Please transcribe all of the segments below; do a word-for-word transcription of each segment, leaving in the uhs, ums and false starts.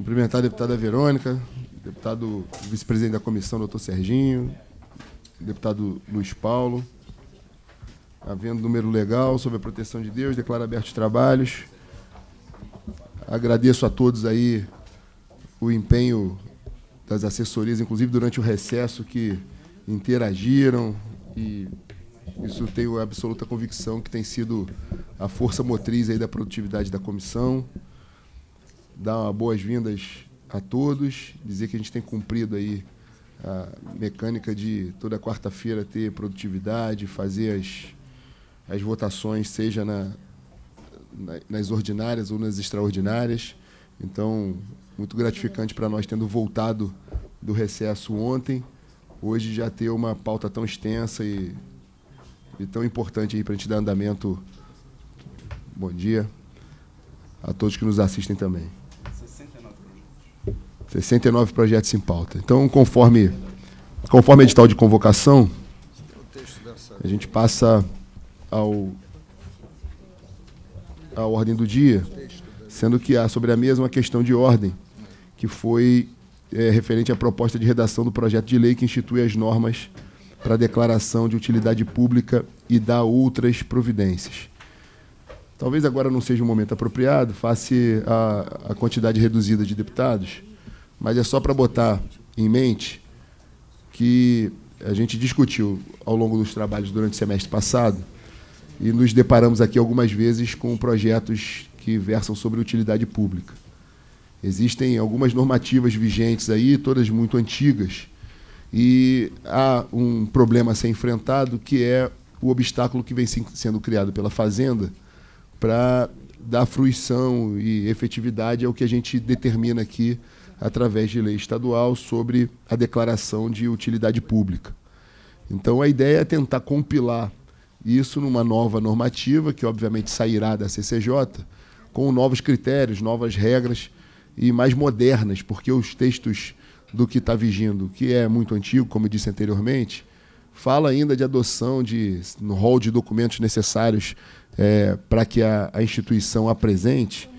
Cumprimentar a deputada Verônica, deputado vice-presidente da comissão, doutor Serginho, deputado Luiz Paulo. Havendo número legal sobre a proteção de Deus, declaro abertos os trabalhos. Agradeço a todos aí o empenho das assessorias, inclusive durante o recesso, que interagiram, e isso tenho absoluta convicção que tem sido a força motriz aí da produtividade da comissão. Dar boas-vindas a todos, dizer que a gente tem cumprido aí a mecânica de toda quarta-feira ter produtividade, fazer as, as votações, seja na, na, nas ordinárias ou nas extraordinárias. Então, muito gratificante para nós, tendo voltado do recesso ontem, hoje já ter uma pauta tão extensa e, e tão importante aí para a gente dar andamento. Bom dia a todos que nos assistem também. sessenta e nove projetos em pauta. Então, conforme, conforme edital de convocação, a gente passa ao, à ordem do dia, sendo que há sobre a mesma uma questão de ordem, que foi é, referente à proposta de redação do projeto de lei que institui as normas para a declaração de utilidade pública e dá outras providências. Talvez agora não seja o momento apropriado, face a, a quantidade reduzida de deputados, mas é só para botar em mente que a gente discutiu ao longo dos trabalhos durante o semestre passado e nos deparamos aqui algumas vezes com projetos que versam sobre utilidade pública. Existem algumas normativas vigentes aí, todas muito antigas, e há um problema a ser enfrentado, que é o obstáculo que vem sendo criado pela Fazenda para dar fruição e efetividade ao que a gente determina aqui através de lei estadual sobre a declaração de utilidade pública. Então, a ideia é tentar compilar isso numa nova normativa, que obviamente sairá da C C J, com novos critérios, novas regras e mais modernas, porque os textos do que está vigindo, que é muito antigo, como eu disse anteriormente, fala ainda de adoção de, no rol de documentos necessários é, para que a, a instituição apresente,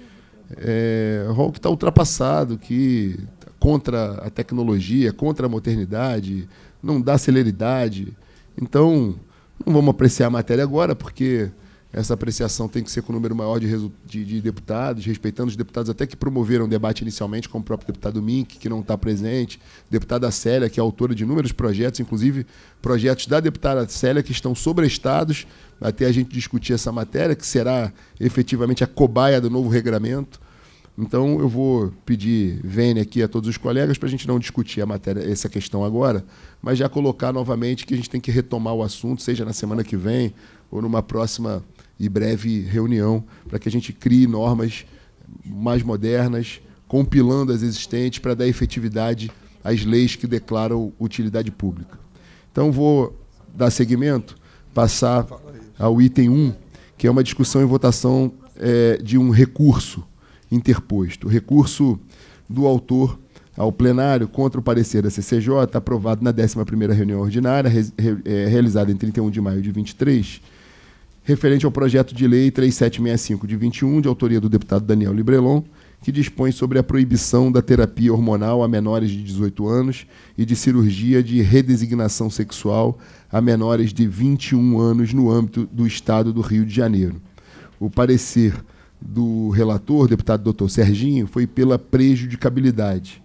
É, rol que está ultrapassado, que contra a tecnologia, contra a modernidade, não dá celeridade. Então, não vamos apreciar a matéria agora, porque essa apreciação tem que ser com um número maior de, de, de deputados, respeitando os deputados até que promoveram o debate inicialmente, como o próprio deputado Mink, que não está presente, deputada Célia, que é autora de inúmeros projetos, inclusive projetos da deputada Célia, que estão sobrestados, até a gente discutir essa matéria, que será efetivamente a cobaia do novo regramento. Então, eu vou pedir vênia aqui a todos os colegas para a gente não discutir a matéria, essa questão agora, mas já colocar novamente que a gente tem que retomar o assunto, seja na semana que vem ou numa próxima e breve reunião, para que a gente crie normas mais modernas, compilando as existentes para dar efetividade às leis que declaram utilidade pública. Então, vou dar seguimento, passar ao item um, que é uma discussão e votação é, de um recurso interposto. O recurso do autor ao plenário contra o parecer da C C J, aprovado na décima primeira reunião ordinária, re, re, é, realizada em trinta e um de maio de vinte e três, referente ao projeto de lei três mil setecentos e sessenta e cinco de vinte e um, de autoria do deputado Daniel Librelon, que dispõe sobre a proibição da terapia hormonal a menores de dezoito anos e de cirurgia de redesignação sexual a menores de vinte e um anos no âmbito do Estado do Rio de Janeiro. O parecer do relator, deputado doutor Serginho, foi pela prejudicabilidade.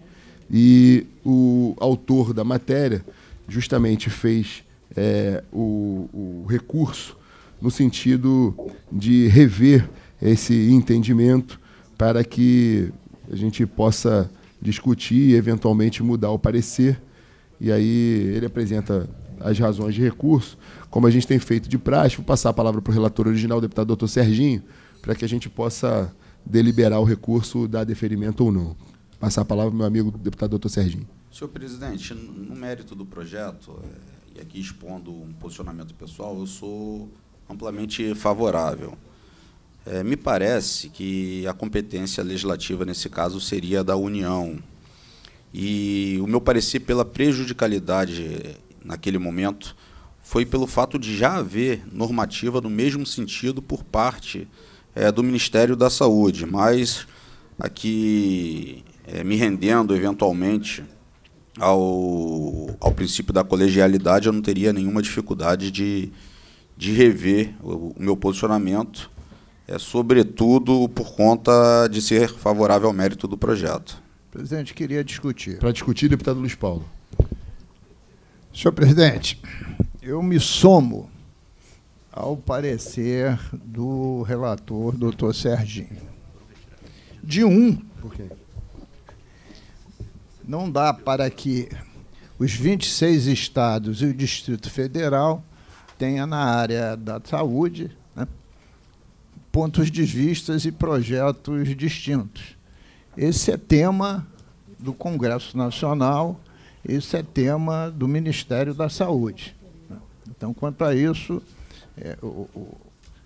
E o autor da matéria justamente fez é, o, o recurso no sentido de rever esse entendimento para que a gente possa discutir e, eventualmente, mudar o parecer. E aí ele apresenta as razões de recurso, como a gente tem feito de praxe. Vou passar a palavra para o relator original, o deputado doutor Serginho, para que a gente possa deliberar o recurso, dar deferimento ou não. Passar a palavra para o meu amigo, deputado doutor Serginho. Senhor presidente, no mérito do projeto, e aqui expondo um posicionamento pessoal, eu sou amplamente favorável. É, me parece que a competência legislativa, nesse caso, seria da União. E o meu parecer pela prejudicalidade naquele momento foi pelo fato de já haver normativa no mesmo sentido por parte é, do Ministério da Saúde, mas aqui é, me rendendo, eventualmente, ao, ao princípio da colegialidade, eu não teria nenhuma dificuldade de, de rever o, o meu posicionamento, é, sobretudo por conta de ser favorável ao mérito do projeto. Presidente, queria discutir. Para discutir, deputado Luiz Paulo. Senhor presidente, eu me somo ao parecer do relator, doutor Serginho. De um, Por quê? não dá para que os vinte e seis estados e o Distrito Federal tenham na área da saúde, né, pontos de vista e projetos distintos. Esse é tema do Congresso Nacional, esse é tema do Ministério da Saúde. Então, quanto a isso, é, o, o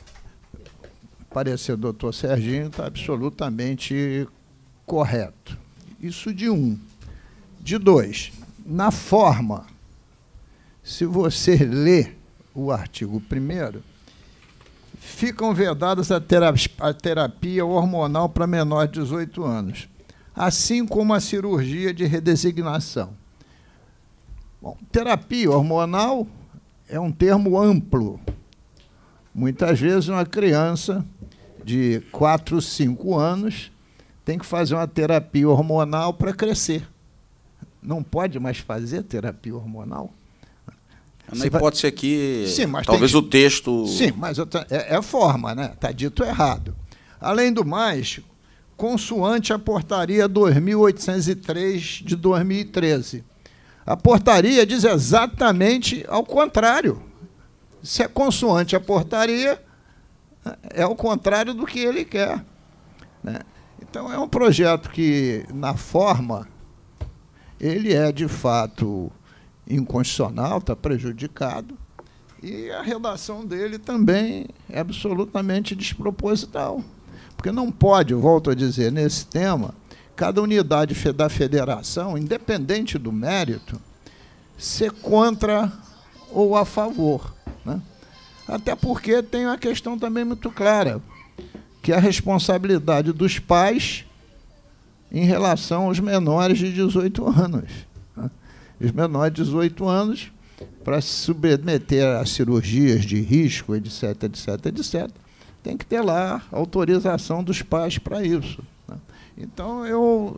parecer do doutor Serginho está absolutamente correto. Isso de um. De dois, na forma, se você lê o artigo primeiro, ficam vedadas a terapia, a terapia hormonal para menores de dezoito anos, assim como a cirurgia de redesignação. Bom, terapia hormonal é um termo amplo. Muitas vezes uma criança de quatro, cinco anos tem que fazer uma terapia hormonal para crescer. Não pode mais fazer terapia hormonal? Na hipótese aqui, Sim, mas talvez que... o texto... Sim, mas é, é forma, né? Está dito errado. Além do mais, consoante a portaria dois mil oitocentos e três de dois mil e treze. A portaria diz exatamente ao contrário. Se é consoante a portaria, é o contrário do que ele quer, né? Então, é um projeto que, na forma, ele é, de fato, inconstitucional, está prejudicado, e a redação dele também é absolutamente desproposital. Porque não pode, volto a dizer, nesse tema, cada unidade da federação, independente do mérito, ser contra ou a favor, né? Até porque tem uma questão também muito clara, que é a responsabilidade dos pais em relação aos menores de dezoito anos. Né? Os menores de dezoito anos, para se submeter a cirurgias de risco, etc, etc, etc, tem que ter lá a autorização dos pais para isso, né? Então, eu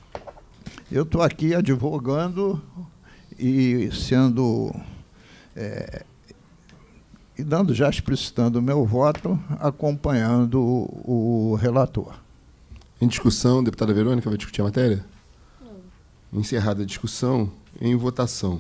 eu estou aqui advogando e sendo... É, e dando, já explicitando o meu voto, acompanhando o, o relator. Em discussão, deputada Verônica vai discutir a matéria? Não. Encerrada a discussão, em votação.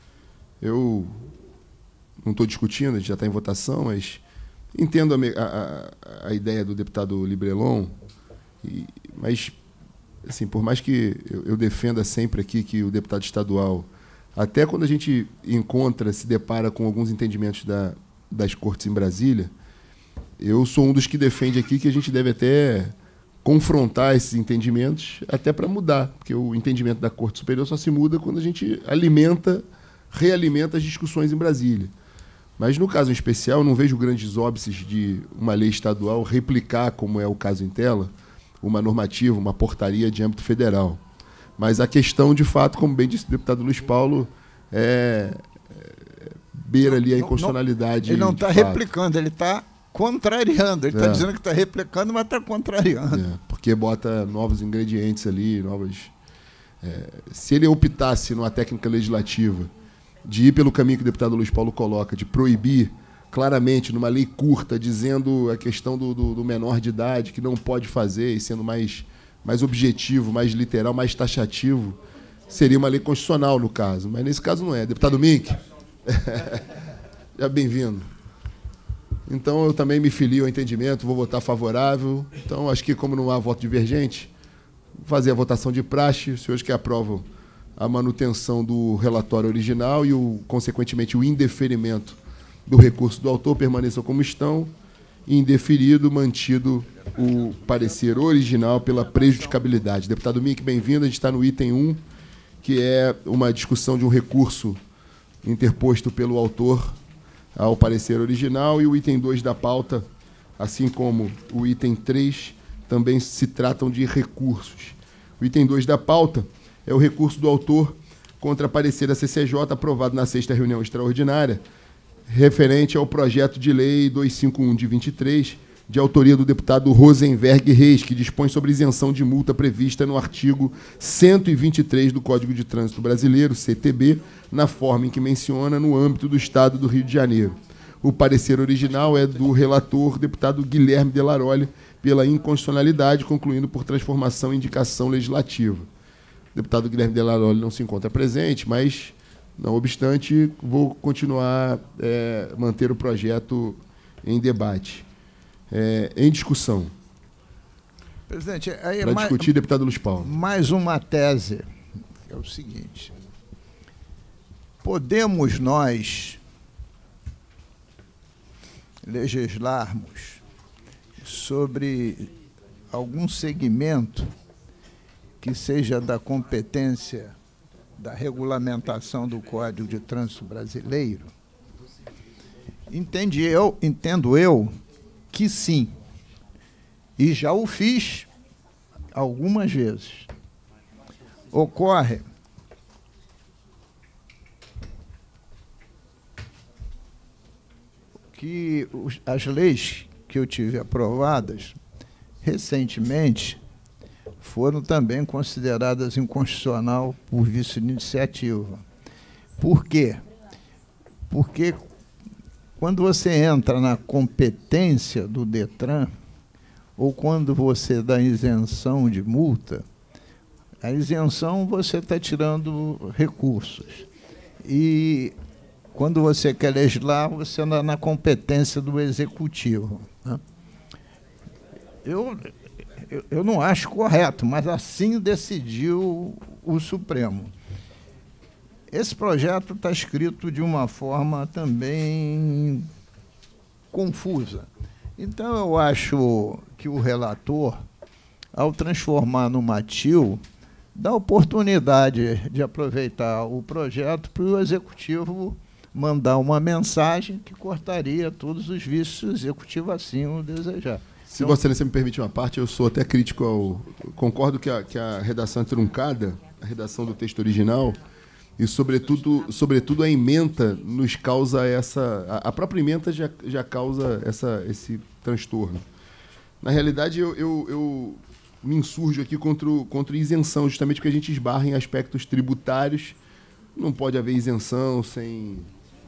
Eu não estou discutindo, a gente já está em votação, mas entendo a, a, a ideia do deputado Librelon, e, mas, assim, por mais que eu, eu defenda sempre aqui que o deputado estadual, até quando a gente encontra, se depara com alguns entendimentos da, das cortes em Brasília, eu sou um dos que defende aqui que a gente deve até confrontar esses entendimentos até para mudar, porque o entendimento da Corte Superior só se muda quando a gente alimenta, realimenta as discussões em Brasília. Mas, no caso em especial, eu não vejo grandes óbices de uma lei estadual replicar, como é o caso em tela, uma normativa, uma portaria de âmbito federal. Mas a questão, de fato, como bem disse o deputado Luiz Paulo, é, é beira ali a inconstitucionalidade. Ele não está replicando, ele está contrariando. Ele está é. dizendo que está replicando, mas está contrariando. É, porque bota novos ingredientes ali, novas... É, se ele optasse numa técnica legislativa de ir pelo caminho que o deputado Luiz Paulo coloca, de proibir claramente, numa lei curta, dizendo a questão do, do, do menor de idade, que não pode fazer, e sendo mais, mais objetivo, mais literal, mais taxativo, seria uma lei constitucional, no caso. Mas nesse caso não é. Deputado Mink, já bem-vindo. Então, eu também me filio ao entendimento, vou votar favorável. Então, acho que, como não há voto divergente, vou fazer a votação de praxe. Os senhores que aprovam a manutenção do relatório original e, o, consequentemente, o indeferimento do recurso do autor permaneçam como estão, e, indeferido, mantido o parecer original pela prejudicabilidade. Deputado Mink, bem-vindo. A gente está no item um, que é uma discussão de um recurso interposto pelo autor ao parecer original, e o item dois da pauta, assim como o item três, também se tratam de recursos. O item dois da pauta é o recurso do autor contra parecer da C C J, aprovado na sexta reunião extraordinária, referente ao projeto de lei duzentos e cinquenta e um de vinte e três, de autoria do deputado Rosenberg Reis, que dispõe sobre isenção de multa prevista no artigo cento e vinte e três do Código de Trânsito Brasileiro, C T B, na forma em que menciona, no âmbito do Estado do Rio de Janeiro. O parecer original é do relator, deputado Guilherme Delarolli, pela inconstitucionalidade, concluindo por transformação em indicação legislativa. O deputado Guilherme Delarolli não se encontra presente, mas, não obstante, vou continuar é, manter o projeto em debate. É, em discussão. Presidente, aí é para mais, discutir, deputado Luiz Paulo. Mais uma tese, que é o seguinte: podemos nós legislarmos sobre algum segmento que seja da competência da regulamentação do Código de Trânsito Brasileiro? Entendi eu, entendo eu que sim, e já o fiz algumas vezes. Ocorre que os, as leis que eu tive aprovadas recentemente foram também consideradas inconstitucional por vício de iniciativa. Por quê? Porque quando você entra na competência do DETRAN, ou quando você dá isenção de multa, a isenção você está tirando recursos. E quando você quer legislar, você anda na competência do executivo, né? Eu, eu, eu não acho correto, mas assim decidiu o Supremo. Esse projeto está escrito de uma forma também confusa. Então, eu acho que o relator, ao transformar no matil, dá oportunidade de aproveitar o projeto para o executivo mandar uma mensagem que cortaria todos os vícios que o executivo assim o desejar. Se então, Vossa Excelência me permite uma parte, eu sou até crítico ao... Concordo que a, que a redação é truncada, a redação do texto original, e, sobretudo, sobretudo a ementa nos causa essa... A, a própria ementa já, já causa essa, esse transtorno. Na realidade, eu, eu, eu me insurjo aqui contra, o, contra a isenção, justamente porque a gente esbarra em aspectos tributários. Não pode haver isenção sem...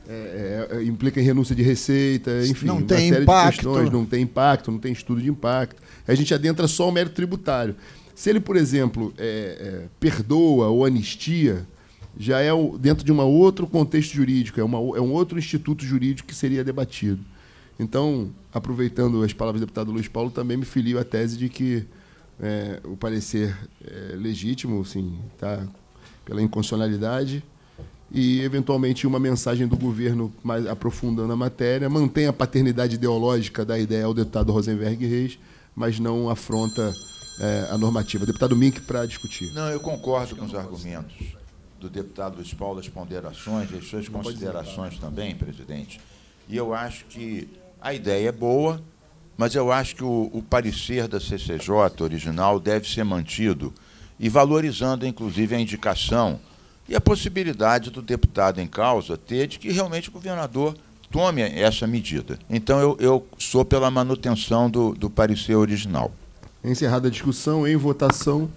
É, é, implica em renúncia de receita, enfim, não uma tem série impacto. de questões, não tem impacto, não tem estudo de impacto. A gente adentra só o mérito tributário. Se ele, por exemplo, é, é, perdoa ou anistia, já é o, dentro de um outro contexto jurídico, é, uma, é um outro instituto jurídico que seria debatido. Então, aproveitando as palavras do deputado Luiz Paulo, também me filio à tese de que é, o parecer é legítimo, sim, tá, pela inconstitucionalidade, e, eventualmente, uma mensagem do governo mais aprofundando a matéria, mantém a paternidade ideológica da ideia ao deputado Rosenberg Reis, mas não afronta é, a normativa. Deputado Mink, para discutir. Não, eu concordo com os argumentos do deputado Luiz Paulo, as ponderações, as suas considerações também, presidente. E eu acho que a ideia é boa, mas eu acho que o, o parecer da C C J original deve ser mantido e valorizando, inclusive, a indicação e a possibilidade do deputado em causa ter de que realmente o governador tome essa medida. Então, eu, eu sou pela manutenção do, do parecer original. Encerrada a discussão, em votação,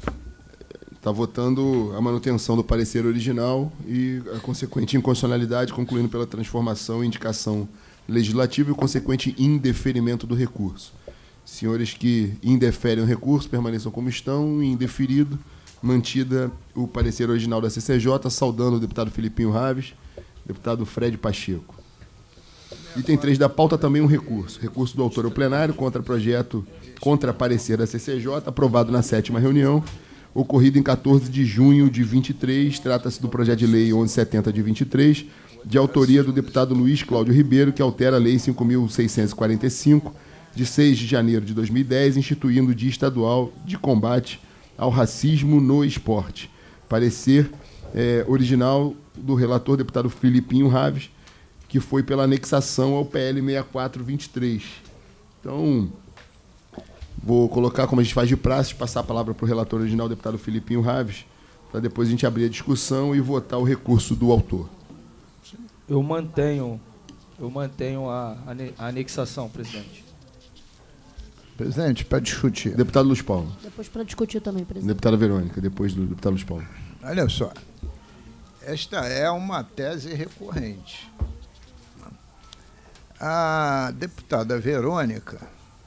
está votando a manutenção do parecer original e a consequente inconstitucionalidade, concluindo pela transformação em indicação legislativa e o consequente indeferimento do recurso. Senhores que indeferem o recurso permaneçam como estão, e indeferido, mantida o parecer original da C C J, saudando o deputado Filipinho Raves, deputado Fred Pacheco. Item três da pauta, também um recurso. Recurso do autor ao plenário contra projeto, contra parecer da C C J, aprovado na sétima reunião, ocorrido em quatorze de junho de vinte e três. Trata-se do projeto de lei onze setenta de vinte e três, de autoria do deputado Luiz Cláudio Ribeiro, que altera a lei cinco mil seiscentos e quarenta e cinco, de seis de janeiro de dois mil e dez, instituindo o Dia Estadual de Combate ao Racismo no Esporte. Parecer é, original do relator, deputado Filipinho Raves, que foi pela anexação ao P L sessenta e quatro vinte e três. Então, Vou colocar, como a gente faz de praxe, passar a palavra para o relator original, o deputado Filipinho Raves, para depois a gente abrir a discussão e votar o recurso do autor. Eu mantenho, eu mantenho a, a anexação, presidente. Presidente, para discutir. Deputado Luiz Paulo. Depois para discutir também, presidente. Deputada Verônica, depois do deputado Luiz Paulo. Olha só, esta é uma tese recorrente. A deputada Verônica,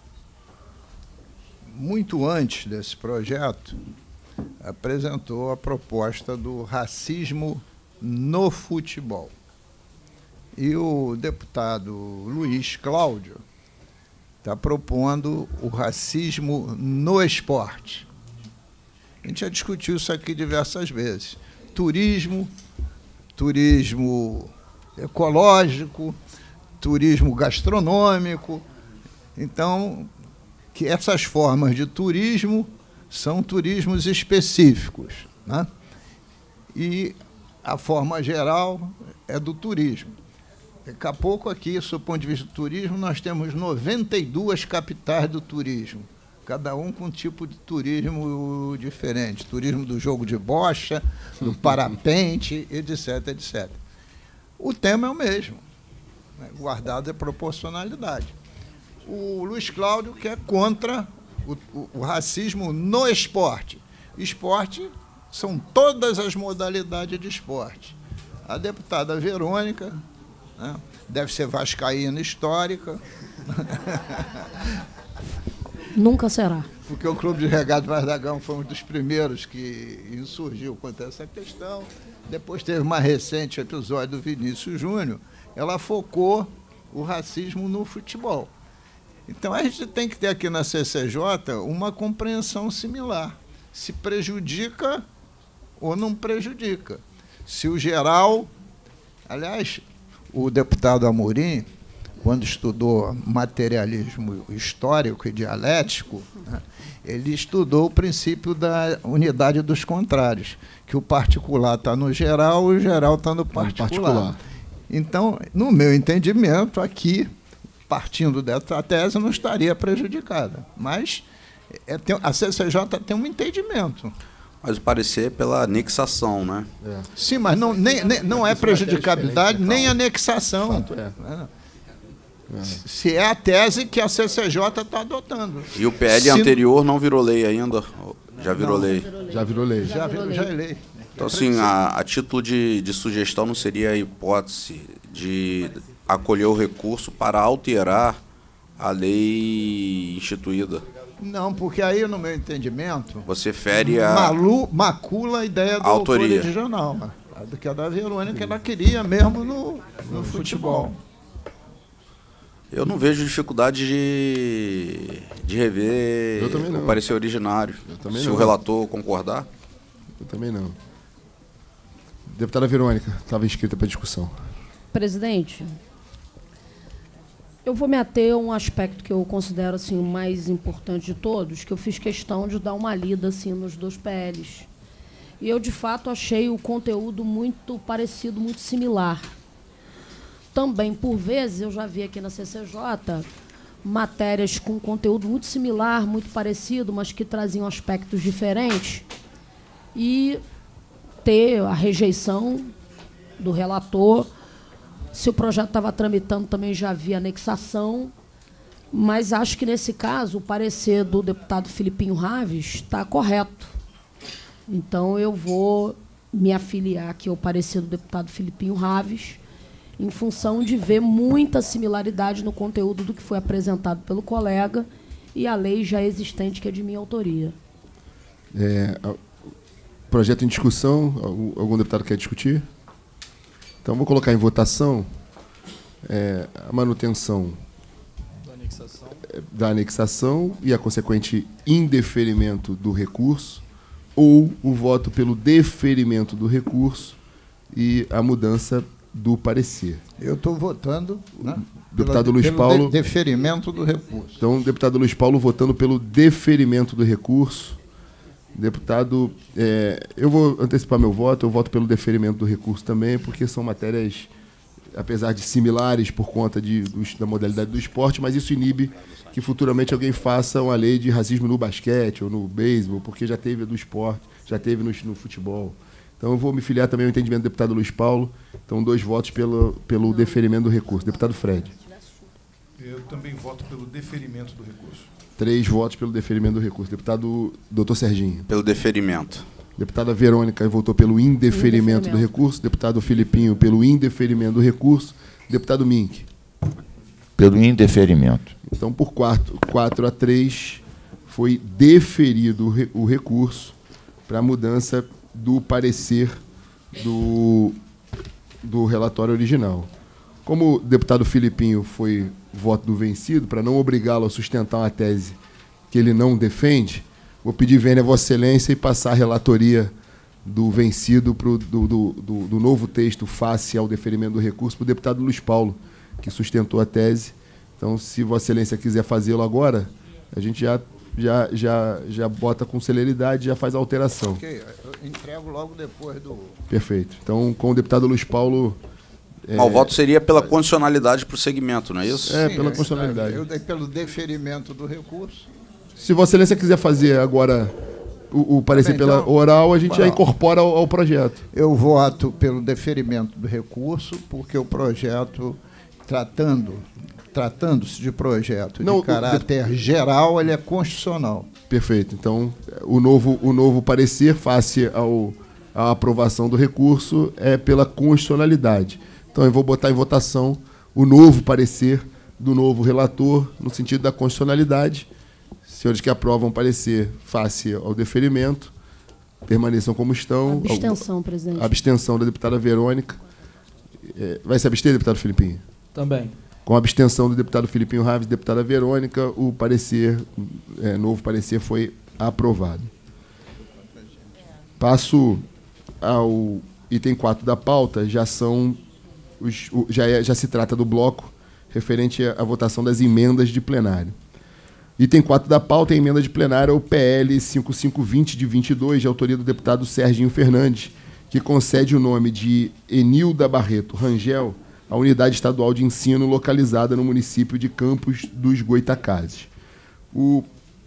muito antes desse projeto, apresentou a proposta do racismo no futebol. E o deputado Luiz Cláudio está propondo o racismo no esporte. A gente já discutiu isso aqui diversas vezes. Turismo, turismo ecológico, turismo gastronômico. Então, que essas formas de turismo são turismos específicos, né? E a forma geral é do turismo. Daqui a pouco aqui, sob o ponto de vista do turismo, nós temos noventa e duas capitais do turismo, cada um com um tipo de turismo diferente. Turismo do jogo de bocha, do parapente, etc, etcétera. O tema é o mesmo, né? Guardado a proporcionalidade. O Luiz Cláudio que é contra o, o, o racismo no esporte. Esporte são todas as modalidades de esporte. A deputada Verônica, né, deve ser vascaína histórica. Nunca será. Porque o Clube de Regatas Vaz da Gama foi um dos primeiros que insurgiu contra essa questão. Depois teve mais recente episódio do Vinícius Júnior. Ela focou o racismo no futebol. Então, a gente tem que ter aqui na C C J uma compreensão similar. Se prejudica ou não prejudica. Se o geral... Aliás, o deputado Amorim, quando estudou materialismo histórico e dialético, né, ele estudou o princípio da unidade dos contrários, que o particular está no geral e o geral está no particular. particular. Então, no meu entendimento, aqui, partindo dessa tese, não estaria prejudicada. Mas é, tem, a C C J tem um entendimento. Mas o parecer é pela anexação, né? É. Sim, mas não, nem, nem, não é prejudicabilidade nem anexação. Fato é. É. Se é a tese que a C C J está adotando. E o P L Se... anterior não virou lei ainda? Já virou não, lei? Já virou lei. Já virou lei. Já é lei. Então, assim, a, a título de, de sugestão não seria a hipótese de acolher o recurso para alterar a lei instituída? Não, porque aí, no meu entendimento, você fere a... Malu, macula a ideia do autor original, do que a da Verônica, que ela queria mesmo no, no futebol. Eu não vejo dificuldade de, de rever o parecer originário, se não. o relator concordar. Eu também não. Deputada Verônica, estava inscrita para discussão. Presidente, eu vou me ater a um aspecto que eu considero assim, o mais importante de todos, que eu fiz questão de dar uma lida assim, nos dois P Ls. E eu, de fato, achei o conteúdo muito parecido, muito similar. Também, por vezes, eu já vi aqui na C C J matérias com conteúdo muito similar, muito parecido, mas que traziam aspectos diferentes. E ter a rejeição do relator. Se o projeto estava tramitando, também já havia anexação. Mas acho que, nesse caso, o parecer do deputado Filipinho Raves está correto. Então, eu vou me afiliar aqui ao parecer do deputado Filipinho Raves, em função de ver muita similaridade no conteúdo do que foi apresentado pelo colega e a lei já existente, que é de minha autoria. É, projeto em discussão. Algum deputado quer discutir? Então, vou colocar em votação é, a manutenção da anexação. da anexação e a consequente indeferimento do recurso, ou o voto pelo deferimento do recurso e a mudança do parecer. Eu estou votando, né, deputado pelo, Luiz pelo Paulo, de, deferimento do recurso. Então, deputado Luiz Paulo votando pelo deferimento do recurso. Deputado, é, eu vou antecipar meu voto, eu voto pelo deferimento do recurso também, porque são matérias apesar de similares por conta de, dos, da modalidade do esporte, mas isso inibe que futuramente alguém faça uma lei de racismo no basquete ou no beisebol, porque já teve do esporte, já teve no, no futebol. Então eu vou me filiar também ao entendimento do deputado Luiz Paulo. Então, dois votos pelo, pelo deferimento do recurso. Deputado Fred. Eu também voto pelo deferimento do recurso. Três votos pelo deferimento do recurso. Deputado doutor Serginho. Pelo deferimento. Deputada Verônica votou pelo indeferimento do recurso. Deputado Filipinho pelo indeferimento do recurso. Deputado Mink. Pelo indeferimento. Então, por quatro a três, foi deferido o recurso para a mudança do parecer do, do relatório original. Como o deputado Filipinho foi voto do vencido, para não obrigá-lo a sustentar uma tese que ele não defende, vou pedir vênia a Vossa Excelência e passar a relatoria do vencido pro, do, do, do, do novo texto face ao deferimento do recurso para o deputado Luiz Paulo, que sustentou a tese. Então, se Vossa Excelência quiser fazê-lo agora, a gente já, já, já, já bota com celeridade e já faz a alteração. Ok, eu entrego logo depois do... Perfeito. Então, com o deputado Luiz Paulo... É... Mas o voto seria pela condicionalidade para o segmento, não é isso? É, Sim, pela condicionalidade. Eu dei pelo deferimento do recurso. Se Vossa Excelência quiser fazer agora o, o parecer Bem, pela então, oral, a gente oral. já incorpora ao, ao projeto. Eu voto pelo deferimento do recurso, porque o projeto, tratando, tratando-se de projeto Não, de caráter de... geral, ele é constitucional. Perfeito. Então, o novo, o novo parecer, face ao, à aprovação do recurso, é pela constitucionalidade. Então, eu vou botar em votação o novo parecer do novo relator, no sentido da constitucionalidade. Senhores que aprovam parecer face ao deferimento, permaneçam como estão. Abstenção, presidente. Abstenção da deputada Verônica. É, vai se abster, deputado Filipinho? Também. Com a abstenção do deputado Filipinho Raves e deputada Verônica, o parecer, é, novo parecer foi aprovado. Passo ao item quatro da pauta, já são os, o, já, é, já se trata do bloco referente à, à votação das emendas de plenário. Item quatro da pauta é a emenda de plenário ao P L cinquenta e cinco vinte de vinte e dois, de autoria do deputado Serginho Fernandes, que concede o nome de Enilda Barreto Rangel à unidade estadual de ensino localizada no município de Campos dos Goitacazes. O,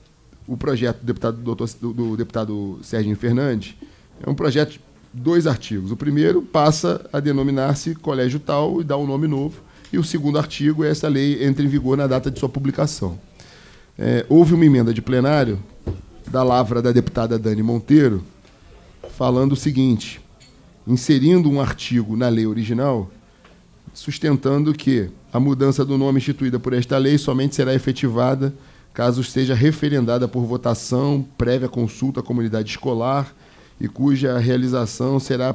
o projeto do deputado, doutor, do, do deputado Serginho Fernandes é um projeto de dois artigos. O primeiro passa a denominar-se Colégio Tal e dá um nome novo, e o segundo artigo é essa lei entra em vigor na data de sua publicação. É, houve uma emenda de plenário da lavra da deputada Dani Monteiro, falando o seguinte, inserindo um artigo na lei original, sustentando que a mudança do nome instituída por esta lei somente será efetivada caso seja referendada por votação, prévia consulta à comunidade escolar e cuja realização será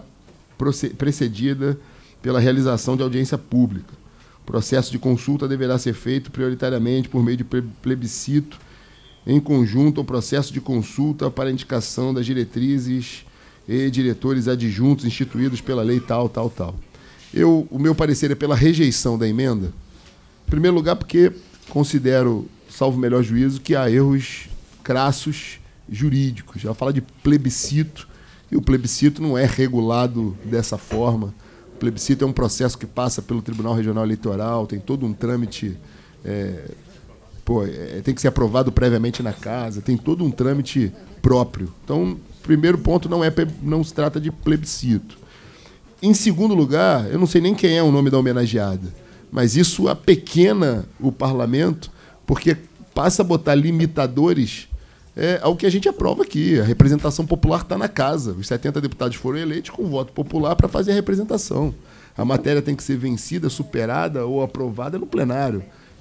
precedida pela realização de audiência pública. O processo de consulta deverá ser feito prioritariamente por meio de plebiscito, em conjunto ao processo de consulta para indicação das diretrizes e diretores adjuntos instituídos pela lei tal, tal, tal. Eu, o meu parecer é pela rejeição da emenda, em primeiro lugar porque considero, salvo melhor juízo, que há erros crassos jurídicos. Ela fala de plebiscito, e o plebiscito não é regulado dessa forma. O plebiscito é um processo que passa pelo Tribunal Regional Eleitoral, tem todo um trâmite, é, pô, é, tem que ser aprovado previamente na casa, tem todo um trâmite próprio. Então, primeiro ponto, não, é, não se trata de plebiscito. Em segundo lugar, eu não sei nem quem é o nome da homenageada, mas isso apequena o parlamento, porque passa a botar limitadores é, ao que a gente aprova aqui. A representação popular está na casa. Os setenta deputados foram eleitos com voto popular para fazer a representação. A matéria tem que ser vencida, superada ou aprovada no plenário.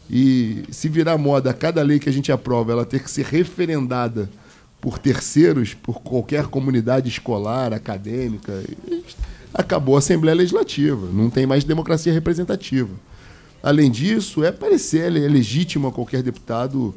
E se virar moda, cada lei que a gente aprova ela ter que ser referendada por terceiros, por qualquer comunidade escolar, acadêmica, acabou a Assembleia Legislativa. Não tem mais democracia representativa. Além disso, é parecer é legítimo a qualquer deputado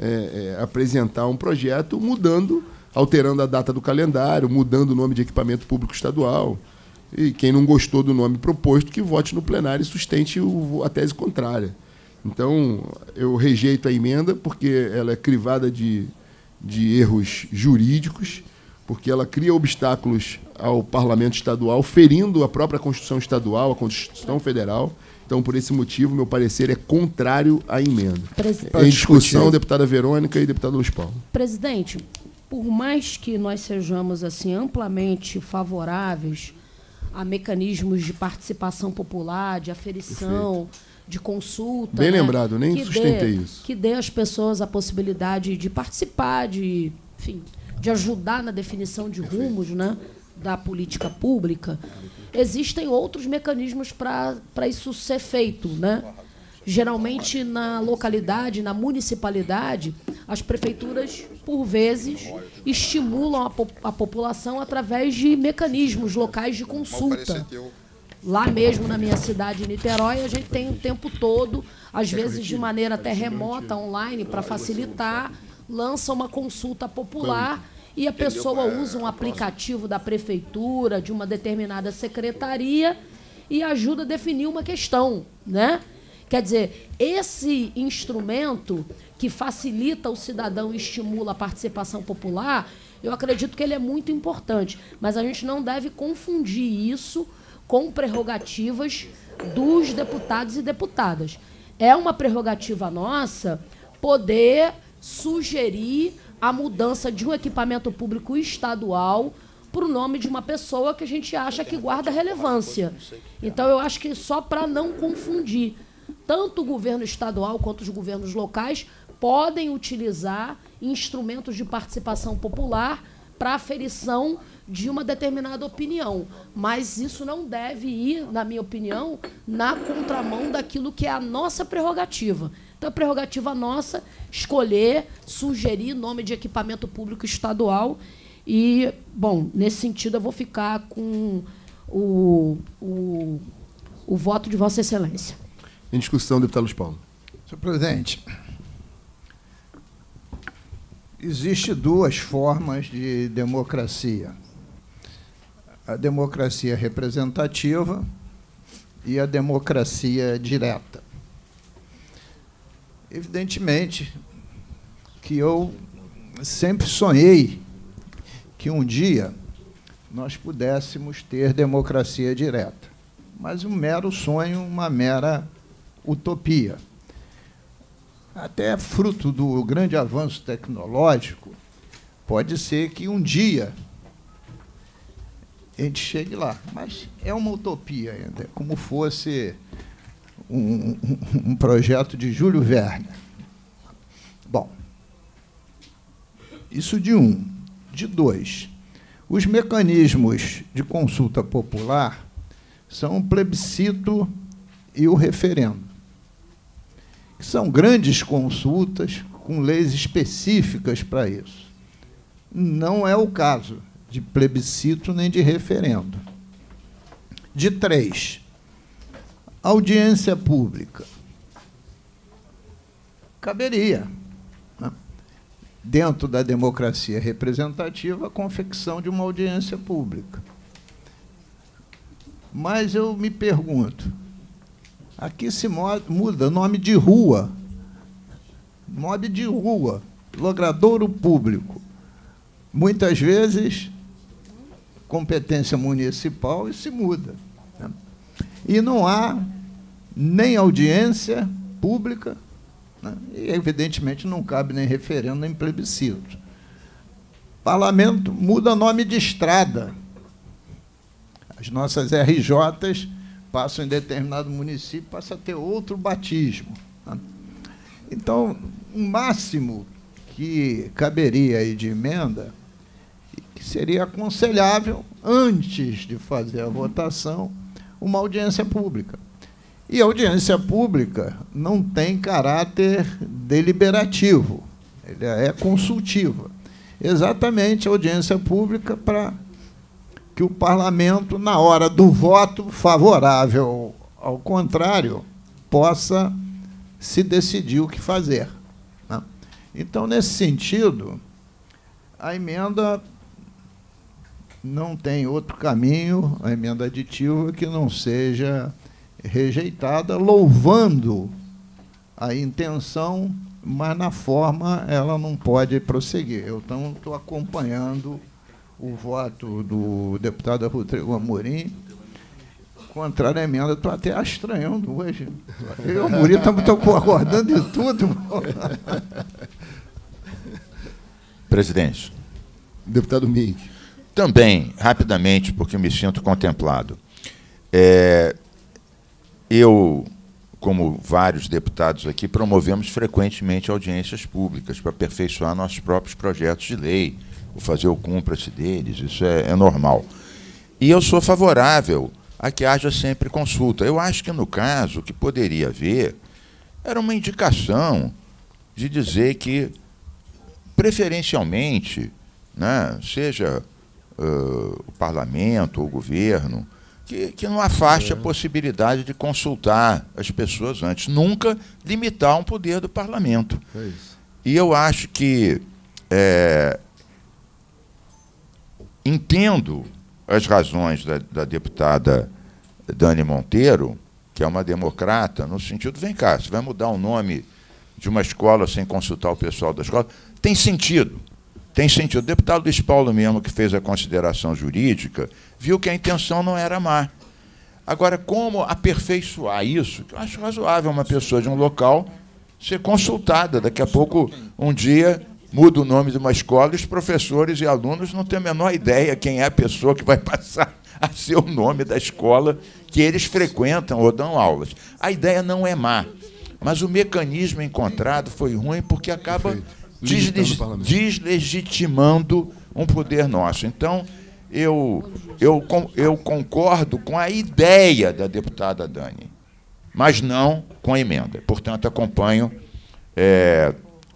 É, é, apresentar um projeto mudando, alterando a data do calendário, mudando o nome de equipamento público estadual. E quem não gostou do nome proposto, que vote no plenário e sustente o, a tese contrária. Então, eu rejeito a emenda, porque ela é crivada de, de erros jurídicos, porque ela cria obstáculos ao parlamento estadual, ferindo a própria Constituição estadual, a Constituição federal. Então, por esse motivo, meu parecer é contrário à emenda. Presidente. Em discussão, deputada Verônica e deputado Luiz Paulo. Presidente, por mais que nós sejamos assim amplamente favoráveis a mecanismos de participação popular, de aferição, Perfeito. de consulta... Bem né, lembrado, nem que sustentei dê, isso. Que dê às pessoas a possibilidade de participar, de, enfim, de ajudar na definição de rumos, né, da política pública. Existem outros mecanismos para isso ser feito, né? Geralmente, na localidade, na municipalidade, as prefeituras, por vezes, estimulam a, po a população através de mecanismos locais de consulta. Lá mesmo, na minha cidade, Niterói, a gente tem o tempo todo, às vezes de maneira até remota, online, para facilitar, lança uma consulta popular e a pessoa usa um aplicativo da prefeitura, de uma determinada secretaria, e ajuda a definir uma questão, né? Quer dizer, esse instrumento que facilita o cidadão e estimula a participação popular, eu acredito que ele é muito importante, mas a gente não deve confundir isso com prerrogativas dos deputados e deputadas. É uma prerrogativa nossa poder sugerir a mudança de um equipamento público estadual para o nome de uma pessoa que a gente acha que guarda relevância. Então, eu acho que só para não confundir, tanto o governo estadual quanto os governos locais podem utilizar instrumentos de participação popular para aferição de uma determinada opinião. Mas isso não deve ir, na minha opinião, na contramão daquilo que é a nossa prerrogativa. Então, é prerrogativa nossa escolher, sugerir nome de equipamento público estadual. E, bom, nesse sentido, eu vou ficar com o, o, o voto de Vossa Excelência. Em discussão, deputado Luiz Paulo. Senhor presidente, existem duas formas de democracia. A democracia representativa e a democracia direta. Evidentemente que eu sempre sonhei que um dia nós pudéssemos ter democracia direta, mas um mero sonho, uma mera utopia. Até fruto do grande avanço tecnológico, pode ser que um dia a gente chegue lá, mas é uma utopia ainda, como fosse um, um, um projeto de Júlio Verne. Bom, isso de um. De dois, os mecanismos de consulta popular são o plebiscito e o referendo, que são grandes consultas com leis específicas para isso. Não é o caso de plebiscito nem de referendo. De três, audiência pública. Caberia, né, dentro da democracia representativa, a confecção de uma audiência pública. Mas eu me pergunto, aqui se muda nome de rua, nome de rua, logradouro público. Muitas vezes, competência municipal e se muda, né? E não há nem audiência pública, né? E, evidentemente, não cabe nem referendo, nem plebiscito. Parlamento muda nome de estrada. As nossas R Js passam em determinado município, passa a ter outro batismo, né? Então, o máximo que caberia aí de emenda, que seria aconselhável, antes de fazer a votação, uma audiência pública. E a audiência pública não tem caráter deliberativo, ele é consultiva. Exatamente a audiência pública para que o parlamento, na hora do voto favorável ao contrário, possa se decidir o que fazer, né? Então, nesse sentido, a emenda não tem outro caminho, a emenda aditiva, que não seja rejeitada, louvando a intenção, mas na forma ela não pode prosseguir. Eu então estou acompanhando o voto do deputado Rodrigo Amorim. Contrário à emenda, estou até estranhando hoje. Eu e o Amorim estamos concordando de tudo. Presidente. Deputado Mink. Também, rapidamente, porque me sinto contemplado. É, eu, como vários deputados aqui, promovemos frequentemente audiências públicas para aperfeiçoar nossos próprios projetos de lei, ou fazer o cúmplice deles, isso é, é normal. E eu sou favorável a que haja sempre consulta. Eu acho que, no caso, o que poderia haver era uma indicação de dizer que, preferencialmente, né, seja uh, o parlamento ou o governo, que, que não afaste é. a possibilidade de consultar as pessoas antes. Nunca limitar um poder do parlamento. É isso. E eu acho que é, entendo as razões da, da deputada Dani Monteiro, que é uma democrata, no sentido, vem cá, você vai mudar o nome de uma escola sem consultar o pessoal da escola? Tem sentido, tem sentido. O deputado Luiz Paulo mesmo, que fez a consideração jurídica, viu que a intenção não era má. Agora, como aperfeiçoar isso? Eu acho razoável uma pessoa de um local ser consultada. Daqui a pouco, um dia, muda o nome de uma escola e os professores e alunos não têm a menor ideia quem é a pessoa que vai passar a ser o nome da escola que eles frequentam ou dão aulas. A ideia não é má, mas o mecanismo encontrado foi ruim porque acaba desleg deslegitimando um poder nosso. Então, eu, eu, eu concordo com a ideia da deputada Dani, mas não com a emenda. Portanto, acompanho é,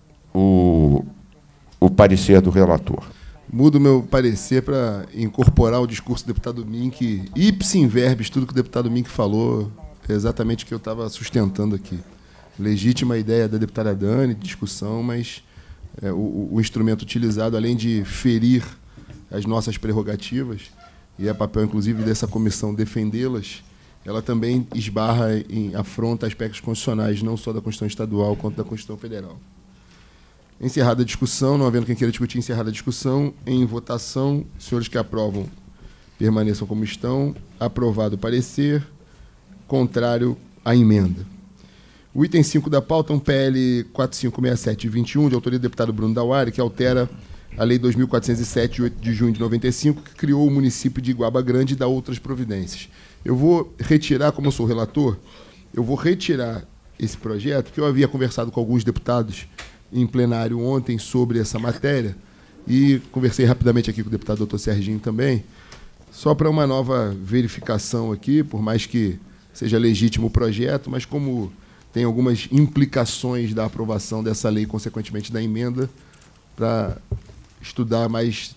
o, o parecer do relator. Mudo meu parecer para incorporar o discurso do deputado Mink, ipsim verbis, tudo que o deputado Mink falou, é exatamente o que eu estava sustentando aqui. Legítima a ideia da deputada Dani, de discussão, mas é, o, o instrumento utilizado, além de ferir as nossas prerrogativas, e é papel, inclusive, dessa comissão defendê-las, ela também esbarra em afronta aspectos constitucionais, não só da Constituição Estadual, quanto da Constituição Federal. Encerrada a discussão, não havendo quem queira discutir, encerrada a discussão, em votação, senhores que aprovam permaneçam como estão. Aprovado o parecer, contrário à emenda. O item cinco da pauta é um P L quatro cinco seis sete vinte e um, de autoria do deputado Bruno Dauari, que altera a Lei dois mil quatrocentos e sete, de oito de junho de noventa e cinco, que criou o município de Iguaba Grande e dá outras providências. Eu vou retirar, como eu sou relator, eu vou retirar esse projeto, que eu havia conversado com alguns deputados em plenário ontem sobre essa matéria, e conversei rapidamente aqui com o deputado doutor Serginho também, só para uma nova verificação aqui, por mais que seja legítimo o projeto, mas como tem algumas implicações da aprovação dessa lei, consequentemente da emenda, para estudar mais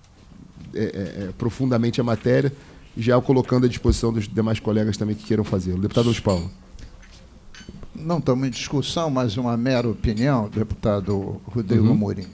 é, é, profundamente a matéria, já colocando à disposição dos demais colegas também que queiram fazê-lo. Deputado Luiz Paulo. Não estamos em discussão, mas uma mera opinião, deputado Rodrigo Uhum. Amorim.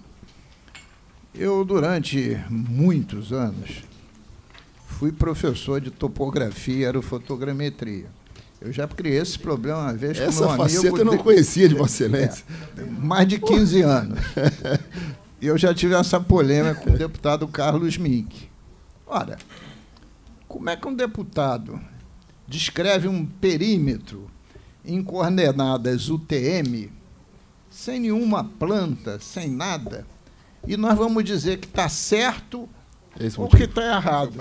Eu, durante muitos anos, fui professor de topografia e aerofotogrametria. Eu já criei esse problema uma vez com Essa meu amigo... faceta eu não conhecia de Vossa Excelência. É, mais de quinze anos. E eu já tive essa polêmica com o deputado Carlos Mink. Ora, como é que um deputado descreve um perímetro em coordenadas U T M, sem nenhuma planta, sem nada, e nós vamos dizer que está certo Esse ou motivo. que está errado?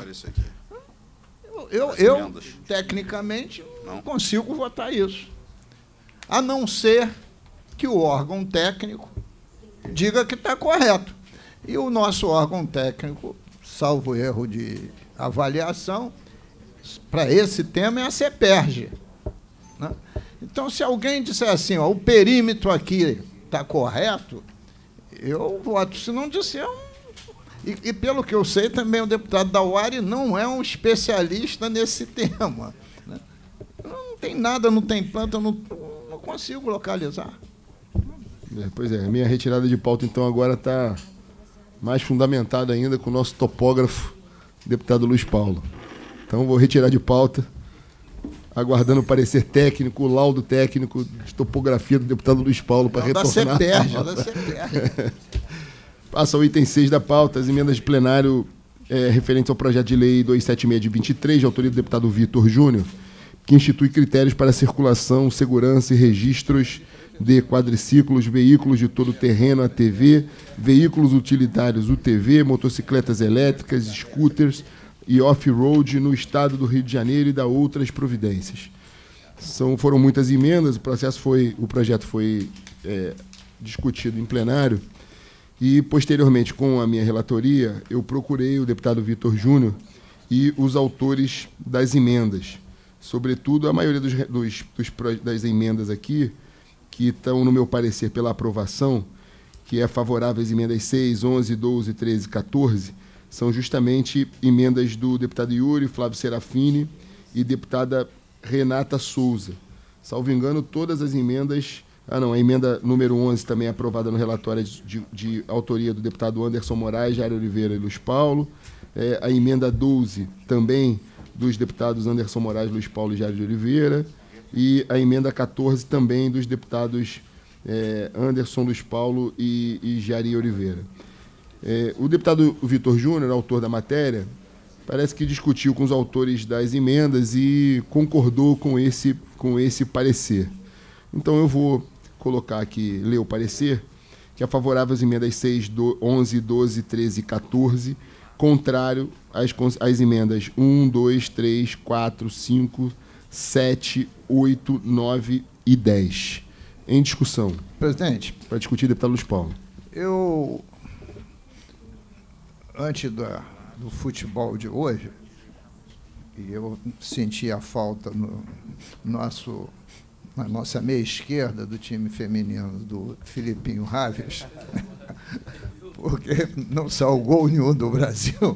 Eu, eu, eu, tecnicamente, não consigo votar isso. A não ser que o órgão técnico diga que está correto. E o nosso órgão técnico, salvo erro de avaliação, para esse tema é a CEPERJ, né? Então, se alguém disser assim, ó, o perímetro aqui está correto, eu voto. Se não disser, eu... e, e pelo que eu sei, também o deputado Dauari não é um especialista nesse tema, né? Não tem nada, não tem planta, não, não consigo localizar. É, pois é, a minha retirada de pauta, então, agora está mais fundamentada ainda com o nosso topógrafo, deputado Luiz Paulo. Então, vou retirar de pauta, aguardando o parecer técnico, o laudo técnico de topografia do deputado Luiz Paulo para retornar. Da CEPERJ, da CEPERJ. Passa ao item seis da pauta, as emendas de plenário é, referentes ao projeto de lei duzentos e setenta e seis de vinte e três, de autoria do deputado Vitor Júnior, que institui critérios para circulação, segurança e registros de quadriciclos, veículos de todo terreno A T V, veículos utilitários U T V, motocicletas elétricas, scooters e off-road no estado do Rio de Janeiro e da outras providências. São, foram muitas emendas, o processo foi, o projeto foi é, discutido em plenário e, posteriormente, com a minha relatoria, eu procurei o deputado Vitor Júnior e os autores das emendas. Sobretudo, a maioria dos, dos, dos, das emendas aqui, que estão, no meu parecer, pela aprovação, que é favorável às emendas seis, onze, doze, treze e quatorze, são justamente emendas do deputado Yuri, Flávio Serafini e deputada Renata Souza. Salvo engano, todas as emendas... Ah, não, a emenda número onze também é aprovada no relatório de, de, de autoria do deputado Anderson Moraes, Jair Oliveira e Luiz Paulo. É, a emenda doze também dos deputados Anderson Moraes, Luiz Paulo e Jair de Oliveira. E a emenda quatorze também dos deputados é, Anderson, Luiz Paulo e, e Jair Oliveira. É, o deputado Vitor Júnior, autor da matéria, parece que discutiu com os autores das emendas e concordou com esse, com esse parecer. Então, eu vou colocar aqui, ler o parecer, que é favorável às emendas seis, onze, doze, treze e quatorze, contrário às, às emendas um, dois, três, quatro, cinco, sete, oito, nove e dez. Em discussão. Presidente. Para discutir, deputado Luiz Paulo. Eu, antes da, do futebol de hoje, e eu senti a falta no nosso... na nossa meia esquerda do time feminino do Filipinho Raves, porque não saiu gol nenhum do Brasil.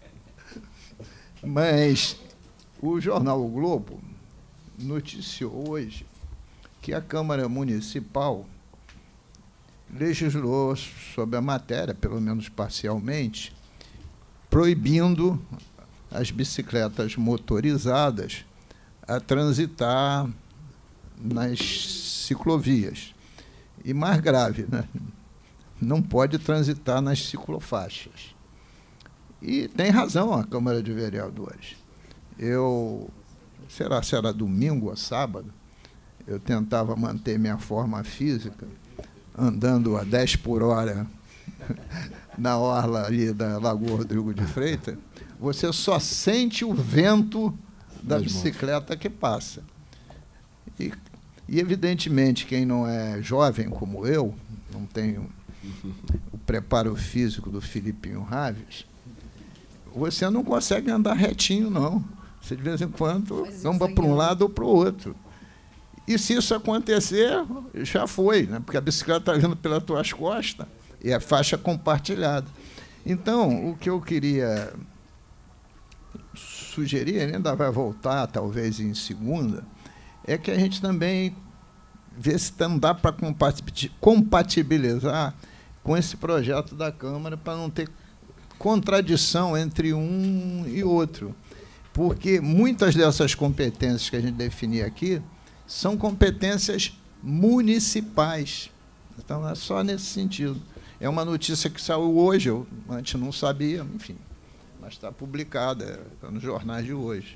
Mas o jornal O Globo noticiou hoje que a Câmara Municipal legislou sobre a matéria, pelo menos parcialmente, proibindo as bicicletas motorizadas a transitar nas ciclovias. E mais grave, né? Não pode transitar nas ciclofaixas. E tem razão a Câmara de Vereadores. Eu, será, será domingo ou sábado, eu tentava manter minha forma física, andando a dez por hora na orla ali da Lagoa Rodrigo de Freitas. Você só sente o vento da bicicleta que passa. E E, evidentemente, quem não é jovem como eu, não tem o preparo físico do Filipinho Raves, você não consegue andar retinho, não. Você, de vez em quando, anda para um lado ou para o outro. E, se isso acontecer, já foi, né? Porque a bicicleta está vindo pelas tuas costas e a faixa compartilhada. Então, o que eu queria sugerir, ele ainda vai voltar, talvez, em segunda, é que a gente também vê se não dá para compatibilizar com esse projeto da Câmara para não ter contradição entre um e outro. Porque muitas dessas competências que a gente definir aqui são competências municipais. Então, é só nesse sentido. É uma notícia que saiu hoje, eu antes não sabia, enfim, mas está publicada, está nos jornais de hoje.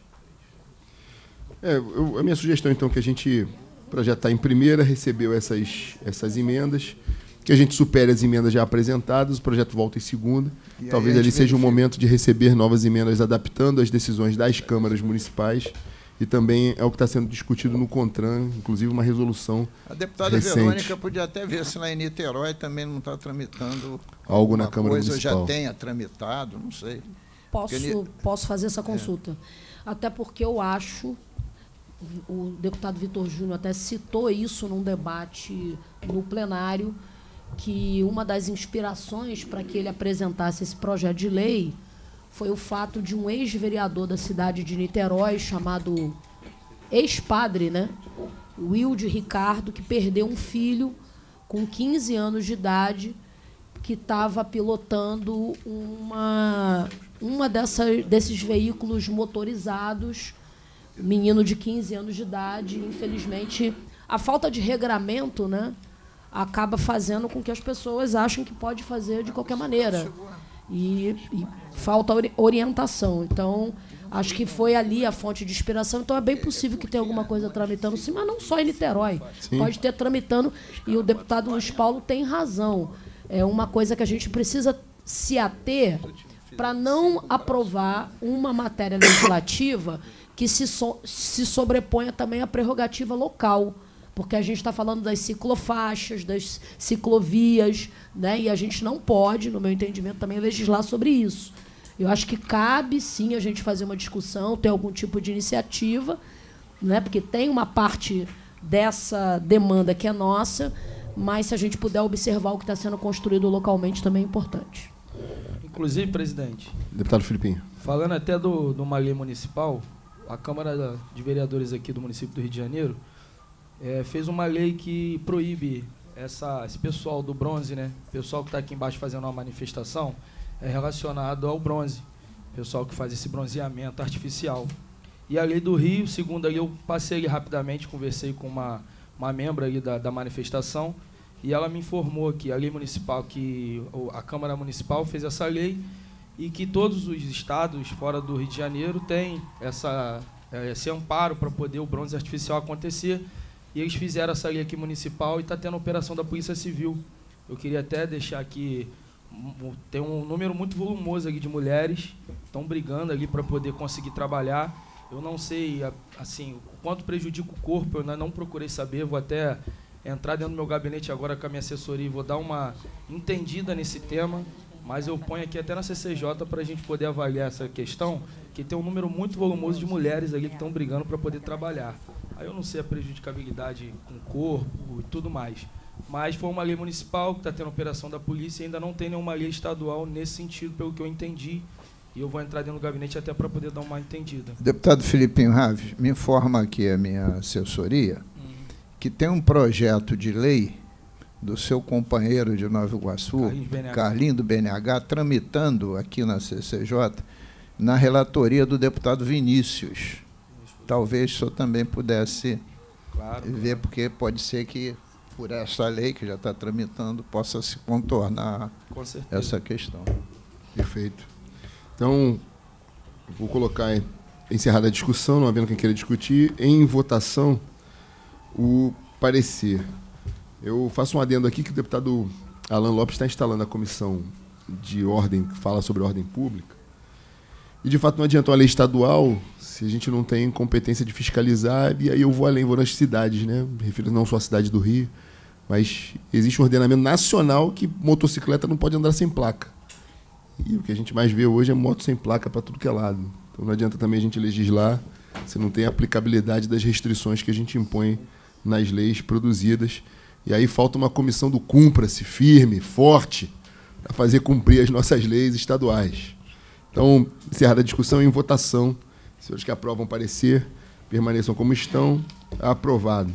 É, eu, a minha sugestão, então, que a gente, o projeto está em primeira, recebeu essas, essas emendas, que a gente supere as emendas já apresentadas, o projeto volta em segunda. E talvez ali seja o momento de receber novas emendas, adaptando as decisões das câmaras municipais, e também é o que está sendo discutido no CONTRAN, inclusive uma resolução recente. A deputada recente. Verônica podia até ver se lá em Niterói também não está tramitando algo na Câmara coisa, Municipal. Já tenha tramitado, não sei. Posso, Porque... posso fazer essa consulta. É. Até porque eu acho... O deputado Vitor Júnior até citou isso num debate no plenário, que uma das inspirações para que ele apresentasse esse projeto de lei foi o fato de um ex-vereador da cidade de Niterói, chamado ex-padre, né? Wilde Ricardo, que perdeu um filho com quinze anos de idade, que estava pilotando uma, uma dessa, desses veículos motorizados, menino de quinze anos de idade. Infelizmente, a falta de regramento, né, acaba fazendo com que as pessoas achem que pode fazer de qualquer maneira. e, e falta ori orientação. Então, acho que foi ali a fonte de inspiração. Então, é bem possível que tenha alguma coisa tramitando, sim, mas não só em Niterói. Sim. Pode ter tramitando, e o deputado Luiz Paulo tem razão. É uma coisa que a gente precisa se ater para não aprovar uma matéria legislativa que se, so se sobreponha também à prerrogativa local. Porque a gente está falando das ciclofaixas, das ciclovias, né? E a gente não pode, no meu entendimento, também legislar sobre isso. Eu acho que cabe, sim, a gente fazer uma discussão, ter algum tipo de iniciativa, né? Porque tem uma parte dessa demanda que é nossa, mas se a gente puder observar o que está sendo construído localmente, também é importante. Inclusive, presidente... Deputado Filipinho. Falando até do, do uma lei municipal, a Câmara de Vereadores aqui do município do Rio de Janeiro É, fez uma lei que proíbe essa, esse pessoal do bronze, né? O pessoal que está aqui embaixo fazendo uma manifestação é relacionado ao bronze, o pessoal que faz esse bronzeamento artificial. E a lei do Rio, segundo a lei, eu passei ali rapidamente, conversei com uma, uma membro ali da, da manifestação, e ela me informou que a lei municipal, que a Câmara Municipal fez essa lei e que todos os estados fora do Rio de Janeiro têm essa, esse amparo para poder o bronze artificial acontecer. E eles fizeram essa lei aqui municipal e está tendo a operação da Polícia Civil. Eu queria até deixar aqui, tem um número muito volumoso aqui de mulheres que estão brigando ali para poder conseguir trabalhar. Eu não sei assim, o quanto prejudica o corpo, eu ainda não procurei saber, vou até entrar dentro do meu gabinete agora com a minha assessoria e vou dar uma entendida nesse tema, mas eu ponho aqui até na C C J para a gente poder avaliar essa questão, que tem um número muito volumoso de mulheres ali que estão brigando para poder trabalhar. Aí eu não sei a prejudicabilidade com o corpo e tudo mais. Mas foi uma lei municipal que está tendo operação da polícia e ainda não tem nenhuma lei estadual nesse sentido, pelo que eu entendi. E eu vou entrar dentro do gabinete até para poder dar uma entendida. Deputado Filipinho Raves, me informa aqui a minha assessoria uhum. que tem um projeto de lei do seu companheiro de Nova Iguaçu, Carlinho do B N H, tramitando aqui na C C J, na relatoria do deputado Vinícius. Talvez o senhor também pudesse claro, ver, claro. Porque pode ser que, por essa lei que já está tramitando, possa se contornar Com essa questão. Perfeito. Então, vou colocar em, encerrada a discussão, não havendo quem queira discutir, em votação o parecer. Eu faço um adendo aqui que o deputado Alan Lopes está instalando a comissão de ordem, que fala sobre ordem pública. E, de fato, não adianta uma lei estadual se a gente não tem competência de fiscalizar, e aí eu vou além, vou nas cidades, né? Me refiro não só à cidade do Rio, mas existe um ordenamento nacional que motocicleta não pode andar sem placa. E o que a gente mais vê hoje é moto sem placa para tudo que é lado. Então não adianta também a gente legislar se não tem aplicabilidade das restrições que a gente impõe nas leis produzidas. E aí falta uma comissão do cumpra-se, firme, forte, para fazer cumprir as nossas leis estaduais. Então, encerrada a discussão, em votação. Senhores que aprovam o parecer, permaneçam como estão. Aprovado.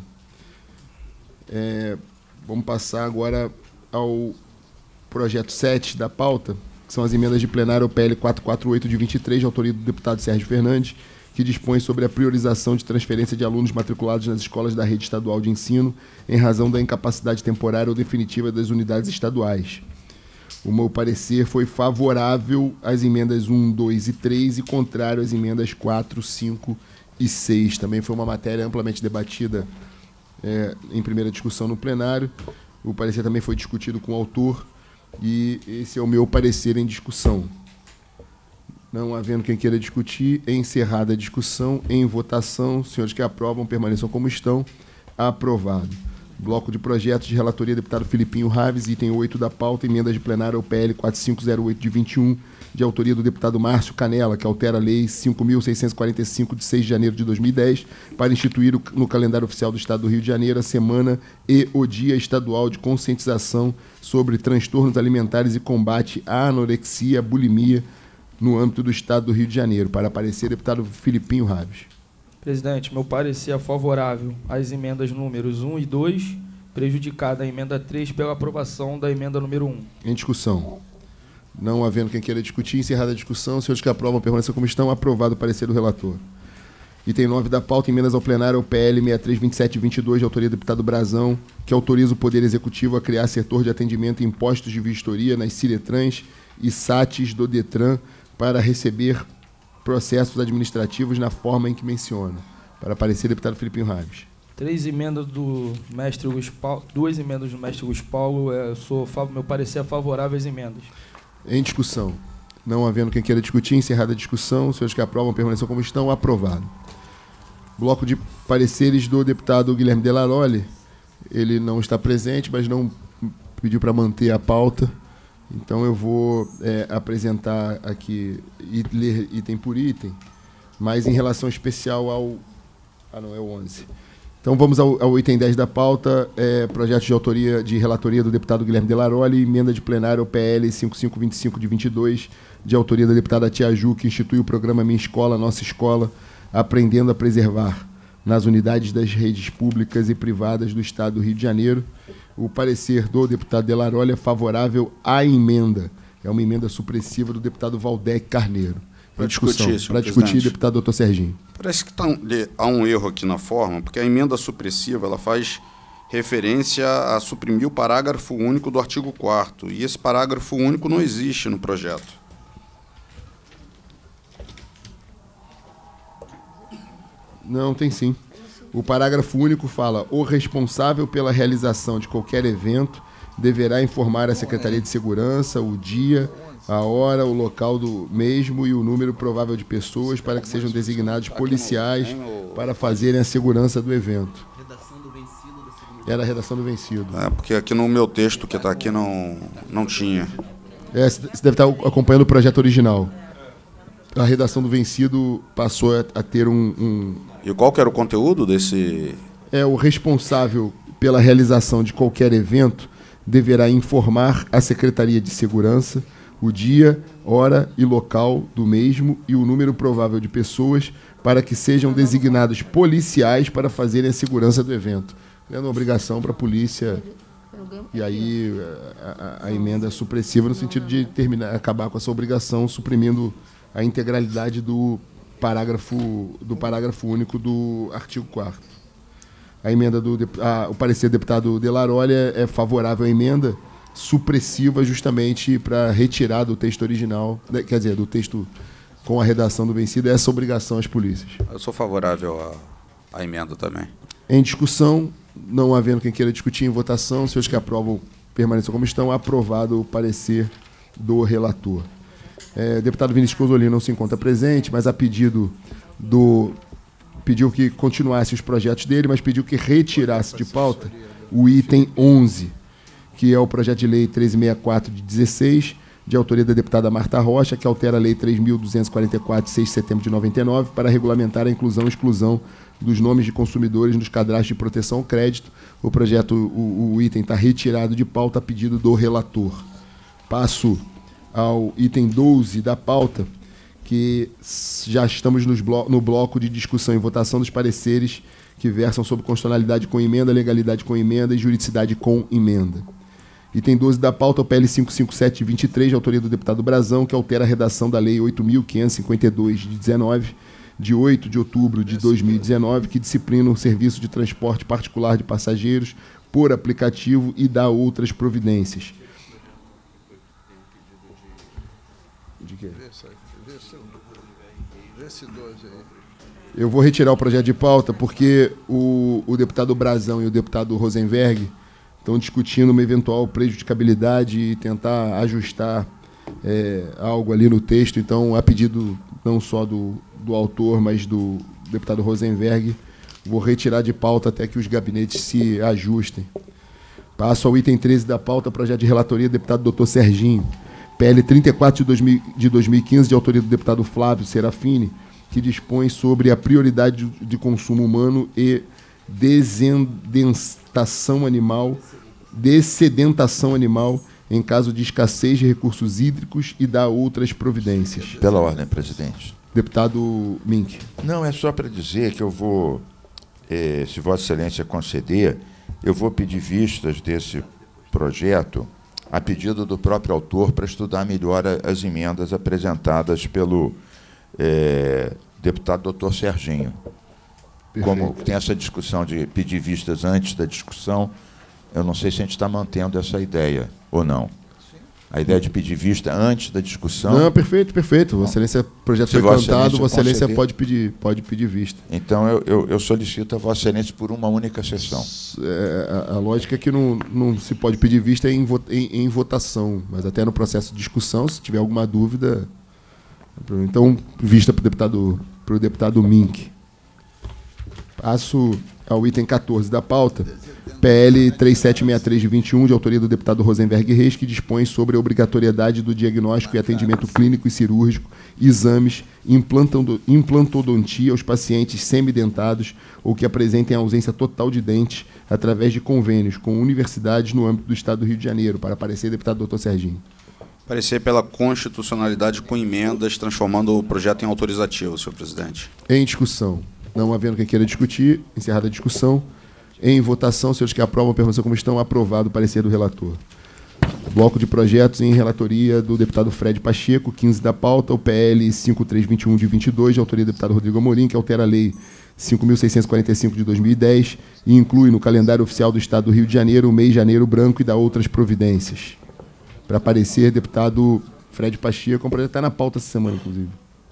É, vamos passar agora ao projeto sete da pauta, que são as emendas de plenário ao P L quatrocentos e quarenta e oito de vinte e três, de autoria do deputado Sérgio Fernandes, que dispõe sobre a priorização de transferência de alunos matriculados nas escolas da rede estadual de ensino, em razão da incapacidade temporária ou definitiva das unidades estaduais. O meu parecer foi favorável às emendas um, dois e três e contrário às emendas quatro, cinco e seis. Também foi uma matéria amplamente debatida é, em primeira discussão no plenário. O parecer também foi discutido com o autor e esse é o meu parecer em discussão. Não havendo quem queira discutir, é encerrada a discussão, em votação. Senhores que aprovam, permaneçam como estão. Aprovado. Bloco de projetos de relatoria, deputado Filipinho Raves, item oito da pauta, emenda de plenário ao P L quatro mil quinhentos e oito de vinte e um, de autoria do deputado Márcio Canella, que altera a lei cinco mil seiscentos e quarenta e cinco, de seis de janeiro de dois mil e dez, para instituir no calendário oficial do Estado do Rio de Janeiro a semana e o dia estadual de conscientização sobre transtornos alimentares e combate à anorexia e bulimia no âmbito do Estado do Rio de Janeiro. Para aparecer, deputado Filipinho Raves. Presidente, meu parecer é favorável às emendas números um e dois, prejudicada a emenda três pela aprovação da emenda número um. Em discussão. Não havendo quem queira discutir, encerrada a discussão, os senhores que aprovam permaneçam como estão, aprovado o parecer do relator. Item nove da pauta, emendas ao plenário ao P L sessenta e três, vinte e sete e vinte e dois, de autoria do deputado Brazão, que autoriza o Poder Executivo a criar setor de atendimento em postos de vistoria nas Ciretrans e SATs do DETRAN para receber processos administrativos na forma em que menciona. Para parecer, deputado Felipinho Rames. Três emendas do mestre Luiz Paulo, duas emendas do mestre Luiz Paulo, é, eu sou, meu parecer é favorável às emendas. Em discussão. Não havendo quem queira discutir, encerrada a discussão, os senhores que aprovam permaneçam como estão, aprovado. Bloco de pareceres do deputado Guilherme Delaroli. Ele não está presente, mas não pediu para manter a pauta. Então eu vou é, apresentar aqui e ler item por item, mas em relação especial ao... Ah, não, é o onze. Então vamos ao, ao item dez da pauta, é, projeto de autoria de relatoria do deputado Guilherme Delaroli, emenda de plenário ao P L cinco mil quinhentos e vinte e cinco de vinte e dois, de autoria da deputada Tia Ju, que institui o programa Minha Escola, Nossa Escola, aprendendo a preservar, nas unidades das redes públicas e privadas do Estado do Rio de Janeiro. O parecer do deputado Delaroli é favorável à emenda. É uma emenda supressiva do deputado Valdec Carneiro. Para discutir, Para discutir, deputado doutor Serginho. Parece que tá um, de, há um erro aqui na forma, porque a emenda supressiva ela faz referência a suprimir o parágrafo único do artigo quarto, e esse parágrafo único não existe no projeto. Não, tem sim. O parágrafo único fala: o responsável pela realização de qualquer evento deverá informar a Secretaria de Segurança o dia, a hora, o local do mesmo e o número provável de pessoas para que sejam designados policiais para fazerem a segurança do evento. Era a redação do vencido. É, porque aqui no meu texto que está aqui não, não tinha. É, você deve estar acompanhando o projeto original. A redação do vencido passou a, a ter um, um... E qual que era o conteúdo desse... É, o responsável pela realização de qualquer evento deverá informar a Secretaria de Segurança o dia, hora e local do mesmo e o número provável de pessoas para que sejam designados policiais para fazerem a segurança do evento. Dando obrigação para a polícia. E aí a, a, a emenda supressiva no sentido de terminar, acabar com essa obrigação, suprimindo a integralidade do parágrafo, do parágrafo único do artigo quarto. A emenda do a, o parecer do deputado Delaroli é, é favorável à emenda supressiva justamente para retirar do texto original, quer dizer, do texto com a redação do vencido, essa obrigação às polícias. Eu sou favorável à, à emenda também. Em discussão, não havendo quem queira discutir em votação, os senhores que aprovam permaneçam como estão, aprovado o parecer do relator. É, o deputado Vinícius Cozzolino não se encontra presente, mas a pedido do... pediu que continuasse os projetos dele, mas pediu que retirasse de pauta o item onze, que é o projeto de lei trezentos e sessenta e quatro de dezesseis, de autoria da deputada Marta Rocha, que altera a lei três mil duzentos e quarenta e quatro, de seis de setembro de noventa e nove, para regulamentar a inclusão e exclusão dos nomes de consumidores nos cadastros de proteção ao crédito. O projeto, o, o item está retirado de pauta a pedido do relator. Passo ao item doze da pauta, que já estamos nos blo- no bloco de discussão e votação dos pareceres que versam sobre constitucionalidade com emenda, legalidade com emenda e juridicidade com emenda. Item doze da pauta, o P L quinhentos e cinquenta e sete de vinte e três, de autoria do deputado Brazão, que altera a redação da Lei oito mil quinhentos e cinquenta e dois, de dezenove, de oito de outubro de dois mil e dezenove, que disciplina o serviço de transporte particular de passageiros por aplicativo e dá outras providências. De quê? Eu vou retirar o projeto de pauta porque o, o deputado Brazão e o deputado Rosenberg estão discutindo uma eventual prejudicabilidade e tentar ajustar é, algo ali no texto. Então, a pedido não só do, do autor, mas do deputado Rosenberg, vou retirar de pauta até que os gabinetes se ajustem. Passo ao item treze da pauta, projeto de relatoria do deputado doutor Serginho, P L trinta e quatro de dois mil e quinze, de autoria do deputado Flávio Serafini, que dispõe sobre a prioridade de consumo humano e descedentação animal, dessedentação animal em caso de escassez de recursos hídricos e dá outras providências. Pela ordem, presidente. Deputado Mink. Não, é só para dizer que eu vou, eh, se Vossa Excelência conceder, eu vou pedir vistas desse projeto a pedido do próprio autor para estudar melhor as emendas apresentadas pelo eh, deputado doutor Serginho. Perfeito. Como tem essa discussão de pedir vistas antes da discussão, eu não sei se a gente está mantendo essa ideia ou não. A ideia de pedir vista antes da discussão. Não, perfeito, perfeito. Vossa Excelência, o projeto Se foi Vossa cantado, Excelência Vossa Excelência conceder. pode pedir, pode pedir vista. Então, eu, eu, eu solicito a Vossa Excelência por uma única sessão. É, a, a lógica é que não, não se pode pedir vista em, vo- em, em votação, mas até no processo de discussão, se tiver alguma dúvida. Então, vista para o deputado, pro deputado Mink. Passo ao item quatorze da pauta. P L três sete seis três de vinte e um, de autoria do deputado Rosenberg Reis, que dispõe sobre a obrigatoriedade do diagnóstico e atendimento clínico e cirúrgico, exames, implantodo- implantodontia aos pacientes semidentados ou que apresentem ausência total de dentes, através de convênios com universidades no âmbito do Estado do Rio de Janeiro. Para aparecer, deputado doutor Serginho. Parecer pela constitucionalidade com emendas, transformando o projeto em autorizativo, senhor presidente. Em discussão. Não havendo quem queira discutir, encerrada a discussão. Em votação, senhores que aprovam, permaneçam como estão. Aprovado o parecer do relator. Bloco de projetos em relatoria do deputado Fred Pacheco, quinze da pauta, o P L cinco três dois um de vinte e dois, de autoria do deputado Rodrigo Amorim, que altera a Lei cinco mil seiscentos e quarenta e cinco de dois mil e dez e inclui no calendário oficial do Estado do Rio de Janeiro o mês de janeiro branco e dá outras providências. Para aparecer, deputado Fred Pacheco, o projeto está na pauta essa semana, inclusive.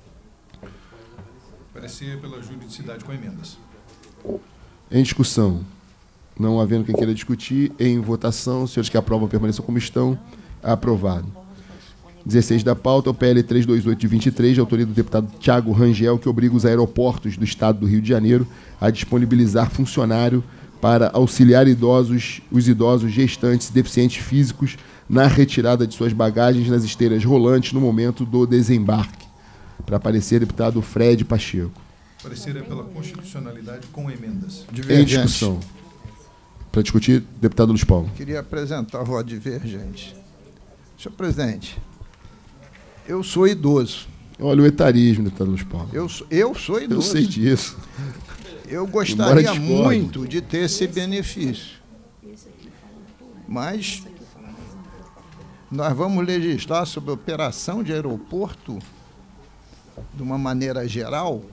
Parecer pela juridicidade com emendas. Em discussão. Não havendo quem queira discutir, em votação, os senhores que aprovam permaneçam como estão. Aprovado. dezesseis da pauta, o P L trezentos e vinte e oito de vinte e três, de autoria do deputado Tiago Rangel, que obriga os aeroportos do Estado do Rio de Janeiro a disponibilizar funcionário para auxiliar idosos, os idosos gestantes e deficientes físicos na retirada de suas bagagens nas esteiras rolantes no momento do desembarque. Para aparecer, deputado Fred Pacheco. Parecer é pela constitucionalidade com emendas. Em discussão. Para discutir, deputado Luiz Paulo. Queria apresentar o voto divergente. Senhor presidente, eu sou idoso. Olha o etarismo, deputado Luiz Paulo. Eu, sou- eu sou idoso. Eu sei disso. Eu gostaria discorde. muito de ter esse benefício. Mas nós vamos legislar sobre a operação de aeroporto de uma maneira geral.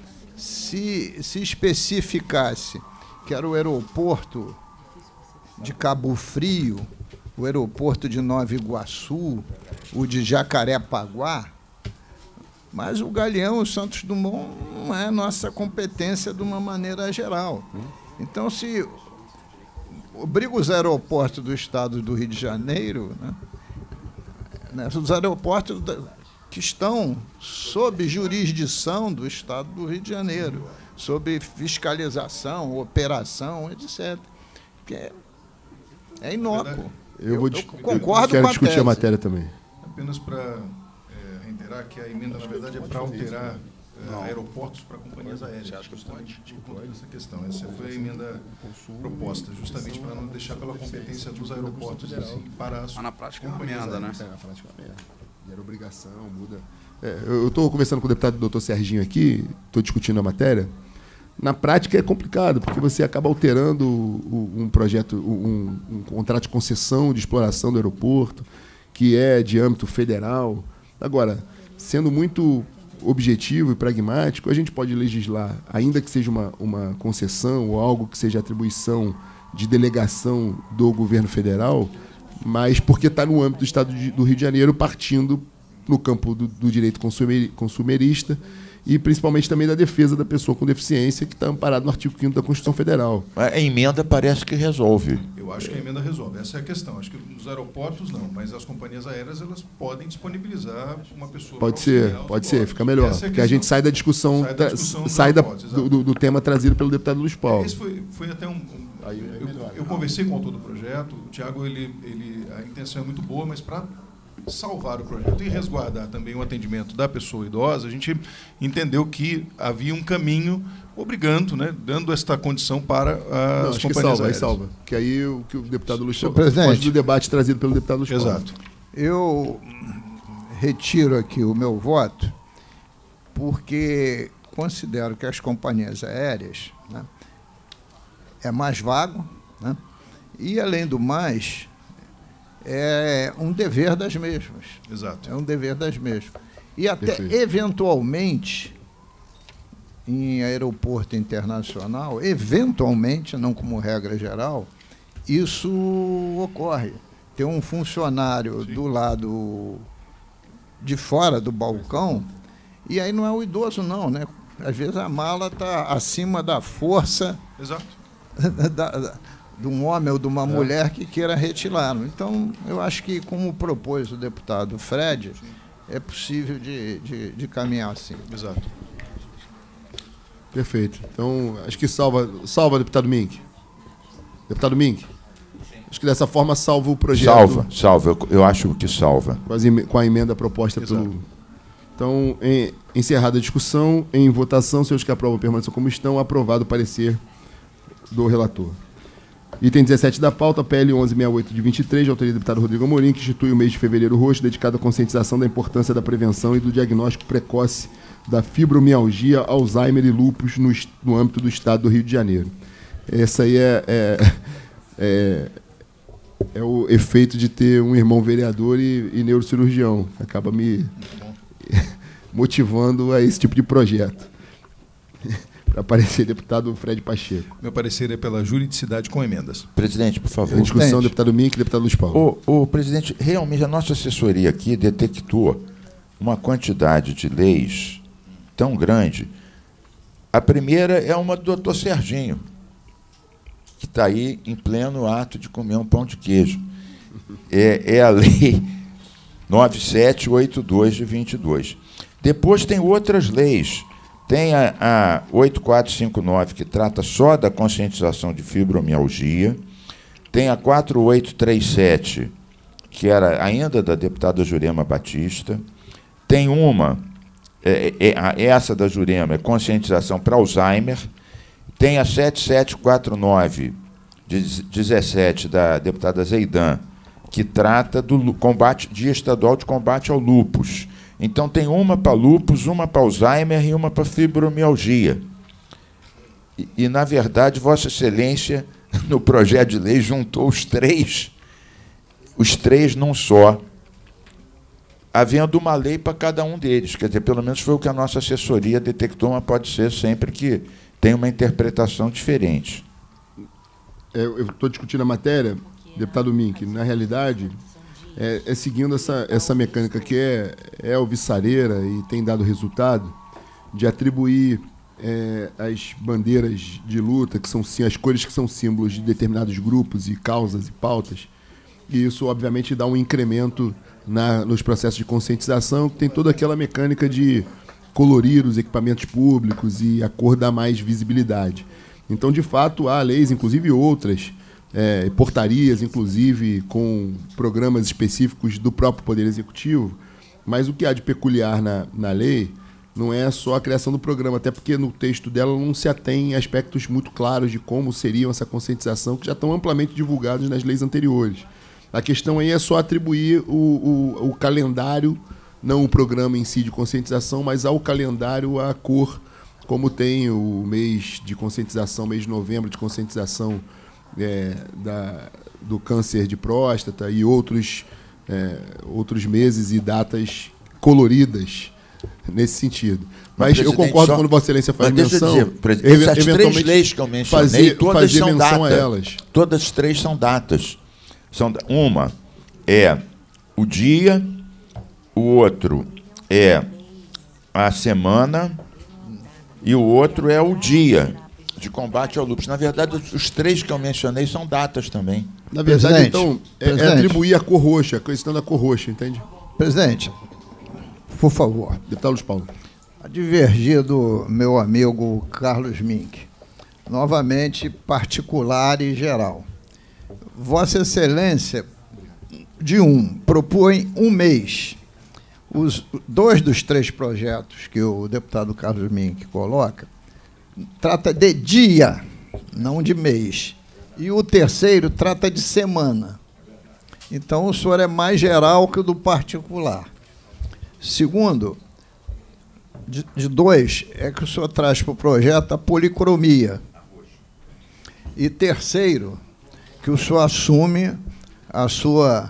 Se, se especificasse que era o aeroporto de Cabo Frio, o aeroporto de Nova Iguaçu, o de Jacarepaguá, mas o Galeão, o Santos Dumont, não é nossa competência de uma maneira geral. Então, se obriga os aeroportos do Estado do Rio de Janeiro, né, né, os aeroportos da, que estão sob jurisdição do Estado do Rio de Janeiro, sob fiscalização, operação, etcétera. Porque é, é inócuo. Eu, vou eu dis- concordo quero com a discutir tese. a matéria também. Apenas para é, reiterar que a emenda, na verdade, é para alterar é, aeroportos para companhias aéreas. Você acha que pode discutir essa questão? Essa foi a emenda proposta, justamente para não deixar pela competência dos aeroportos em si, para as Mas na prática é uma companhias emenda, né? aéreas. Era obrigação, muda. É, eu estou conversando com o deputado doutor Serginho aqui, estou discutindo a matéria. Na prática é complicado, porque você acaba alterando o- um projeto, um, um contrato de concessão de exploração do aeroporto, que é de âmbito federal. Agora, sendo muito objetivo e pragmático, a gente pode legislar, ainda que seja uma, uma concessão ou algo que seja atribuição de delegação do governo federal, mas porque está no âmbito do Estado de- do Rio de Janeiro, partindo no campo do, do direito consumeri- consumerista e principalmente também da defesa da pessoa com deficiência, que está amparado no artigo quinto da Constituição Federal. A emenda parece que resolve. Eu acho que a emenda resolve. Essa é a questão. Acho que nos aeroportos não, mas as companhias aéreas elas podem disponibilizar uma pessoa. Pode para ser, auxiliar os pode ser, idosos. fica melhor. Essa é Porque a gente questão. sai da discussão, Sai da tra- discussão dos sai da- aeroportos, exato. do, do- do tema trazido pelo deputado Luiz Paulo. Esse foi, foi até um. um- Aí é eu, melhor. eu conversei com o autor do projeto. O Tiago, ele, ele, a intenção é muito boa, mas para salvar o projeto e resguardar também o atendimento da pessoa idosa, a gente entendeu que havia um caminho obrigando, né, dando esta condição para Não, as acho que companhias salva, aí aéreas. salva. Que aí o que o deputado Luiz Senhor Paulo presidente. foge do debate trazido pelo deputado Luiz Paulo. Exato. Eu retiro aqui o meu voto porque considero que as companhias aéreas, né, é mais vago, né, e, além do mais, é um dever das mesmas. Exato. É um dever das mesmas. E até, Perfeito. eventualmente, em aeroporto internacional, eventualmente, não como regra geral, isso ocorre. tem um funcionário Sim. do lado de fora do balcão, e aí não é o idoso, não, né? Às vezes a mala está acima da força Exato. da, da, de um homem ou de uma é. mulher que queira retirá-lo. Então, eu acho que, como propôs o deputado Fred, Sim. é possível de, de, de caminhar assim. Exato. Perfeito. Então, acho que salva, salva deputado Mink. Deputado Mink. Acho que dessa forma salva o projeto. Salva, salva. Eu, eu acho que salva. Com, as, com a emenda proposta Exato. pelo... Então, em, encerrada a discussão, em votação, senhores que aprovam permaneçam como estão, aprovado o parecer do relator. Item dezessete da pauta, P L onze sessenta e oito de vinte e três, de autoria do deputado Rodrigo Amorim, que institui o mês de fevereiro roxo, dedicado à conscientização da importância da prevenção e do diagnóstico precoce da fibromialgia, Alzheimer e lúpus no, no âmbito do estado do Rio de Janeiro. Essa aí é, é, é, é o efeito de ter um irmão vereador e, e neurocirurgião. Acaba me motivando a esse tipo de projeto. Para parecer, deputado Fred Pacheco. Meu parecer é pela juridicidade com emendas. Presidente, por favor. Em discussão, presidente. Deputado Mink e deputado Luiz Paulo. O, o presidente, realmente a nossa assessoria aqui detectou uma quantidade de leis tão grande. A primeira é uma do doutor Serginho, que está aí em pleno ato de comer um pão de queijo. É, é a lei nove sete oito dois de vinte e dois. Depois tem outras leis. Tem a, a oito quatro cinco nove, que trata só da conscientização de fibromialgia. Tem a quatro oito três sete, que era ainda da deputada Jurema Batista. Tem uma, é, é, essa da Jurema, é conscientização para Alzheimer. Tem a sete sete quatro nove, de dezessete, da deputada Zeidan, que trata do combate, Dia Estadual de Combate ao Lúpus. Então, tem uma para lúpus, uma para Alzheimer e uma para fibromialgia. E, e, na verdade, Vossa Excelência, no projeto de lei, juntou os três, os três num só, havendo uma lei para cada um deles. Quer dizer, pelo menos foi o que a nossa assessoria detectou, mas pode ser sempre que tem uma interpretação diferente. É, eu estou discutindo a matéria, deputado Mink, na realidade... É, é seguindo essa, essa mecânica que é, é alvissareira e tem dado resultado, de atribuir é, as bandeiras de luta, que são as cores que são símbolos de determinados grupos e causas e pautas, e isso, obviamente, dá um incremento na, nos processos de conscientização, que tem toda aquela mecânica de colorir os equipamentos públicos e a cor dá mais visibilidade. Então, de fato, há leis, inclusive outras, É, portarias, inclusive, com programas específicos do próprio Poder Executivo, mas o que há de peculiar na, na lei não é só a criação do programa, até porque no texto dela não se atém aspectos muito claros de como seriam essa conscientização, que já estão amplamente divulgados nas leis anteriores. A questão aí é só atribuir o, o, o calendário, não o programa em si de conscientização, mas ao calendário a cor, como tem o mês de conscientização, mês de novembro de conscientização É, da, do câncer de próstata e outros, é, outros meses e datas coloridas nesse sentido. Mas, Mas eu concordo só, quando Vossa Excelência faz menção. Dizer, essas três leis que eu mencionei, fazer, todas fazer são menção datas. A elas. Todas três são datas. São, uma é o dia, o outro é a semana e o outro é o dia de combate ao lúpus. Na verdade, os três que eu mencionei são datas também. Na verdade, presidente, então, é, é atribuir a cor roxa, a questão da cor roxa, entende? Presidente, por favor. Deputado Luiz Paulo. A divergir do meu amigo Carlos Mink, novamente particular e geral. Vossa Excelência, de um, propõe um mês. Os dois dos três projetos que o deputado Carlos Mink coloca trata de dia, não de mês. E o terceiro trata de semana. Então, o senhor é mais geral que o do particular. Segundo, de, de dois, é que o senhor traz para o projeto a policromia. E terceiro, que o senhor assume a sua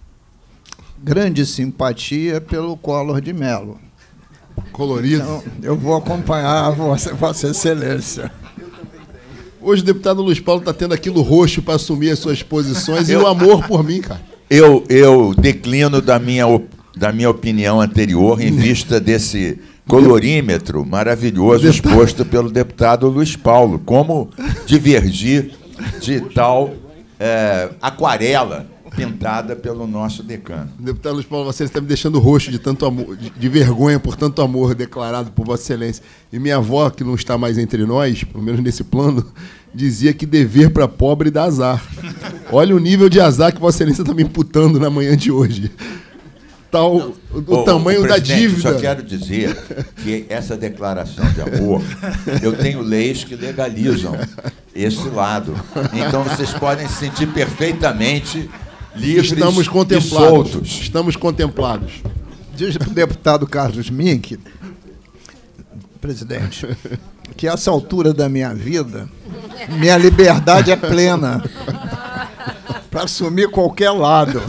grande simpatia pelo Collor de Mello. Colorido. Então, eu vou acompanhar a Vossa, Vossa Excelência. Hoje o deputado Luiz Paulo está tendo aquilo roxo para assumir as suas posições e o amor por mim, cara. eu, eu declino da minha, da minha opinião anterior em vista desse colorímetro maravilhoso exposto pelo deputado Luiz Paulo. Como divergir de tal é, aquarela pintada pelo nosso decano. Deputado Luiz Paulo, você está me deixando roxo de tanto amor, de, de vergonha por tanto amor declarado por Vossa Excelência. E minha avó, que não está mais entre nós, pelo menos nesse plano, dizia que dever para pobre dá azar. Olha o nível de azar que Vossa Excelência está me imputando na manhã de hoje. Tal, o, o Ô, tamanho ô, da dívida. Só quero dizer que essa declaração de amor, eu tenho leis que legalizam esse lado. Então vocês podem se sentir perfeitamente livres Estamos contemplados. e soltos. Estamos contemplados. Diz para o deputado Carlos Mink, presidente, que a essa altura da minha vida, minha liberdade é plena para assumir qualquer lado.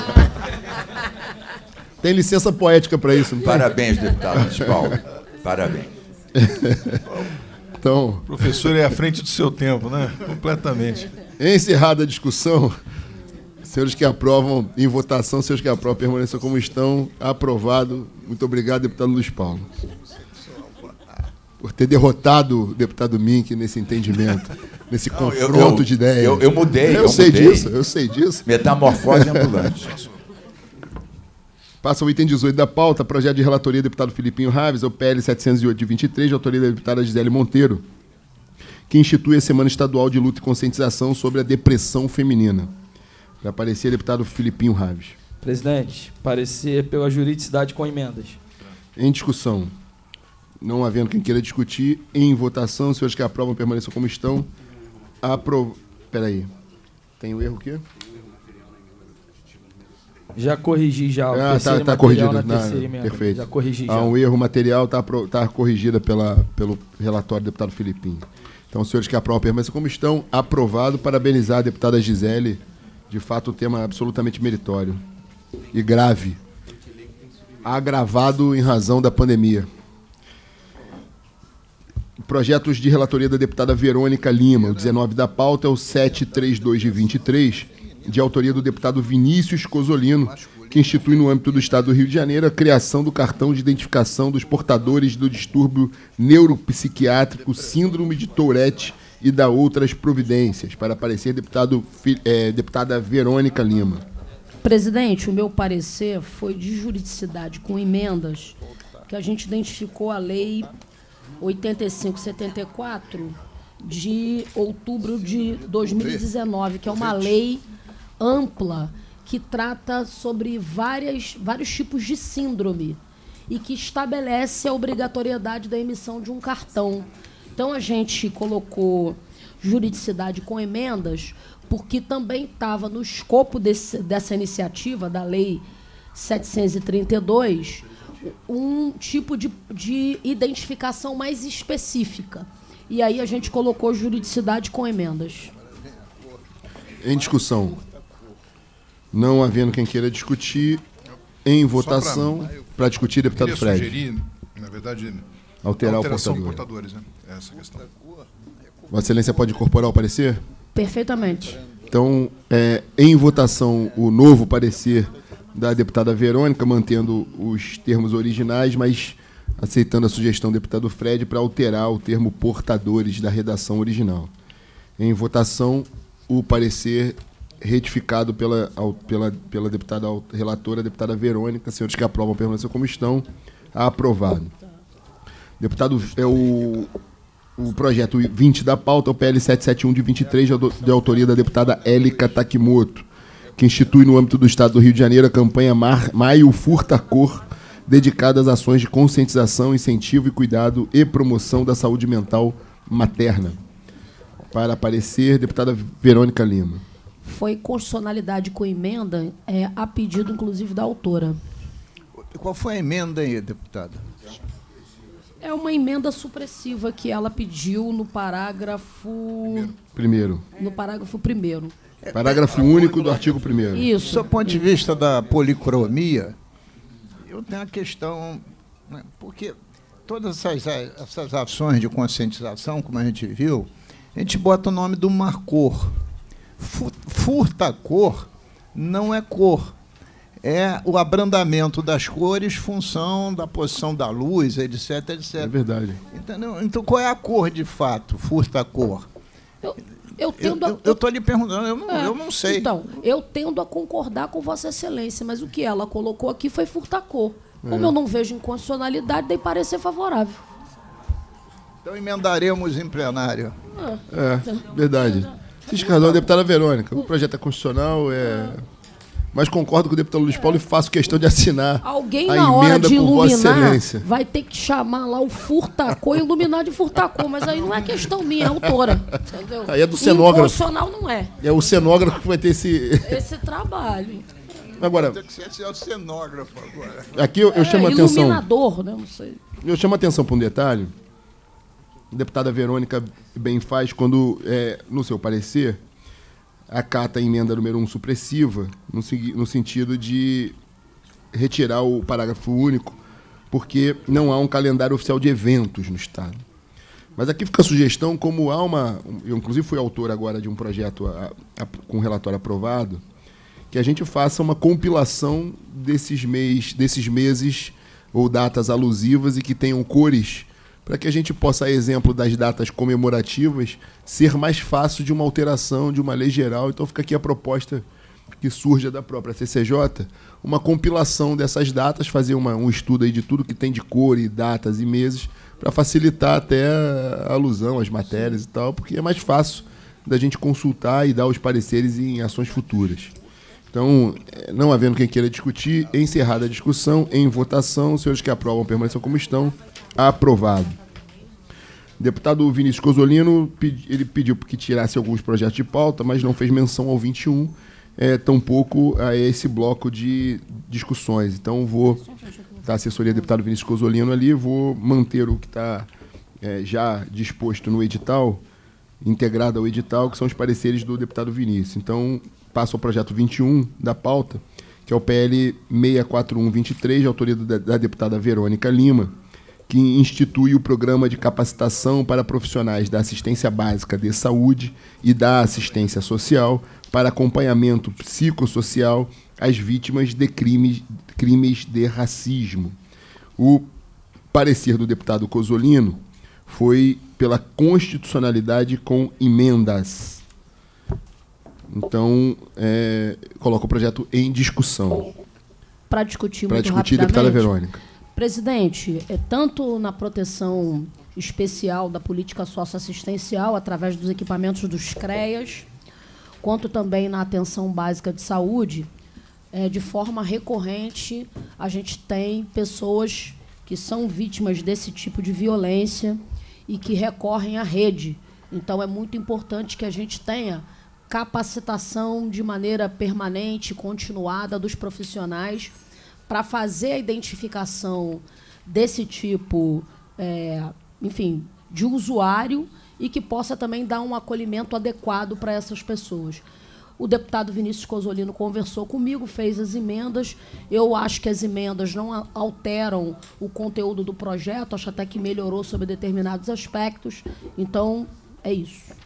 Tem licença poética para isso, não tem? Parabéns, deputado Luiz Paulo. Parabéns. Então, O professor é à frente do seu tempo, né? Completamente. encerrada a discussão, senhores que aprovam, em votação, senhores que aprovam, permaneçam como estão. Aprovado. Muito obrigado, deputado Luiz Paulo, por ter derrotado o deputado Mink nesse entendimento, nesse Não, confronto eu- eu- de ideias. eu- eu mudei, Eu, eu sei mudei. disso, eu sei disso. Metamorfose ambulante. Passa o item dezoito da pauta, projeto de relatoria do deputado Filipinho Raves, o P L setecentos e oito de vinte e três, de autoria da deputada Gisele Monteiro, que institui a Semana Estadual de Luta e Conscientização sobre a Depressão Feminina. Vai aparecer, deputado Filipinho Raves. Presidente, parecer pela juridicidade com emendas. Em discussão. Não havendo quem queira discutir, em votação, os senhores que aprovam permaneçam como estão. Apro... Peraí. Tem o erro aqui? Já corrigi já o Ah, terceiro tá, tá material corrigido. na Não, terceira emenda. perfeito. Já corrigi Há já. um erro material, está tá corrigida pela, pelo relatório do deputado Filipinho. Então, os senhores que aprovam permaneçam como estão. Aprovado. Parabenizar a deputada Gisele. De fato, um tema absolutamente meritório e grave. Agravado em razão da pandemia. Projetos de relatoria da deputada Verônica Lima. O dezenove da pauta é o setecentos e trinta e dois de vinte e três, de autoria do deputado Vinícius Cosolino, que institui no âmbito do Estado do Rio de Janeiro a criação do cartão de identificação dos portadores do distúrbio neuropsiquiátrico Síndrome de Tourette e da outras providências. Para aparecer, deputado, é, deputada Verônica Lima. Presidente, o meu parecer foi de juridicidade com emendas, que a gente identificou a lei oitenta e cinco setenta e quatro de outubro de dois mil e dezenove, que é uma lei ampla que trata sobre várias, vários tipos de síndrome e que estabelece a obrigatoriedade da emissão de um cartão. Então, a gente colocou juridicidade com emendas, porque também estava no escopo desse, dessa iniciativa, da Lei setecentos e trinta e dois, um tipo de, de identificação mais específica. E aí a gente colocou juridicidade com emendas. Em discussão. Não havendo quem queira discutir, em votação, para discutir, deputado Queria Fred. sugerir, na verdade, Alterar o alteração portador. de portadores, né? Essa é a questão. Vossa Excelência pode incorporar o parecer? Perfeitamente. Então, é, em votação, o novo parecer da deputada Verônica, mantendo os termos originais, mas aceitando a sugestão do deputado Fred para alterar o termo portadores da redação original. Em votação, o parecer retificado pela, ao- pela, pela deputada relatora, a deputada Verônica. Senhores que aprovam, permaneçam como estão. Aprovado. Deputado, é o, o projeto vinte da pauta, o P L setecentos e setenta e um de vinte e três, de, auto- de autoria da deputada Élica Takimoto, que institui no âmbito do Estado do Rio de Janeiro a campanha Mar, Maio Furta Cor, dedicada às ações de conscientização, incentivo e cuidado e promoção da saúde mental materna. Para aparecer, deputada Verônica Lima. Foi constitucionalidade com emenda, é, a pedido, inclusive, da autora. Qual foi a emenda aí, deputada? É uma emenda supressiva que ela pediu no parágrafo... Primeiro. No parágrafo primeiro. Parágrafo único do artigo primeiro. Isso. Do ponto de vista da policromia, eu tenho a questão, né, porque todas essas, essas ações de conscientização, como a gente viu, a gente bota o nome do marcor. Fu- Furta-cor não é cor. É o abrandamento das cores, função da posição da luz, etc, etcétera. É verdade. Entendeu? Então, qual é a cor de fato? Furta-cor. Eu, eu tendo eu, estou lhe perguntando, eu não, é, eu não sei. Então, eu tendo a concordar com Vossa Excelência, mas o que ela colocou aqui foi furta-cor. Como é. eu não vejo inconstitucionalidade, dei parecer favorável. Então emendaremos em plenário. É, é verdade. Fiscalizou a deputada Verônica. O projeto é constitucional, é... mas concordo com o deputado Luiz Paulo e faço questão de assinar Alguém a na hora emenda de por Vossa iluminar Excelência. vai ter que chamar lá o furtacor e iluminar de furtacor, mas aí não é questão minha, é autora. Entendeu? Aí é do cenógrafo. Inconstitucional não é. É o cenógrafo que vai ter esse... Esse trabalho. Agora, tem que ser o cenógrafo agora. Aqui eu, eu é, chamo a atenção... iluminador, né? Não sei. Eu chamo a atenção para um detalhe. A deputada Verônica bem faz quando, é, no seu parecer, acata a emenda número um supressiva, no, no sentido de retirar o parágrafo único, porque não há um calendário oficial de eventos no Estado. Mas aqui fica a sugestão, como há uma... Eu, inclusive, fui autor agora de um projeto a, a, com relatório aprovado, que a gente faça uma compilação desses, mês, desses meses ou datas alusivas e que tenham cores, para que a gente possa, a exemplo das datas comemorativas, ser mais fácil de uma alteração de uma lei geral. Então fica aqui a proposta que surja da própria C C J, uma compilação dessas datas, fazer uma, um estudo aí de tudo que tem de cor e datas e meses, para facilitar até a alusão às matérias e tal, porque é mais fácil da gente consultar e dar os pareceres em ações futuras. Então, não havendo quem queira discutir, encerrada a discussão, em votação, os senhores que aprovam permaneçam como estão. Aprovado. O deputado Vinícius Cozzolino, ele pediu que tirasse alguns projetos de pauta, mas não fez menção ao vinte e um, é, tampouco a esse bloco de discussões. Então, vou, da assessoria do deputado Vinícius Cozzolino ali, vou manter o que está é, já disposto no edital, integrado ao edital, que são os pareceres do deputado Vinícius. Então, passo ao projeto vinte e um da pauta, que é o P L seis quatro um dois três, de autoria da, da deputada Verônica Lima, que institui o programa de capacitação para profissionais da assistência básica de saúde e da assistência social para acompanhamento psicossocial às vítimas de crimes, crimes de racismo. O parecer do deputado Cozzolino foi pela constitucionalidade com emendas. Então, é, coloco o projeto em discussão. Para discutir Para muito discutir, rapidamente. deputada Verônica. Presidente, é, tanto na proteção especial da política socioassistencial, através dos equipamentos dos CREAS, quanto também na atenção básica de saúde, é, de forma recorrente, a gente tem pessoas que são vítimas desse tipo de violência e que recorrem à rede. Então, é muito importante que a gente tenha capacitação de maneira permanente, continuada, dos profissionais, para fazer a identificação desse tipo, é, enfim, de usuário e que possa também dar um acolhimento adequado para essas pessoas. O deputado Vinícius Cozzolino conversou comigo, fez as emendas. Eu acho que as emendas não alteram o conteúdo do projeto, acho até que melhorou sobre determinados aspectos. Então, é isso.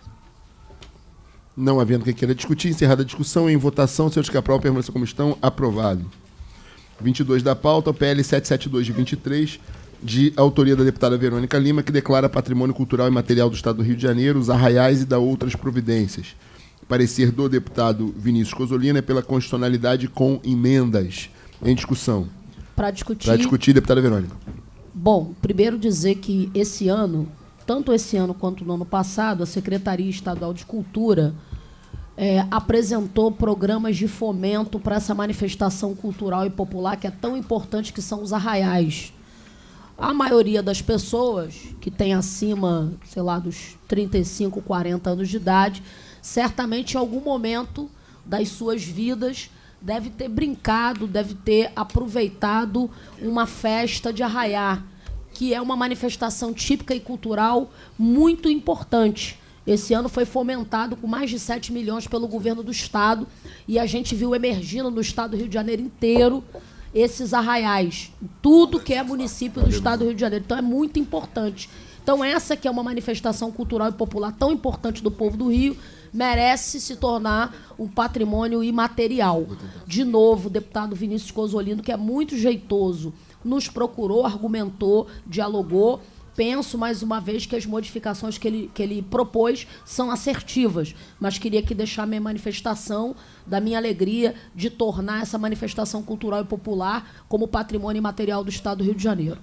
Não havendo quem queira discutir, encerrada a discussão, em votação, senhores que aprovam, permaneçam como estão, aprovado. vinte e dois da pauta, o P L setecentos e setenta e dois de vinte e três, de autoria da deputada Verônica Lima, que declara patrimônio cultural e material do Estado do Rio de Janeiro, os arraiais e da outras providências. Parecer do deputado Vinícius Cozzolino é pela constitucionalidade com emendas. Em discussão. Para discutir... Para discutir, deputada Verônica. Bom, primeiro dizer que esse ano, tanto esse ano quanto no ano passado, a Secretaria Estadual de Cultura É, apresentou programas de fomento para essa manifestação cultural e popular que é tão importante, que são os arraiais. A maioria das pessoas que tem acima, sei lá, dos trinta e cinco, quarenta anos de idade, certamente em algum momento das suas vidas deve ter brincado, deve ter aproveitado uma festa de arraiá, que é uma manifestação típica e cultural muito importante. Esse ano foi fomentado com mais de sete milhões pelo governo do Estado e a gente viu emergindo no Estado do Rio de Janeiro inteiro esses arraiais, tudo que é município do Estado do Rio de Janeiro. Então, é muito importante. Então, essa que é uma manifestação cultural e popular tão importante do povo do Rio, merece se tornar um patrimônio imaterial. De novo, o deputado Vinícius Cozzolino, que é muito jeitoso, nos procurou, argumentou, dialogou. Penso, mais uma vez, que as modificações que ele, que ele propôs são assertivas, mas queria aqui deixar minha manifestação da minha alegria de tornar essa manifestação cultural e popular como patrimônio imaterial do Estado do Rio de Janeiro.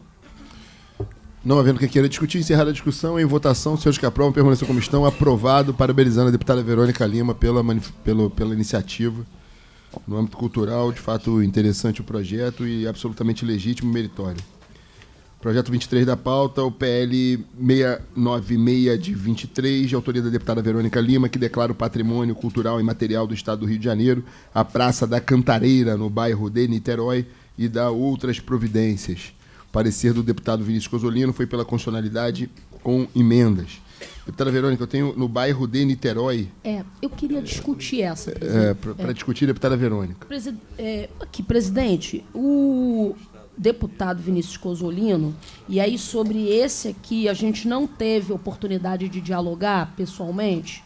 Não havendo quem queira discutir, encerrada a discussão, em votação, os senhores que aprovam permanecem como estão, aprovado, parabenizando a deputada Verônica Lima pela, pela, pela iniciativa no âmbito cultural. De fato, interessante o projeto e absolutamente legítimo e meritório. Projeto vinte e três da pauta, o P L seiscentos e noventa e seis de vinte e três, de autoria da deputada Verônica Lima, que declara o patrimônio cultural e material do Estado do Rio de Janeiro, a Praça da Cantareira, no bairro de Niterói, e dá outras providências. O parecer do deputado Vinícius Cozzolino foi pela constitucionalidade com emendas. Deputada Verônica, eu tenho no bairro de Niterói... É, eu queria discutir essa. É, para é. discutir, deputada Verônica. Presi é, aqui, presidente, o... deputado Vinícius Cozzolino, e aí sobre esse aqui a gente não teve oportunidade de dialogar pessoalmente,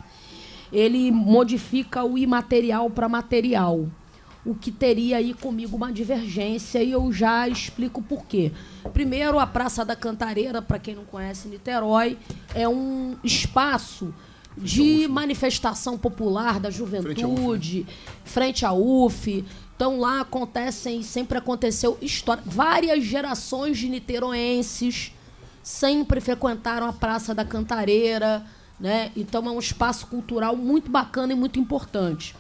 ele modifica o imaterial para material, o que teria aí comigo uma divergência, e eu já explico por quê. Primeiro, a Praça da Cantareira, para quem não conhece Niterói, é um espaço de manifestação popular da juventude, frente à U F. Então, lá acontecem, sempre aconteceu, história, várias gerações de niteroenses sempre frequentaram a Praça da Cantareira, né? Então, é um espaço cultural muito bacana e muito importante.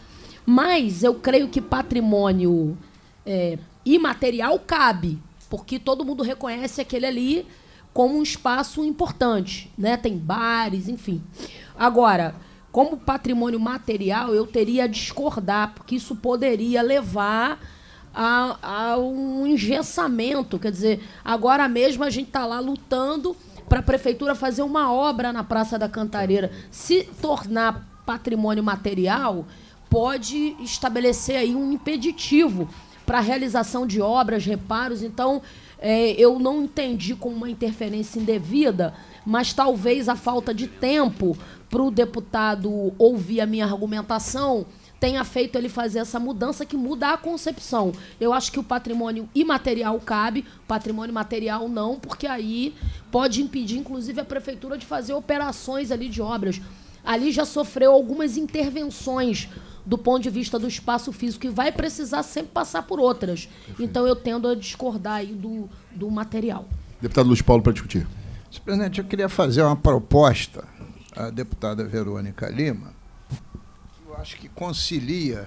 Mas eu creio que patrimônio é, imaterial cabe, porque todo mundo reconhece aquele ali como um espaço importante, né? Tem bares, enfim. Agora, como patrimônio material, eu teria a discordar, porque isso poderia levar a, a um engessamento. Quer dizer, agora mesmo a gente está lá lutando para a prefeitura fazer uma obra na Praça da Cantareira. Se tornar patrimônio material, pode estabelecer aí um impeditivo para a realização de obras, reparos. Então, é, eu não entendi como uma interferência indevida, mas talvez a falta de tempo para o deputado ouvir a minha argumentação tenha feito ele fazer essa mudança que muda a concepção. Eu acho que o patrimônio imaterial cabe, patrimônio material não, porque aí pode impedir, inclusive, a prefeitura de fazer operações ali de obras. Ali já sofreu algumas intervenções do ponto de vista do espaço físico e vai precisar sempre passar por outras. Perfeito. Então, eu tendo a discordar aí do, do material. Deputado Luiz Paulo, para discutir. Senhor presidente, eu queria fazer uma proposta à deputada Verônica Lima, que eu acho que concilia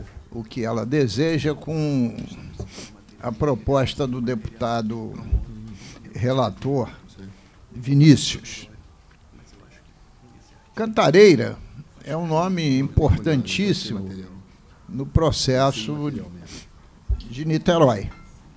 o que ela deseja com a proposta do deputado relator Vinícius. Cantareira é um nome importantíssimo no processo de Niterói.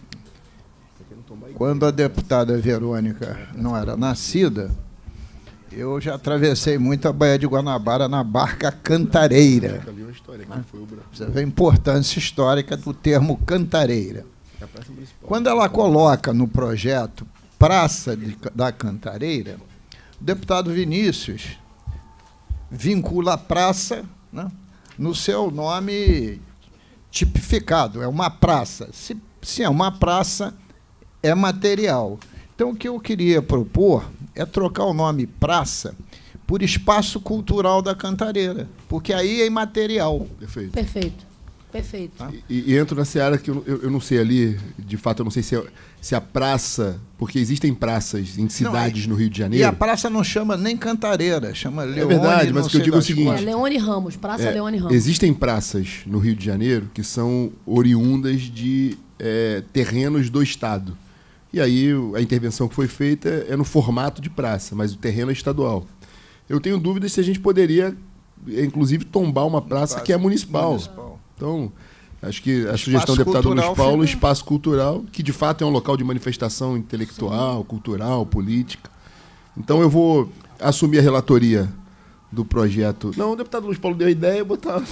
Quando a deputada Verônica não era nascida, eu já atravessei muito a Baía de Guanabara na barca Cantareira. Você vê a importância histórica do termo Cantareira. Quando ela coloca no projeto Praça de, da Cantareira, o deputado Vinícius vincula a praça, né, no seu nome tipificado. É uma praça. Se, se é uma praça, é material. Então, o que eu queria propor é trocar o nome praça por espaço cultural da Cantareira, porque aí é imaterial. Perfeito. Perfeito. Perfeito. Tá? E, e entro na seara que eu, eu, eu não sei ali, de fato, eu não sei se, é, se a praça, porque existem praças em cidades não, no Rio de Janeiro. E a praça não chama nem Cantareira, chama Leone. É verdade, mas o que eu digo é o seguinte. É, Leone Ramos, Praça é, Leone Ramos. Existem praças no Rio de Janeiro que são oriundas de é, terrenos do Estado. E aí a intervenção que foi feita é no formato de praça, mas o terreno é estadual. Eu tenho dúvidas se a gente poderia, inclusive, tombar uma praça, praça que é municipal. municipal. Então, acho que a espaço sugestão do deputado Luiz Paulo, fica... espaço cultural, que de fato é um local de manifestação intelectual, Sim. cultural, política. Então eu vou assumir a relatoria do projeto. Não, o deputado Luiz Paulo deu a ideia, botar...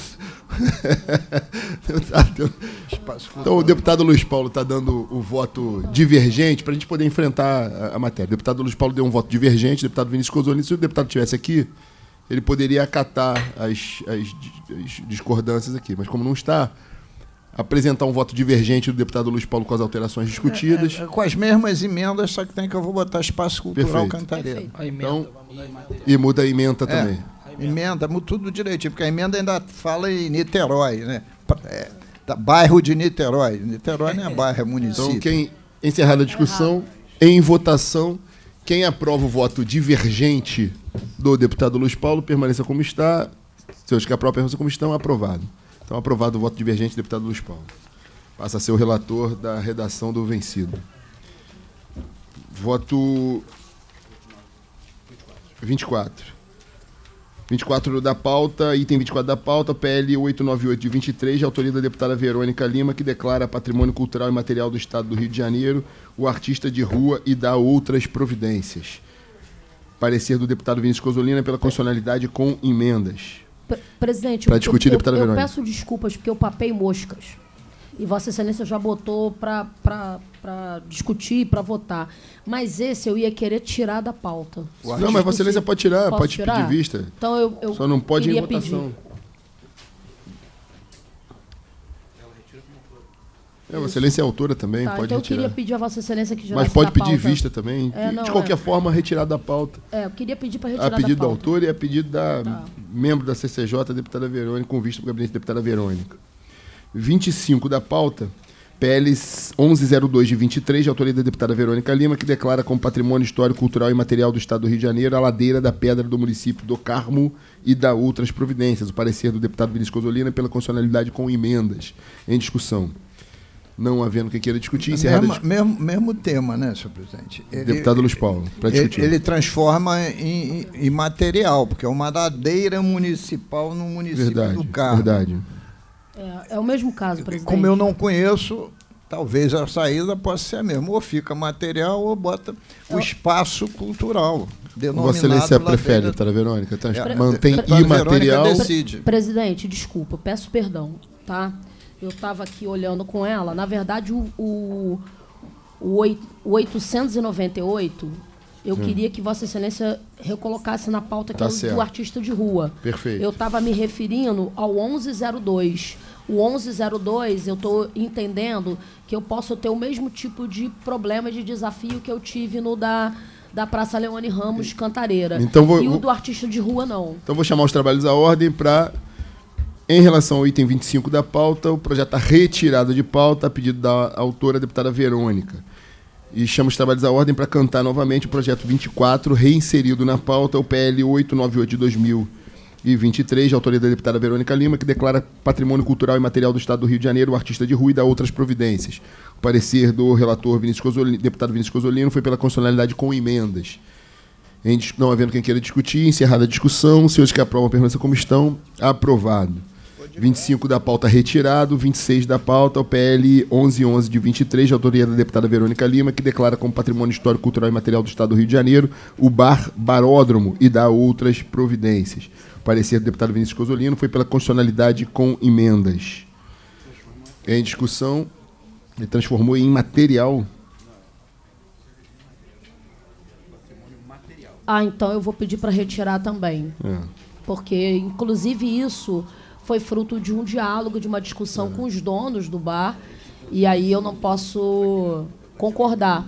Então o deputado Luiz Paulo está dando o voto divergente para a gente poder enfrentar a, a matéria. O deputado Luiz Paulo deu um voto divergente, o deputado Vinícius Cozzolino, se o deputado estivesse aqui, ele poderia acatar as, as, as discordâncias aqui. Mas como não está, apresentar um voto divergente do deputado Luiz Paulo com as alterações discutidas. É, é, com as mesmas emendas, só que tem que eu vou botar espaço cultural Cantareira. A emenda, Então, vai mudar em matéria. e muda a emenda também. É, emenda, muda tudo direitinho, porque a emenda ainda fala em Niterói, né? É, tá, bairro de Niterói. Niterói não é bairro, é município. Então, quem encerrada a discussão, em votação, quem aprova o voto divergente do deputado Luiz Paulo, permaneça como está. Senhores que aprovam, permaneça como estão, aprovado. Então, aprovado o voto divergente do deputado Luiz Paulo. Passa a ser o relator da redação do vencido. Voto vinte e quatro. vinte e quatro da pauta, item vinte e quatro da pauta, P L oitocentos e noventa e oito de vinte e três, de autoria da deputada Verônica Lima, que declara patrimônio cultural e material do Estado do Rio de Janeiro o artista de rua e dá outras providências. Parecer do deputado Vinícius Cosolina pela constitucionalidade com emendas. Pre- Presidente, Pra eu- discutir, eu, deputada eu, eu Verônica. peço desculpas porque eu papei moscas. E Vossa Excelência já botou para discutir, para votar. Mas esse eu ia querer tirar da pauta. Não, mas Vossa Excelência pode tirar, Posso pode tirar? pedir vista. Então eu, eu Só não pode em queria votação. pedir. É, Vossa Excelência é autora também, Tá, pode então eu retirar. queria pedir a Vossa Excelência que tirasse Mas pode da pedir pauta. vista também. É, não, de qualquer é. forma, retirar da pauta. É, eu queria pedir para A retirar pedido da do pauta. autor e a pedido da Tá. membro da C C J, a deputada Verônica, com vista para o gabinete da deputada Verônica. vinte e cinco da pauta, P L onze zero dois de vinte e três, de autoria da deputada Verônica Lima, que declara como patrimônio histórico, cultural e material do Estado do Rio de Janeiro a ladeira da Pedra do município do Carmo e da outras providências. O parecer do deputado Vinícius Cosolina pela constitucionalidade com emendas. Em discussão. Não havendo quem queira discutir, encerrada a Mesmo, mesmo, mesmo tema, né, senhor presidente? Ele, Deputado Luiz Paulo, para ele, discutir. ele transforma em, em material, porque é uma ladeira municipal no município Verdade, do Carmo. verdade. É, é o mesmo caso, presidente. Como eu não conheço, talvez a saída possa ser a mesma. Ou fica material ou bota o Eu- espaço cultural. Denominado Vossa Excelência prefere, ladeira- deputada Verônica? Trans- É, Mantém deputada imaterial. Verônica decide. Presidente, desculpa, eu peço perdão, tá? Eu estava aqui olhando com ela. Na verdade, o, o, o oi- o oitocentos e noventa e oito, eu queria que Vossa Excelência recolocasse na pauta que Tá é o certo. do artista de rua. Perfeito. Eu estava me referindo ao onze zero dois. O onze zero dois, eu estou entendendo que eu posso ter o mesmo tipo de problema, de desafio que eu tive no da, da Praça Leone Ramos Cantareira. Então vou- e o vou- do artista de rua, não. Então vou chamar os trabalhos à ordem para, em relação ao item vinte e cinco da pauta, o projeto está retirado de pauta a pedido da autora, a deputada Verônica. E chamo os trabalhos à ordem para cantar novamente o projeto vinte e quatro, reinserido na pauta, o P L oitocentos e noventa e oito de dois mil e vinte e três, de autoria da deputada Verônica Lima, que declara patrimônio cultural e material do Estado do Rio de Janeiro o artista de rua e dá outras providências. O parecer do relator Vinícius Cosolino, deputado Vinícius Cosolino foi pela constitucionalidade com emendas. Em dis- não havendo quem queira discutir, encerrada a discussão, os senhores que aprovam permaneçam como estão, aprovado. vinte e cinco da pauta retirado, vinte e seis da pauta, o P L onze onze de vinte e três, de autoria da deputada Verônica Lima, que declara como patrimônio histórico, cultural e material do Estado do Rio de Janeiro o Bar Baródromo e dá outras providências. O parecer do deputado Vinícius Cosolino foi pela constitucionalidade com emendas. Em discussão, ele transformou em material. Ah, então eu vou pedir para retirar também. É. Porque, inclusive, isso foi fruto de um diálogo, de uma discussão É. com os donos do bar, e aí eu não posso concordar.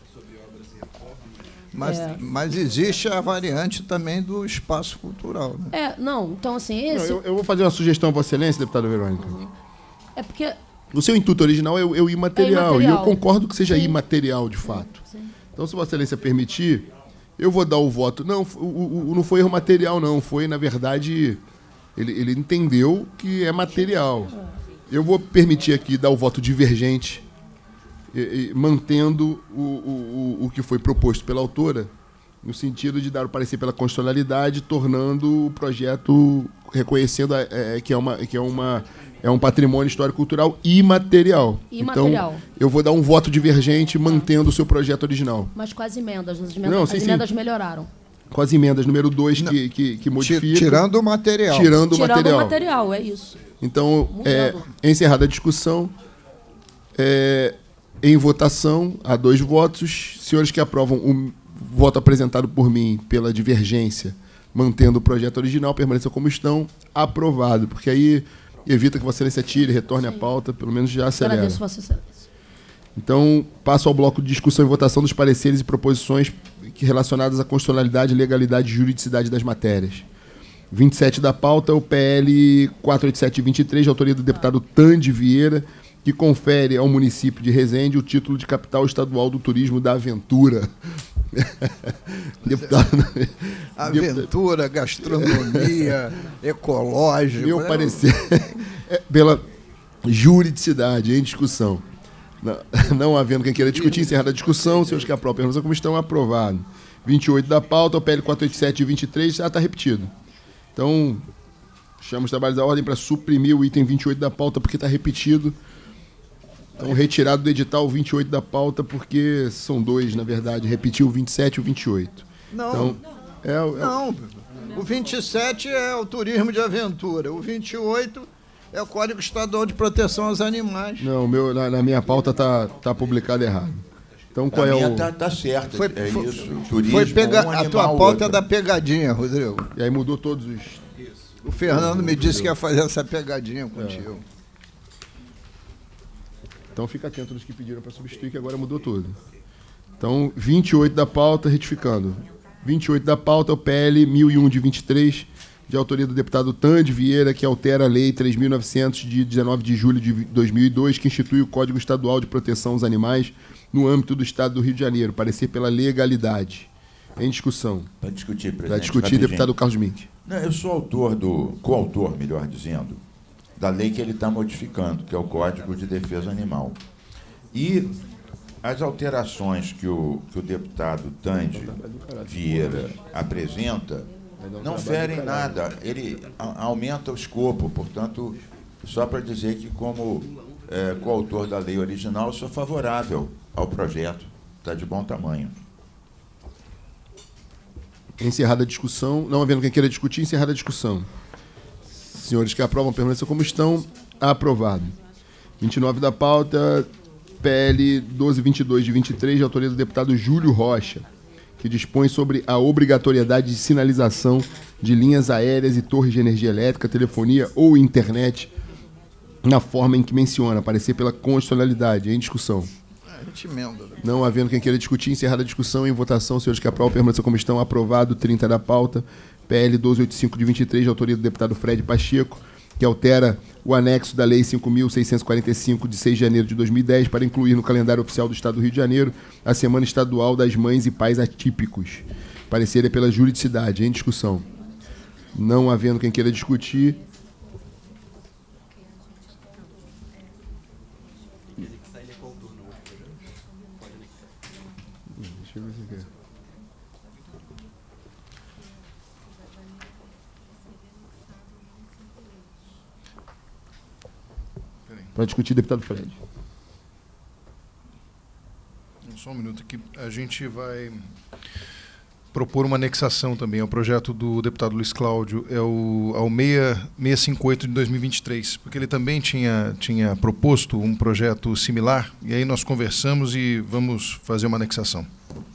Mas, É. mas existe a variante também do espaço cultural. Né? É, não, então assim, Não, esse... eu, eu vou fazer uma sugestão a Vossa Excelência, deputada Verônica. É porque... O seu intuito original é o, é o imaterial, É imaterial. e eu concordo que seja Sim. imaterial, de fato. Sim. Então, se Vossa Excelência permitir, eu vou dar o voto. Não, o, o- o- não foi erro material, não. Foi, na verdade, ele, ele entendeu que é material. Eu vou permitir aqui dar o voto divergente, e- e mantendo o, o, o- o que foi proposto pela autora, no sentido de dar o parecer pela constitucionalidade, tornando o projeto, reconhecendo é, que, é uma, que é, uma, é um patrimônio histórico-cultural imaterial. Imaterial. Então, eu vou dar um voto divergente, mantendo o seu projeto original. Mas com as emendas, as emendas, Não, sim, as sim. emendas melhoraram. Com as emendas número dois que, que, que Ti- modifica. Tirando o material. Tirando o Tirando material. o material, é isso. Então, é, Mudando. encerrada a discussão, é, em votação, há dois votos. Senhores que aprovam o voto apresentado por mim pela divergência mantendo o projeto original, permaneça como estão, aprovado. Porque aí evita que Vossa Excelência tire, retorne Sim. a pauta, pelo menos já acelera. Agradeço, Vossa Excelência. Então, passo ao bloco de discussão e votação dos pareceres e proposições relacionadas à constitucionalidade, legalidade e juridicidade das matérias. vinte e sete da pauta, o P L quatrocentos e oitenta e sete vinte e três, de autoria do deputado Tande Vieira, que confere ao município de Resende o título de capital estadual do turismo da aventura. Deputado, aventura, gastronomia, ecológico. Meu né? parecer é pela juridicidade em discussão. Não, não havendo quem queira discutir, encerrada a discussão, senhores que aprovam a pergunta como estão, aprovado. vinte e oito da pauta, o P L quatrocentos e oitenta e sete vinte e três, já está repetido. Então, chamo os trabalhos da ordem para suprimir o item vinte e oito da pauta, porque está repetido. Então, retirado do edital vinte e oito da pauta, porque são dois, na verdade. Repetiu o vinte e sete e o vinte e oito. Não, então, é, é, não. O vinte e sete é o turismo de aventura. O vinte e oito é o Código Estadual de Proteção aos Animais. Não, meu, na, na minha pauta está tá publicado errado. Então, qual a é minha o... Tá, tá certo, foi, é foi, isso. Turismo, foi pega... um A animal, tua pauta outro. é da pegadinha, Rodrigo. E aí mudou todos os... O Fernando me disse que ia fazer essa pegadinha contigo. É. Então fica atento nos que pediram para substituir, que agora mudou tudo. Então, vinte e oito da pauta, retificando. vinte e oito da pauta, o P L mil e um de vinte e três, de autoria do deputado Tande Vieira, que altera a Lei três mil e novecentos, de dezenove de julho de dois mil e dois, que institui o Código Estadual de Proteção aos Animais no âmbito do Estado do Rio de Janeiro, parecer pela legalidade. Em discussão. Para discutir, presidente. Para discutir, rapidinho. Deputado Carlos Mink. Não, eu sou autor do, coautor, melhor dizendo, da lei que ele está modificando, que é o Código de Defesa Animal. E as alterações que o, que o deputado Tande Vieira apresenta não ferem nada, ele a, aumenta o escopo, portanto, só para dizer que, como é, coautor da lei original, sou favorável ao projeto, está de bom tamanho. Encerrada a discussão, não havendo quem queira discutir, encerrada a discussão. Senhores que aprovam, permaneçam como estão, aprovado. vinte e nove da pauta, P L doze vinte e dois de vinte e três, de autoria do deputado Júlio Rocha, que dispõe sobre a obrigatoriedade de sinalização de linhas aéreas e torres de energia elétrica, telefonia ou internet, na forma em que menciona, parecer pela constitucionalidade. Em discussão. Não havendo quem queira discutir, encerrada a discussão, em votação, senhores que aprovam, permaneçam como estão, aprovado. Trinta da pauta, P L doze oitenta e cinco de vinte e três, de autoria do deputado Fred Pacheco, que altera o anexo da Lei cinco mil seiscentos e quarenta e cinco, de seis de janeiro de dois mil e dez, para incluir no calendário oficial do Estado do Rio de Janeiro a Semana Estadual das Mães e Pais Atípicos. Parecer é pela juridicidade. Em discussão. Não havendo quem queira discutir, para discutir, deputado Fred. Só um minuto aqui. A gente vai propor uma anexação também ao projeto do deputado Luiz Cláudio, é o, ao seis mil seiscentos e cinquenta e oito de dois mil e vinte e três, porque ele também tinha, tinha proposto um projeto similar, e aí nós conversamos e vamos fazer uma anexação.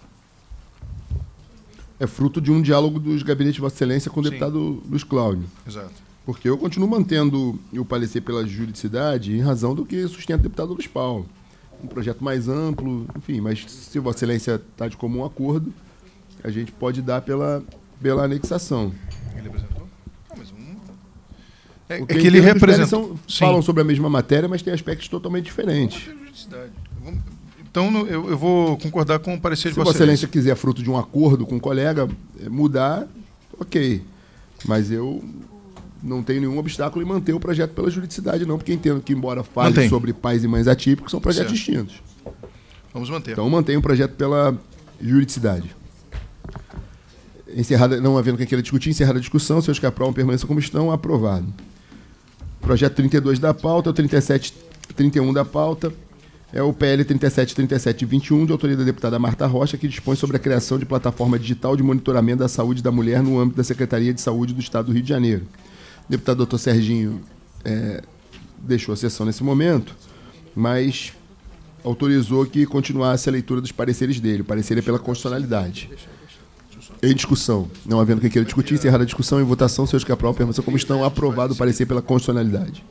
É fruto de um diálogo dos gabinetes de Vossa Excelência com o Sim. deputado Luiz Cláudio. Exato. Porque eu continuo mantendo o parecer pela juridicidade em razão do que sustenta o deputado Luiz Paulo. Um projeto mais amplo, enfim, mas se Vossa Excelência está de comum acordo, a gente pode dar pela, pela anexação. Ele apresentou? Ah, mas um... É, é Porque que ele representou. São, falam sobre a mesma matéria, mas tem aspectos totalmente diferentes. Então, eu, eu vou concordar com o parecer de Se Vossa Vossa Excelência quiser, fruto de um acordo com o colega, mudar, ok. Mas eu não tenho nenhum obstáculo em manter o projeto pela juridicidade, não, porque entendo que, embora fale Mantém. sobre pais e mães atípicos, são projetos Certo. distintos. Vamos manter. Então, mantenho o projeto pela juridicidade. Encerrada, não havendo quem queira discutir, encerrada a discussão, senhores que aprovam, permaneçam como estão, aprovado. Projeto trinta e dois da pauta, o trinta e sete, trinta e um da pauta, é o P L trinta e sete trinta e sete vinte e um, de autoria da deputada Marta Rocha, que dispõe sobre a criação de plataforma digital de monitoramento da saúde da mulher no âmbito da Secretaria de Saúde do Estado do Rio de Janeiro. O deputado doutor Serginho é, deixou a sessão nesse momento, mas autorizou que continuasse a leitura dos pareceres dele. O parecer é pela constitucionalidade. Deixa eu Em discussão. Não havendo quem queira discutir, encerrada a discussão, em votação, seus que aprovam permaneçam como estão. Aprovado o parecer pela constitucionalidade.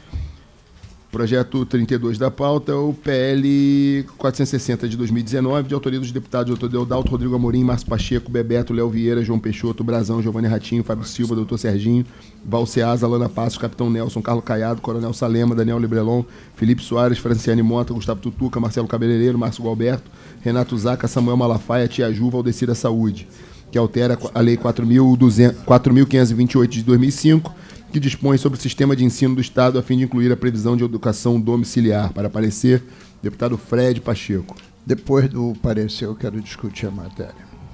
Projeto trinta e dois da pauta, o P L quatrocentos e sessenta de dois mil e dezenove, de autoria dos deputados doutor Deodalto, Rodrigo Amorim, Márcio Pacheco, Bebeto, Léo Vieira, João Peixoto, Brazão, Giovanni Ratinho, Fábio Silva, doutor Serginho, Valceasa, Alana Passos, Capitão Nelson, Carlos Caiado, Coronel Salema, Daniel Librelon, Felipe Soares, Franciane Mota, Gustavo Tutuca, Marcelo Cabeleireiro, Márcio Gualberto, Renato Zaca, Samuel Malafaia, Tia Ju, Valdecir da Saúde, que altera a Lei quatro mil quinhentos e vinte e oito de dois mil e cinco, que dispõe sobre o sistema de ensino do Estado a fim de incluir a previsão de educação domiciliar. Para parecer, deputado Fred Pacheco. Depois do parecer, eu quero discutir a matéria.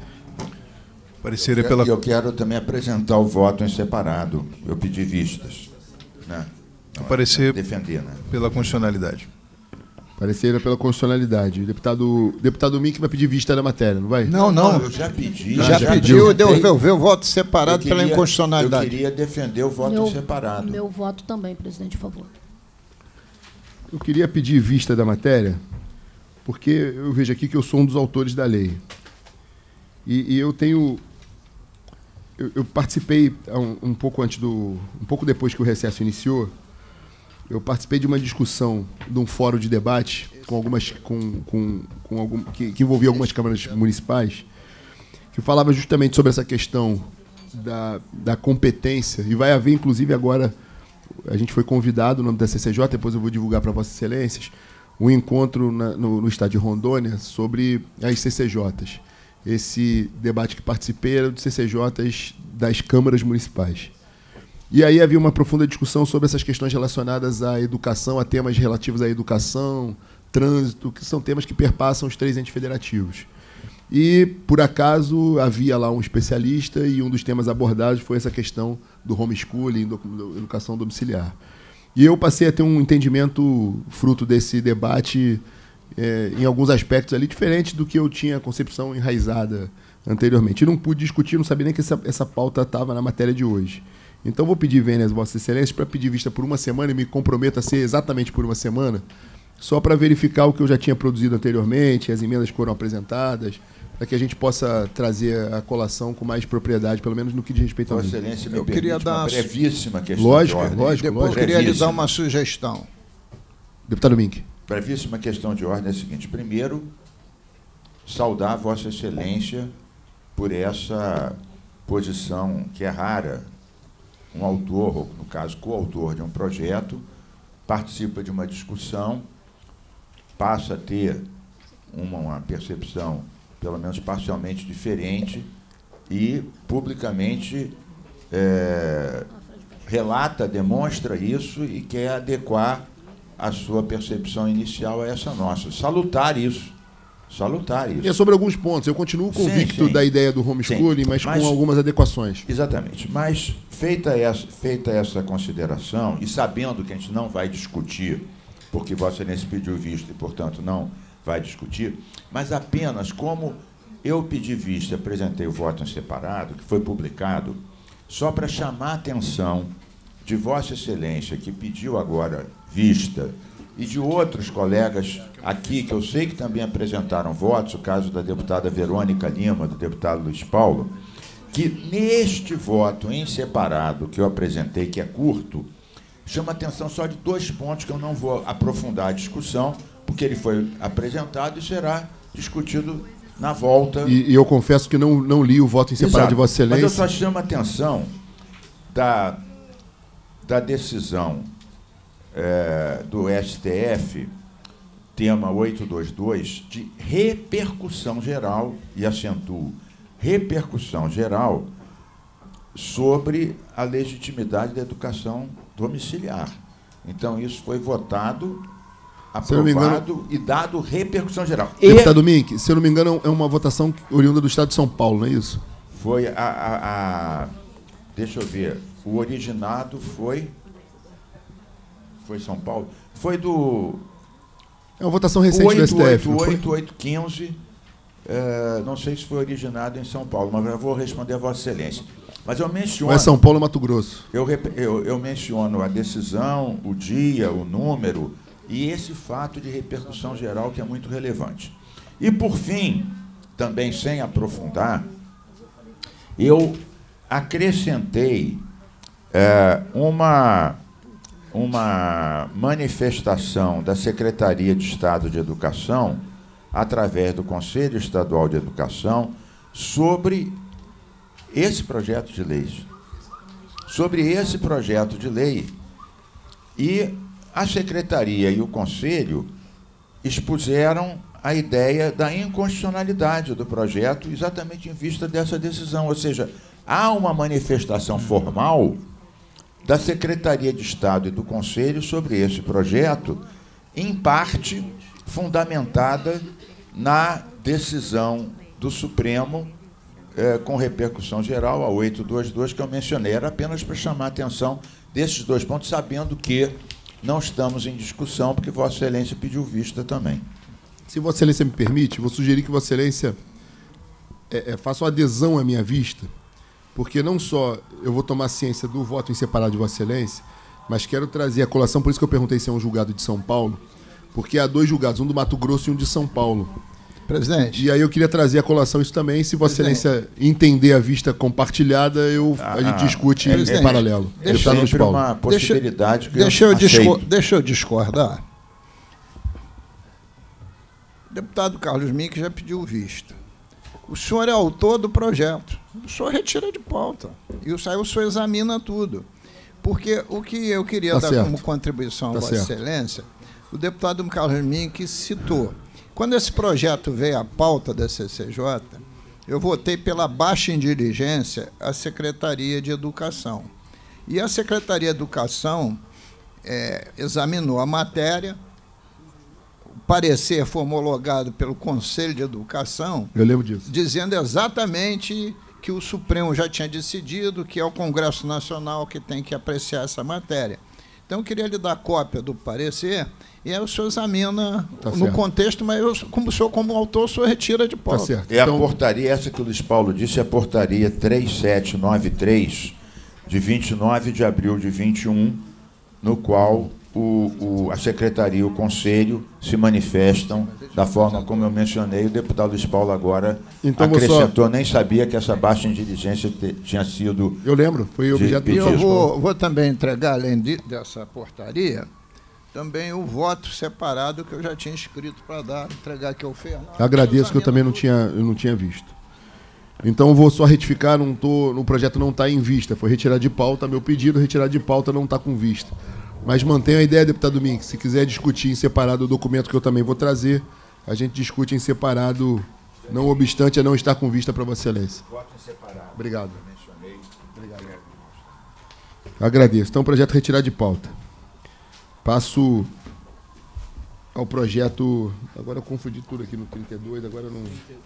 Parecer é pela... Eu quero também apresentar o voto em separado. Eu pedi vistas. Né? Não, Parecer defender, né? pela constitucionalidade. Parecer pela constitucionalidade. Deputado, deputado Mink vai pedir vista da matéria, não vai? Não, não. Eu já pedi. Já, já pediu e devolveu o voto separado queria, pela inconstitucionalidade. Eu queria defender o voto meu, separado. Meu voto também, presidente, por favor. Eu queria pedir vista da matéria, porque eu vejo aqui que eu sou um dos autores da lei. E, e eu tenho... Eu, eu participei um, um pouco antes do... Um pouco depois que o recesso iniciou, eu participei de uma discussão, de um fórum de debate com algumas, com, com, com algum, que, que envolvia algumas câmaras municipais, que falava justamente sobre essa questão da, da competência, e vai haver, inclusive, agora, a gente foi convidado, no nome da C C J, depois eu vou divulgar para Vossas Excelências, um encontro na, no, no estado de Rondônia sobre as C C Js. Esse debate que participei era de C C Js das câmaras municipais. E aí havia uma profunda discussão sobre essas questões relacionadas à educação, a temas relativos à educação, trânsito, que são temas que perpassam os três entes federativos. E, por acaso, havia lá um especialista e um dos temas abordados foi essa questão do homeschooling, da educação domiciliar. E eu passei a ter um entendimento fruto desse debate, é, em alguns aspectos ali, diferente do que eu tinha a concepção enraizada anteriormente. E não pude discutir, não sabia nem que essa, essa pauta estava na matéria de hoje. Então, vou pedir vênias, Vossas Excelências, para pedir vista por uma semana e me comprometo a ser exatamente por uma semana, só para verificar o que eu já tinha produzido anteriormente, as emendas que foram apresentadas, para que a gente possa trazer a colação com mais propriedade, pelo menos no que diz respeito a Vossa Excelência, me eu queria dar uma brevíssima questão lógico, de ordem. Lógico, Depois lógico. eu queria lhe dar uma sugestão. Deputado Mink. Brevíssima questão de ordem é a seguinte. Primeiro, saudar Vossa Excelência por essa posição que é rara. Um autor, ou no caso, coautor de um projeto, participa de uma discussão, passa a ter uma, uma percepção, pelo menos parcialmente diferente, e publicamente é, relata, demonstra isso e quer adequar a sua percepção inicial a essa nossa. Salutar isso. Salutar isso. E é sobre alguns pontos. Eu continuo convicto sim, sim. da ideia do homeschooling, mas, mas com algumas adequações. Exatamente. Mas, feita essa, feita essa consideração, e sabendo que a gente não vai discutir, porque Vossa Excelência pediu visto e, portanto, não vai discutir, mas apenas como eu pedi vista, apresentei o voto em separado, que foi publicado, só para chamar a atenção de Vossa Excelência, que pediu agora vista, e de outros colegas aqui, que eu sei que também apresentaram votos, o caso da deputada Verônica Lima, do deputado Luiz Paulo, que neste voto em separado que eu apresentei, que é curto, chama atenção só de dois pontos que eu não vou aprofundar a discussão, porque ele foi apresentado e será discutido na volta. E, e eu confesso que não, não li o voto em separado Exato. de Vossa Excelência. Mas eu só chamo a atenção da, da decisão É, do S T F, tema oitocentos e vinte e dois, de repercussão geral, e acentuo, repercussão geral sobre a legitimidade da educação domiciliar. Então, isso foi votado, aprovado engano, e dado repercussão geral. Deputado e, Mink, se eu não me engano, é uma votação oriunda do Estado de São Paulo, não é isso? Foi a... a, a deixa eu ver, o originado foi... Foi São Paulo? Foi do... É uma votação recente oito, do S T F. oito oito quinze, é, não sei se foi originado em São Paulo, mas eu vou responder a Vossa Excelência. Mas eu menciono... Ou é São Paulo ou Mato Grosso? Eu, eu, eu menciono a decisão, o dia, o número, e esse fato de repercussão geral que é muito relevante. E, por fim, também sem aprofundar, Eu acrescentei é, uma, uma manifestação da Secretaria de Estado de Educação, através do Conselho Estadual de Educação, sobre esse projeto de lei. Sobre esse projeto de lei. E a Secretaria e o Conselho expuseram a ideia da inconstitucionalidade do projeto exatamente em vista dessa decisão. Ou seja, há uma manifestação formal da Secretaria de Estado e do Conselho sobre esse projeto, em parte fundamentada na decisão do Supremo, eh, com repercussão geral, a oitocentos e vinte e dois, que eu mencionei. Era apenas para chamar a atenção desses dois pontos, sabendo que não estamos em discussão, porque Vossa Excelência pediu vista também. Se Vossa Excelência me permite, vou sugerir que Vossa Excelência é, é, faça uma adesão à minha vista, porque não só eu vou tomar ciência do voto em separado de Vossa Excelência, mas quero trazer a colação, por isso que eu perguntei se é um julgado de São Paulo, porque há dois julgados, um do Mato Grosso e um de São Paulo. Presidente. E aí eu queria trazer a colação isso também, se Vossa Presidente. Excelência entender a vista compartilhada, eu, Ah, a gente discute Presidente. em paralelo. É Deixa- Deputado Luiz sempre Paulo. uma possibilidade que Deixa eu, eu discor- aceito. deixa eu discordar. O deputado Carlos Mink já pediu vista. O senhor é autor do projeto. O senhor retira de pauta. E o senhor, o senhor examina tudo. Porque o que eu queria Tá dar certo. como contribuição a Tá Vossa certo. Excelência, o deputado Carlos Mink citou. Quando esse projeto veio à pauta da C C J, eu votei pela baixa em diligência à Secretaria de Educação. E a Secretaria de Educação é, examinou a matéria, o parecer foi homologado pelo Conselho de Educação, Eu lembro disso. dizendo exatamente que o Supremo já tinha decidido, que é o Congresso Nacional que tem que apreciar essa matéria. Então, eu queria lhe dar cópia do parecer, e aí o senhor examina Tá no certo. contexto, mas eu, como o senhor, como autor, o senhor retira de Tá pauta. certo. É a Então, portaria, essa que o Luiz Paulo disse, é a portaria três mil setecentos e noventa e três, de vinte e nove de abril de vinte e um, no qual o, o, a Secretaria e o Conselho se manifestam da forma como eu mencionei. O deputado Luiz Paulo agora Então, vou só- acrescentou, nem sabia que essa baixa em diligência te- tinha sido... eu lembro, foi objeto E do eu Luiz Paulo. vou, vou também entregar, além de- dessa portaria, também o voto separado que eu já tinha escrito para dar, entregar aqui ao Fernando. Agradeço, que eu também não tinha, eu não tinha visto. Então, eu vou só retificar, não tô, o projeto não está em vista, foi retirado de pauta, meu pedido, retirado de pauta, não está com vista. Mas mantenho a ideia, deputado Mink, se quiser discutir em separado o documento que eu também vou trazer, a gente discute em separado, não obstante a não estar com vista para Vossa Excelência. Voto em separado. Obrigado. Obrigado. Agradeço. Então, projeto retirado de pauta. Passo ao projeto... Agora eu confundi tudo aqui no trinta e dois, agora eu não...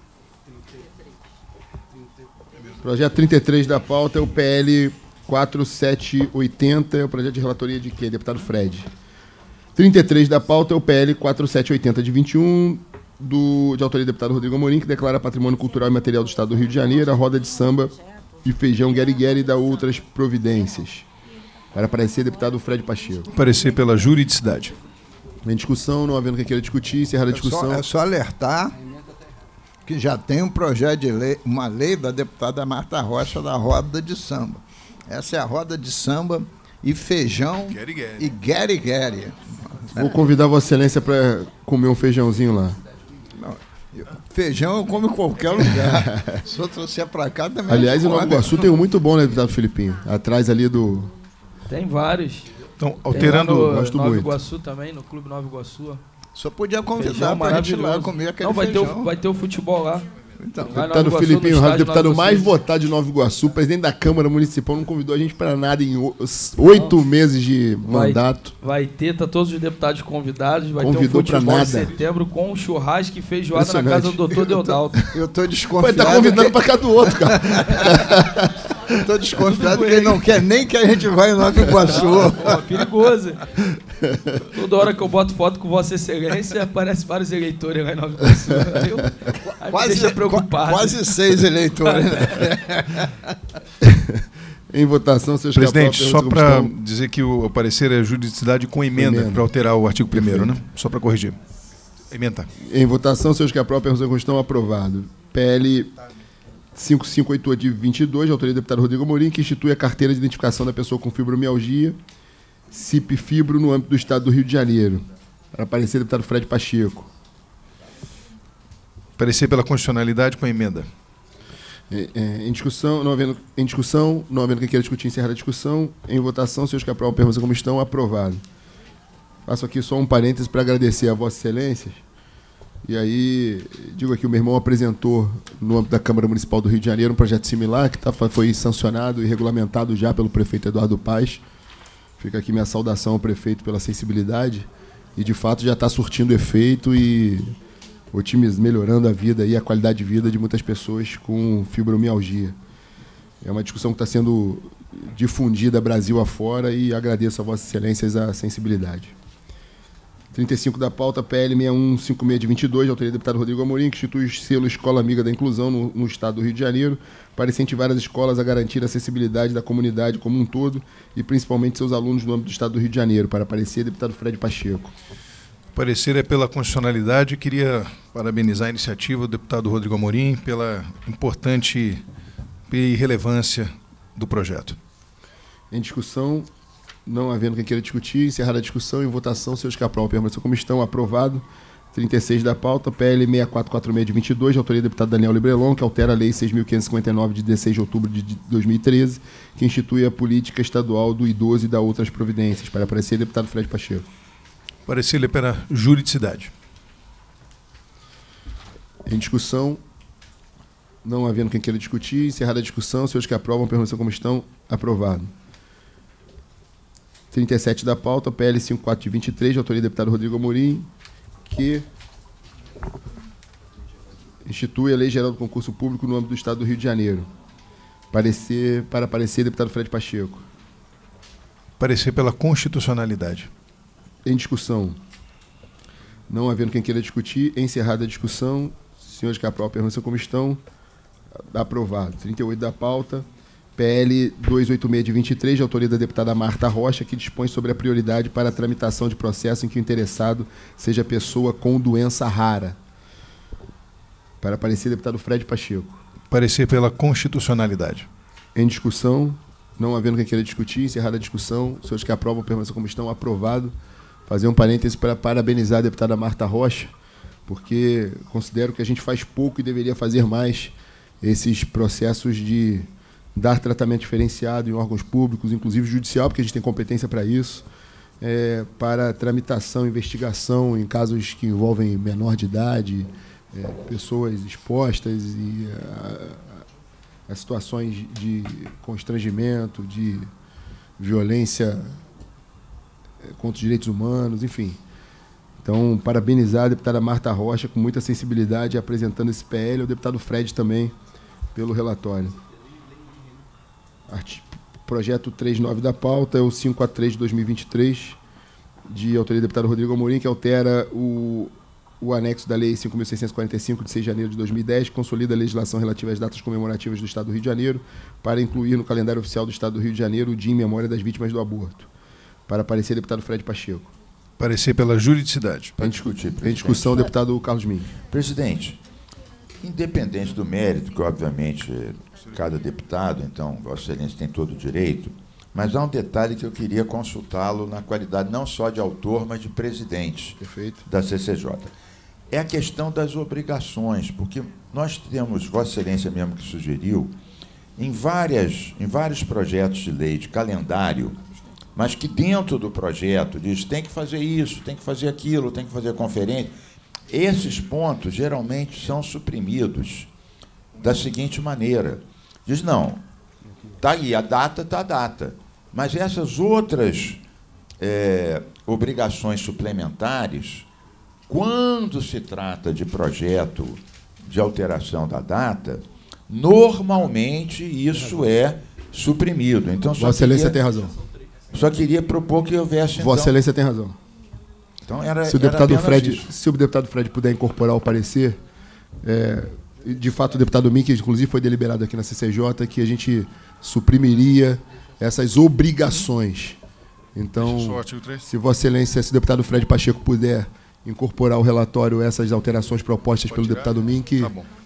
Projeto trinta e três da pauta é o P L quatro mil setecentos e oitenta, é o projeto de relatoria de quê? Deputado Fred. trinta e três da pauta é o P L quatro mil setecentos e oitenta de vinte e um, do, de autoria do deputado Rodrigo Amorim, que declara patrimônio cultural e material do Estado do Rio de Janeiro, a roda de samba e feijão gueri-gueri e da outras providências. Para aparecer, deputado Fred Pacheco. Parecer pela juridicidade. Em discussão, não havendo quem queira discutir, encerrada a É só, discussão. é só alertar que já tem um projeto de lei, uma lei da deputada Marta Rocha da roda de samba. Essa é a roda de samba e feijão Gueri-gueri. e gueri-gueri. Vou convidar Vossa Excelência para comer um feijãozinho lá. Feijão eu como em qualquer lugar. Se eu trouxer para cá também. Aliás, em come. Nova Iguaçu tem um muito bom, né, deputado Filipinho? Atrás ali do... Tem vários. Então, Tem alterando... lá no gosto Nova muito. Iguaçu também, no Clube Nova Iguaçu. Só podia convidar Feijão para a gente ir lá maravilhoso. comer aquele Não, vai ter, feijão. o, vai ter o futebol lá. Então, Lá em Nova Deputado Iguaçu, Filipinho, no o estádio deputado Nova mais Iguaçu. votado de Nova Iguaçu, presidente da Câmara Municipal, não convidou a gente para nada em o- oito meses de Vai- mandato. Vai ter, tá todos os deputados convidados, vai Convidou ter um pra futebol em nada. setembro com churrasco e feijoada na Impressionante. casa do doutor Deodalto. eu estou Pô, desconfiado. ele tá convidando que- para cá do outro, cara. Eu tô desconfiado que ele não quer nem que a gente vá em Nova Iguaçu. Pô, perigoso. Toda hora que eu boto foto com Vossa Excelência, aparece vários eleitores lá em Nova Iguaçu. Aí eu- aí me deixa preocupado. quase seis eleitores. Né? Em votação, seus Presidente, capazes, só pergunta para como estão. dizer que o parecer é juridicidade com emenda, Emenda. para alterar o artigo primeiro, Perfeito. né? Só para corrigir. Emenda. Em votação, seus que aprovam a pergunta estão aprovado. P L cinco mil quinhentos e oitenta e oito de vinte e dois, de autoria do deputado Rodrigo Amorim, que institui a carteira de identificação da pessoa com fibromialgia, C I P Fibro, no âmbito do Estado do Rio de Janeiro. Para parecer, deputado Fred Pacheco. Parecer pela constitucionalidade com a emenda. É, é, em discussão, não havendo, em discussão, não havendo quem queira discutir, encerrar a discussão. Em votação, senhores que aprovam a permanência como estão, aprovado. Faço aqui só um parênteses para agradecer a Vossa Excelências. E aí, digo aqui, o meu irmão apresentou, no âmbito da Câmara Municipal do Rio de Janeiro, um projeto similar, que tá, foi sancionado e regulamentado já pelo prefeito Eduardo Paes. Fica aqui minha saudação ao prefeito pela sensibilidade. E, de fato, já está surtindo efeito e otimiz, melhorando a vida e a qualidade de vida de muitas pessoas com fibromialgia. É uma discussão que está sendo difundida Brasil afora e agradeço a Vossas Excelências a sensibilidade. trinta e cinco da pauta, P L seis um cinco seis de vinte e dois, de autoria do deputado Rodrigo Amorim, que institui o selo Escola Amiga da Inclusão no, no Estado do Rio de Janeiro, para incentivar as escolas a garantir a acessibilidade da comunidade como um todo e principalmente seus alunos no âmbito do Estado do Rio de Janeiro. Para parecer, deputado Fred Pacheco. Parecer é pela constitucionalidade. Queria parabenizar a iniciativa do deputado Rodrigo Amorim pela importante e relevância do projeto. Em discussão, não havendo quem queira discutir, encerrada a discussão, em votação, senhores que aprovam a permanência como estão, aprovado. trinta e seis da pauta, P L seis quatro quatro seis de vinte e dois, de autoria do deputado Daniel Librelon, que altera a Lei seis mil quinhentos e cinquenta e nove, de dezesseis de outubro de dois mil e treze, que institui a política estadual do idoso e da outras providências. Para aparecer, deputado Fred Pacheco. Parecer pela juridicidade. Em discussão, não havendo quem queira discutir, encerrada a discussão, senhores que aprovam a permanência como estão, aprovado. trinta e sete da pauta, P L cinquenta e quatro de vinte e três, de autoria do deputado Rodrigo Amorim, que institui a Lei Geral do Concurso Público no âmbito do Estado do Rio de Janeiro. Parecer, para parecer, deputado Fred Pacheco. Parecer pela constitucionalidade. Em discussão, não havendo quem queira discutir, encerrada a discussão, senhores que aprovam a permanência como estão, aprovado. trinta e oito da pauta, P L duzentos e oitenta e seis de vinte e três, de autoria da deputada Marta Rocha, que dispõe sobre a prioridade para a tramitação de processo em que o interessado seja pessoa com doença rara. Para parecer, deputado Fred Pacheco. Parecer pela constitucionalidade. Em discussão, não havendo quem queira discutir, encerrada a discussão, senhores que aprovam a permanência como estão, aprovado. Fazer um parêntese para parabenizar a deputada Marta Rocha, porque considero que a gente faz pouco e deveria fazer mais esses processos de dar tratamento diferenciado em órgãos públicos, inclusive judicial, porque a gente tem competência para isso, é, para tramitação, investigação em casos que envolvem menor de idade, é, pessoas expostas e a, a situações de constrangimento, de violência contra os direitos humanos, enfim. Então, parabenizar a deputada Marta Rocha com muita sensibilidade apresentando esse P L, e o deputado Fred também pelo relatório. Arti- Projeto trinta e nove da pauta é o quinhentos e quarenta e três de dois mil e vinte e três, de autoria do deputado Rodrigo Amorim, que altera o, o anexo da Lei cinco mil seiscentos e quarenta e cinco, de seis de janeiro de dois mil e dez, que consolida a legislação relativa às datas comemorativas do Estado do Rio de Janeiro, para incluir no calendário oficial do Estado do Rio de Janeiro o Dia em Memória das Vítimas do Aborto. Para aparecer, deputado Fred Pacheco. Parecer pela juridicidade. Em discutir, em discussão, deputado Carlos Mink. Presidente, independente do mérito, que obviamente cada deputado, então, Vossa Excelência tem todo o direito, mas há um detalhe que eu queria consultá-lo na qualidade não só de autor, mas de presidente Perfeito. da C C J. É a questão das obrigações, porque nós temos, Vossa Excelência mesmo que sugeriu, em, várias, em vários projetos de lei, de calendário, mas que dentro do projeto diz tem que fazer isso, tem que fazer aquilo, tem que fazer conferência. Esses pontos geralmente são suprimidos da seguinte maneira. Diz, não, está aí, a data está a data, mas essas outras é, obrigações suplementares, quando se trata de projeto de alteração da data, normalmente isso é suprimido. Então, só Vossa Excelência tem razão. Só queria propor que houvesse... Vossa então, Excelência tem razão. Então era, se, o deputado era Fred, isso. se o deputado Fred puder incorporar o parecer, é, de fato o deputado Mink, inclusive foi deliberado aqui na C C J, que a gente suprimiria essas obrigações. Então, se Vossa Excelência, se o deputado Fred Pacheco puder incorporar ao relatório essas alterações propostas pelo deputado Mink, tá bom.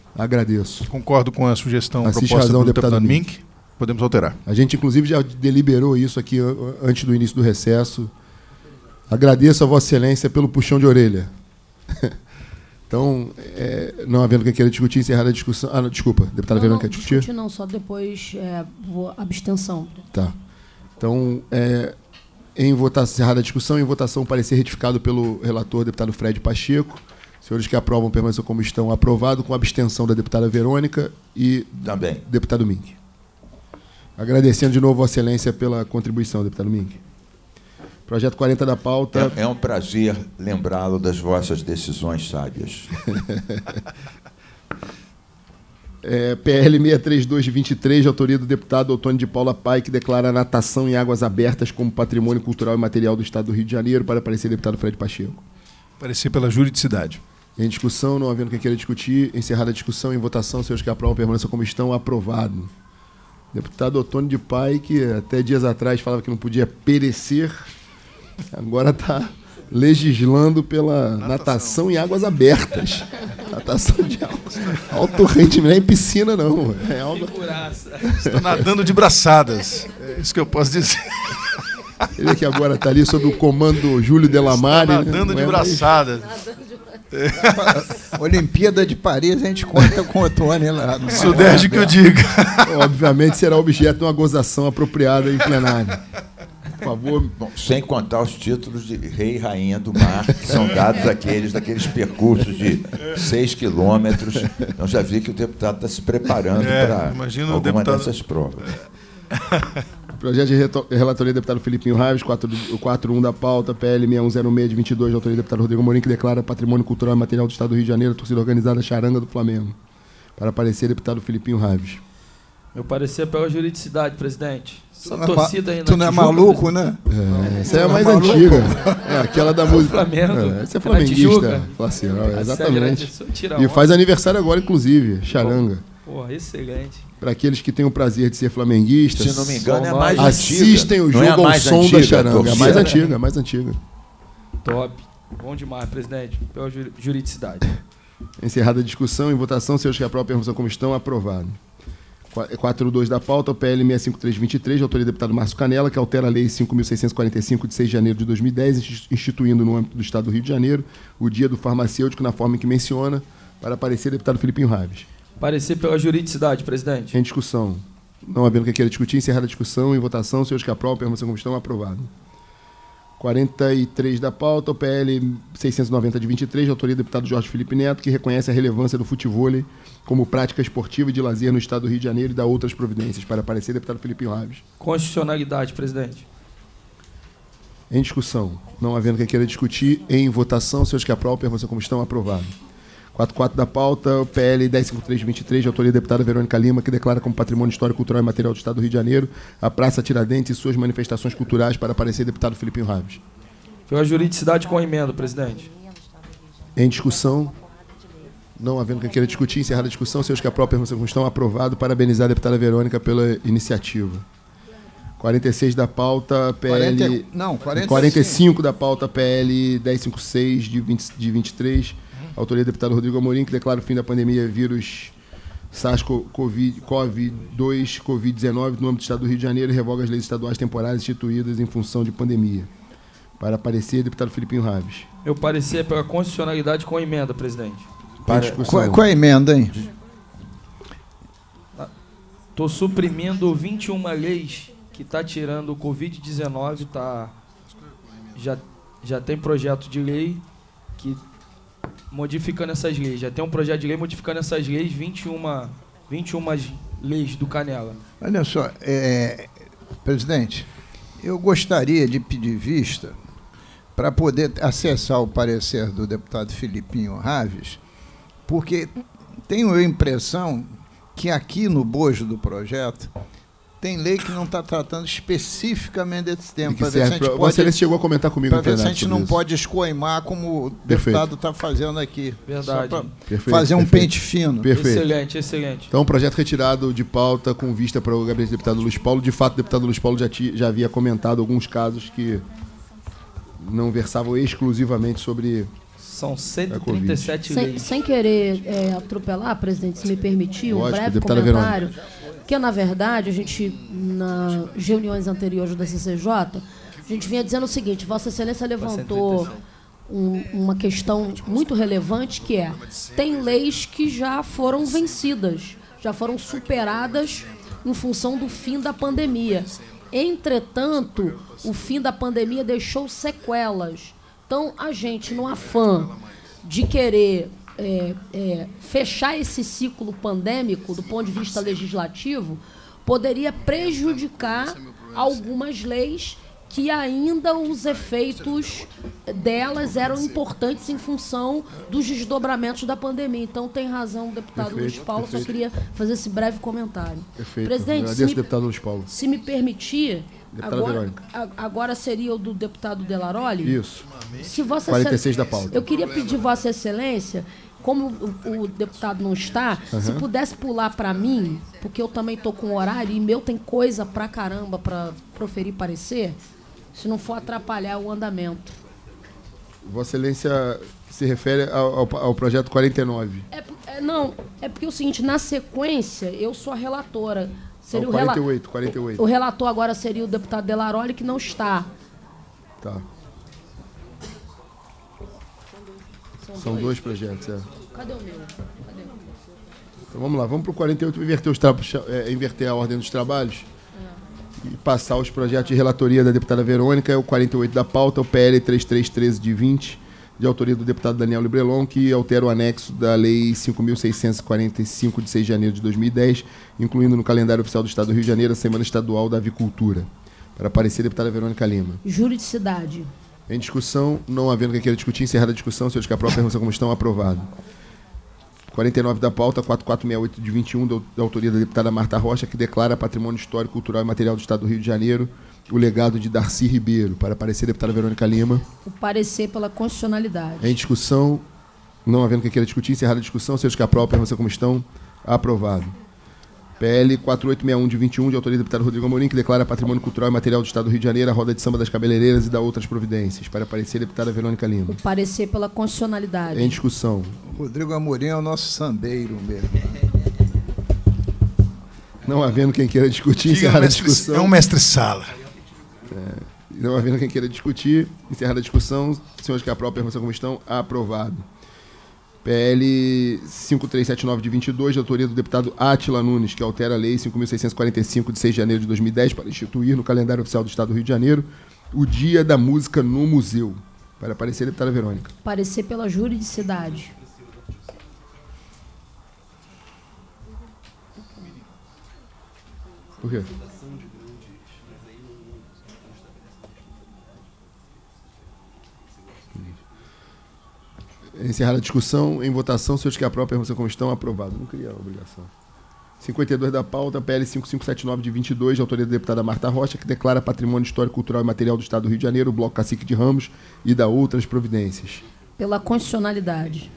Agradeço. Concordo com a sugestão Assiste proposta razão, pelo deputado deputado Mink. Mink. Podemos alterar. A gente, inclusive, já deliberou isso aqui antes do início do recesso. Agradeço a Vossa Excelência pelo puxão de orelha. Então, é, não havendo quem queira discutir, encerrar a discussão. Ah, não, desculpa, deputada Não, Verônica, não, quer discutir? discutir não, só depois é, vou, abstenção. Tá. Então, é, em votação, encerrada a discussão, em votação, parecer retificado pelo relator, deputado Fred Pacheco. Senhores que aprovam permaneçam como estão, aprovado, com abstenção da deputada Verônica e Também. deputado Mink. Agradecendo de novo Vossa Excelência pela contribuição, deputado Mink. Projeto quarenta da pauta. É, é um prazer lembrá-lo das vossas decisões sábias. É, P L seiscentos e trinta e dois de vinte e três, de autoria do deputado Otônio de Paula Pai, que declara a natação em águas abertas como patrimônio cultural e material do Estado do Rio de Janeiro, para parecer deputado Fred Pacheco. Parecer pela juridicidade. Em discussão, não havendo quem queira discutir, encerrada a discussão, em votação, senhores que aprovam permaneçam como estão, aprovado. Deputado Otônio de Pai, que até dias atrás falava que não podia perecer, agora está legislando pela natação. natação em águas abertas. Natação de águas. Alto rendimento, não é em piscina, não. É algo... Estou nadando de braçadas. É isso que eu posso dizer. Ele que agora está ali sob o comando Júlio Delamare. Estou nadando né? de braçadas. Olimpíada de Paris, a gente conta com o Otônio lá. No Sudeste que eu diga. Obviamente será objeto de uma gozação apropriada em plenário. Por favor. Bom, sem contar os títulos de rei e rainha do mar, que são dados àqueles, daqueles percursos de seis quilômetros. Então já vi que o deputado está se preparando É, para imagina o alguma deputado- dessas provas. Projeto de reto- relatoria do deputado Felipinho Raives, quatro ponto um da pauta, P L seis um zero seis de vinte e dois, de autoria do deputado Rodrigo Amorim, que declara patrimônio cultural e material do Estado do Rio de Janeiro, a torcida organizada Charanga do Flamengo. Para aparecer, deputado Felipinho Raives. Meu parecer é pela juridicidade, presidente. Essa Tu não é ma- torcida aí na Tu não é Tijuca, maluco, né? É, essa é a mais antiga. É aquela da música. Flamengo. É, essa é Na flamenguista. Tijuca. Flacial, é, A exatamente. série, tira E onda. faz aniversário agora, inclusive, Charanga. Porra, excelente. Para aqueles que têm o prazer de ser flamenguistas, Se não me engano, é Só mais nós. assistem antiga. o Não é a jogo ao mais som antiga, da Charanga. É a mais torcida. antiga, a mais antiga. Top. Bom demais, presidente. Pela ju- juridicidade. Encerrada a discussão, em votação, senhores que aprovam a pergunta como estão, aprovado. quatro ponto dois da pauta, o P L seis cinco três de vinte e três, de autoria do deputado Márcio Canella, que altera a Lei cinco mil seiscentos e quarenta e cinco, de seis de janeiro de dois mil e dez, instituindo no âmbito do Estado do Rio de Janeiro o Dia do Farmacêutico, na forma em que menciona, para aparecer deputado Felipinho Raives. Parecer pela juridicidade, presidente. Em discussão. Não havendo quem queira discutir, encerrada a discussão, em votação, senhores que aprovam a pergunta como estão, aprovado. quarenta e três da pauta, o P L seiscentos e noventa de vinte e três, de autoria do deputado Jorge Felipe Neto, que reconhece a relevância do futevôlei como prática esportiva e de lazer no Estado do Rio de Janeiro e dá outras providências. Para aparecer, deputado Felipe Raives. Constitucionalidade, presidente. Em discussão. Não havendo quem queira discutir, em votação, senhores que aprovam a pergunta como estão, aprovado. quatro ponto quatro da pauta, o P L dez cinquenta e três de vinte e três, de autoria da deputada Verônica Lima, que declara como patrimônio histórico, cultural e material do Estado do Rio de Janeiro a Praça Tiradentes e suas manifestações culturais. Para aparecer, deputado Felipinho Raives. Pela juridicidade com emenda, presidente. Em discussão, não havendo quem queira discutir, encerrada a discussão, senhores que aprovam a pergunta como estão, aprovado. Parabenizar a deputada Verônica pela iniciativa. quarenta e seis da pauta, P L... quarenta, não, quarenta e cinco. quarenta e cinco da pauta, P L dez cinquenta e seis de, vinte, de vinte e três, autoria do deputado Rodrigo Amorim, que declara o fim da pandemia vírus SARS-CoV dois, covid dezenove no âmbito do Estado do Rio de Janeiro e revoga as leis estaduais temporárias instituídas em função de pandemia. Para aparecer, deputado Felipinho Raives. Meu parecer é pela constitucionalidade com emenda, presidente. Para discussão. Qual, qual é a emenda, hein? Estou suprimindo vinte e uma leis que está tirando o covid dezenove, tá, já, já tem projeto de lei que modificando essas leis. Já tem um projeto de lei modificando essas leis, vinte e uma, vinte e uma leis do Canella. Olha só, é, presidente, eu gostaria de pedir vista para poder acessar o parecer do deputado Felipinho Raives, porque tenho a impressão que aqui no bojo do projeto tem lei que não está tratando especificamente desse tema. Que serve pra, pode, você chegou a comentar comigo para ver se a gente não isso. pode escoimar como o deputado está fazendo aqui. Verdade. Perfeito, fazer um perfeito. Pente fino. Perfeito. Excelente, excelente. Então, projeto retirado de pauta com vista para o gabinete do deputado Luiz Paulo. De fato, o deputado Luiz Paulo já, ti, já havia comentado alguns casos que não versavam exclusivamente sobre São cento e trinta e sete sem, leis. sem querer é, atropelar, presidente, se me permitir, um Lógico, breve comentário. Porque, na verdade, a gente, nas reuniões anteriores da C C J, a gente vinha dizendo o seguinte: Vossa Excelência levantou um, uma questão muito relevante, que é, tem leis que já foram vencidas, já foram superadas em função do fim da pandemia. Entretanto, o fim da pandemia deixou sequelas. Então, a gente, no afã de querer é, é, fechar esse ciclo pandêmico do ponto de vista legislativo, poderia prejudicar algumas leis que ainda os efeitos delas eram importantes em função dos desdobramentos da pandemia. Então, tem razão o deputado Perfeito, Luiz Paulo, perfeito. só queria fazer esse breve comentário. Perfeito. Presidente, Agradeço, se me, deputado Luiz Paulo. se me permitir, Deputada agora, Verônica. a- agora seria o do deputado Delaroli? Isso. Se Vossa quarenta e Excel- seis da pauta. Eu queria pedir Vossa Excelência, como o, o deputado não está, se pudesse pular para mim, porque eu também estou com horário e meu tem coisa pra caramba para proferir parecer, se não for atrapalhar o andamento. Vossa Excelência se refere ao, ao, ao projeto quarenta e nove. É, por- é, não, é porque é o seguinte, na sequência, eu sou a relatora. Seria Ao o, rela- quarenta e oito, quarenta e oito. o relator agora seria o deputado Delaroli, que não está. Tá. São dois projetos, é. Cadê o meu? Cadê o meu? Então vamos lá, vamos para o quarenta e oito, inverter, os tra- é, inverter a ordem dos trabalhos e passar os projetos de relatoria da deputada Verônica, é o quarenta e oito da pauta, o P L três três um três de vinte, de autoria do deputado Daniel Librelon, que altera o anexo da Lei cinco mil seiscentos e quarenta e cinco, de seis de janeiro de dois mil e dez, incluindo no calendário oficial do Estado do Rio de Janeiro a Semana Estadual da Avicultura. Para aparecer, deputada Verônica Lima. Juridicidade. Em discussão, não havendo quem queira discutir, encerrada a discussão, senhores que aprovam a pergunta como estão, aprovado. quarenta e nove da pauta, quatro quatro seis oito de vinte e um, da da autoria da deputada Marta Rocha, que declara patrimônio histórico, cultural e material do Estado do Rio de Janeiro o legado de Darcy Ribeiro. Para aparecer, deputada Verônica Lima. O parecer pela constitucionalidade. Em discussão, não havendo quem queira discutir, encerrada a discussão, senhores que aprovam a pergunta como estão, aprovado. P L quatro oito seis um de vinte e um, de autoria do deputado Rodrigo Amorim, que declara patrimônio cultural e material do Estado do Rio de Janeiro a roda de samba das cabeleireiras e da outras providências. Para aparecer, deputada Verônica Lima. O parecer pela constitucionalidade. Em discussão, Rodrigo Amorim é o nosso sambeiro mesmo. não havendo quem queira discutir, Diga, encerrada a mestre- discussão. É um mestre-sala. Não havendo quem queira discutir, encerrada a discussão, senhores que aprovam a pergunta como estão, aprovado. P L cinco três sete nove de vinte e dois, de autoria do deputado Átila Nunes, que altera a Lei cinco mil seiscentos e quarenta e cinco, de seis de janeiro de dois mil e dez, para instituir no calendário oficial do Estado do Rio de Janeiro o Dia da Música no Museu. Para aparecer, deputada Verônica. Parecer pela juridicidade. Por quê? Encerrada a discussão, em votação, senhores que aprovam a pergunta como estão, aprovado. Não queria a obrigação. cinquenta e dois da pauta, P L cinco cinco sete nove de vinte e dois, de autoria da deputada Marta Rocha, que declara patrimônio histórico, cultural e material do Estado do Rio de Janeiro, o Bloco Cacique de Ramos e da outras providências. Pela constitucionalidade.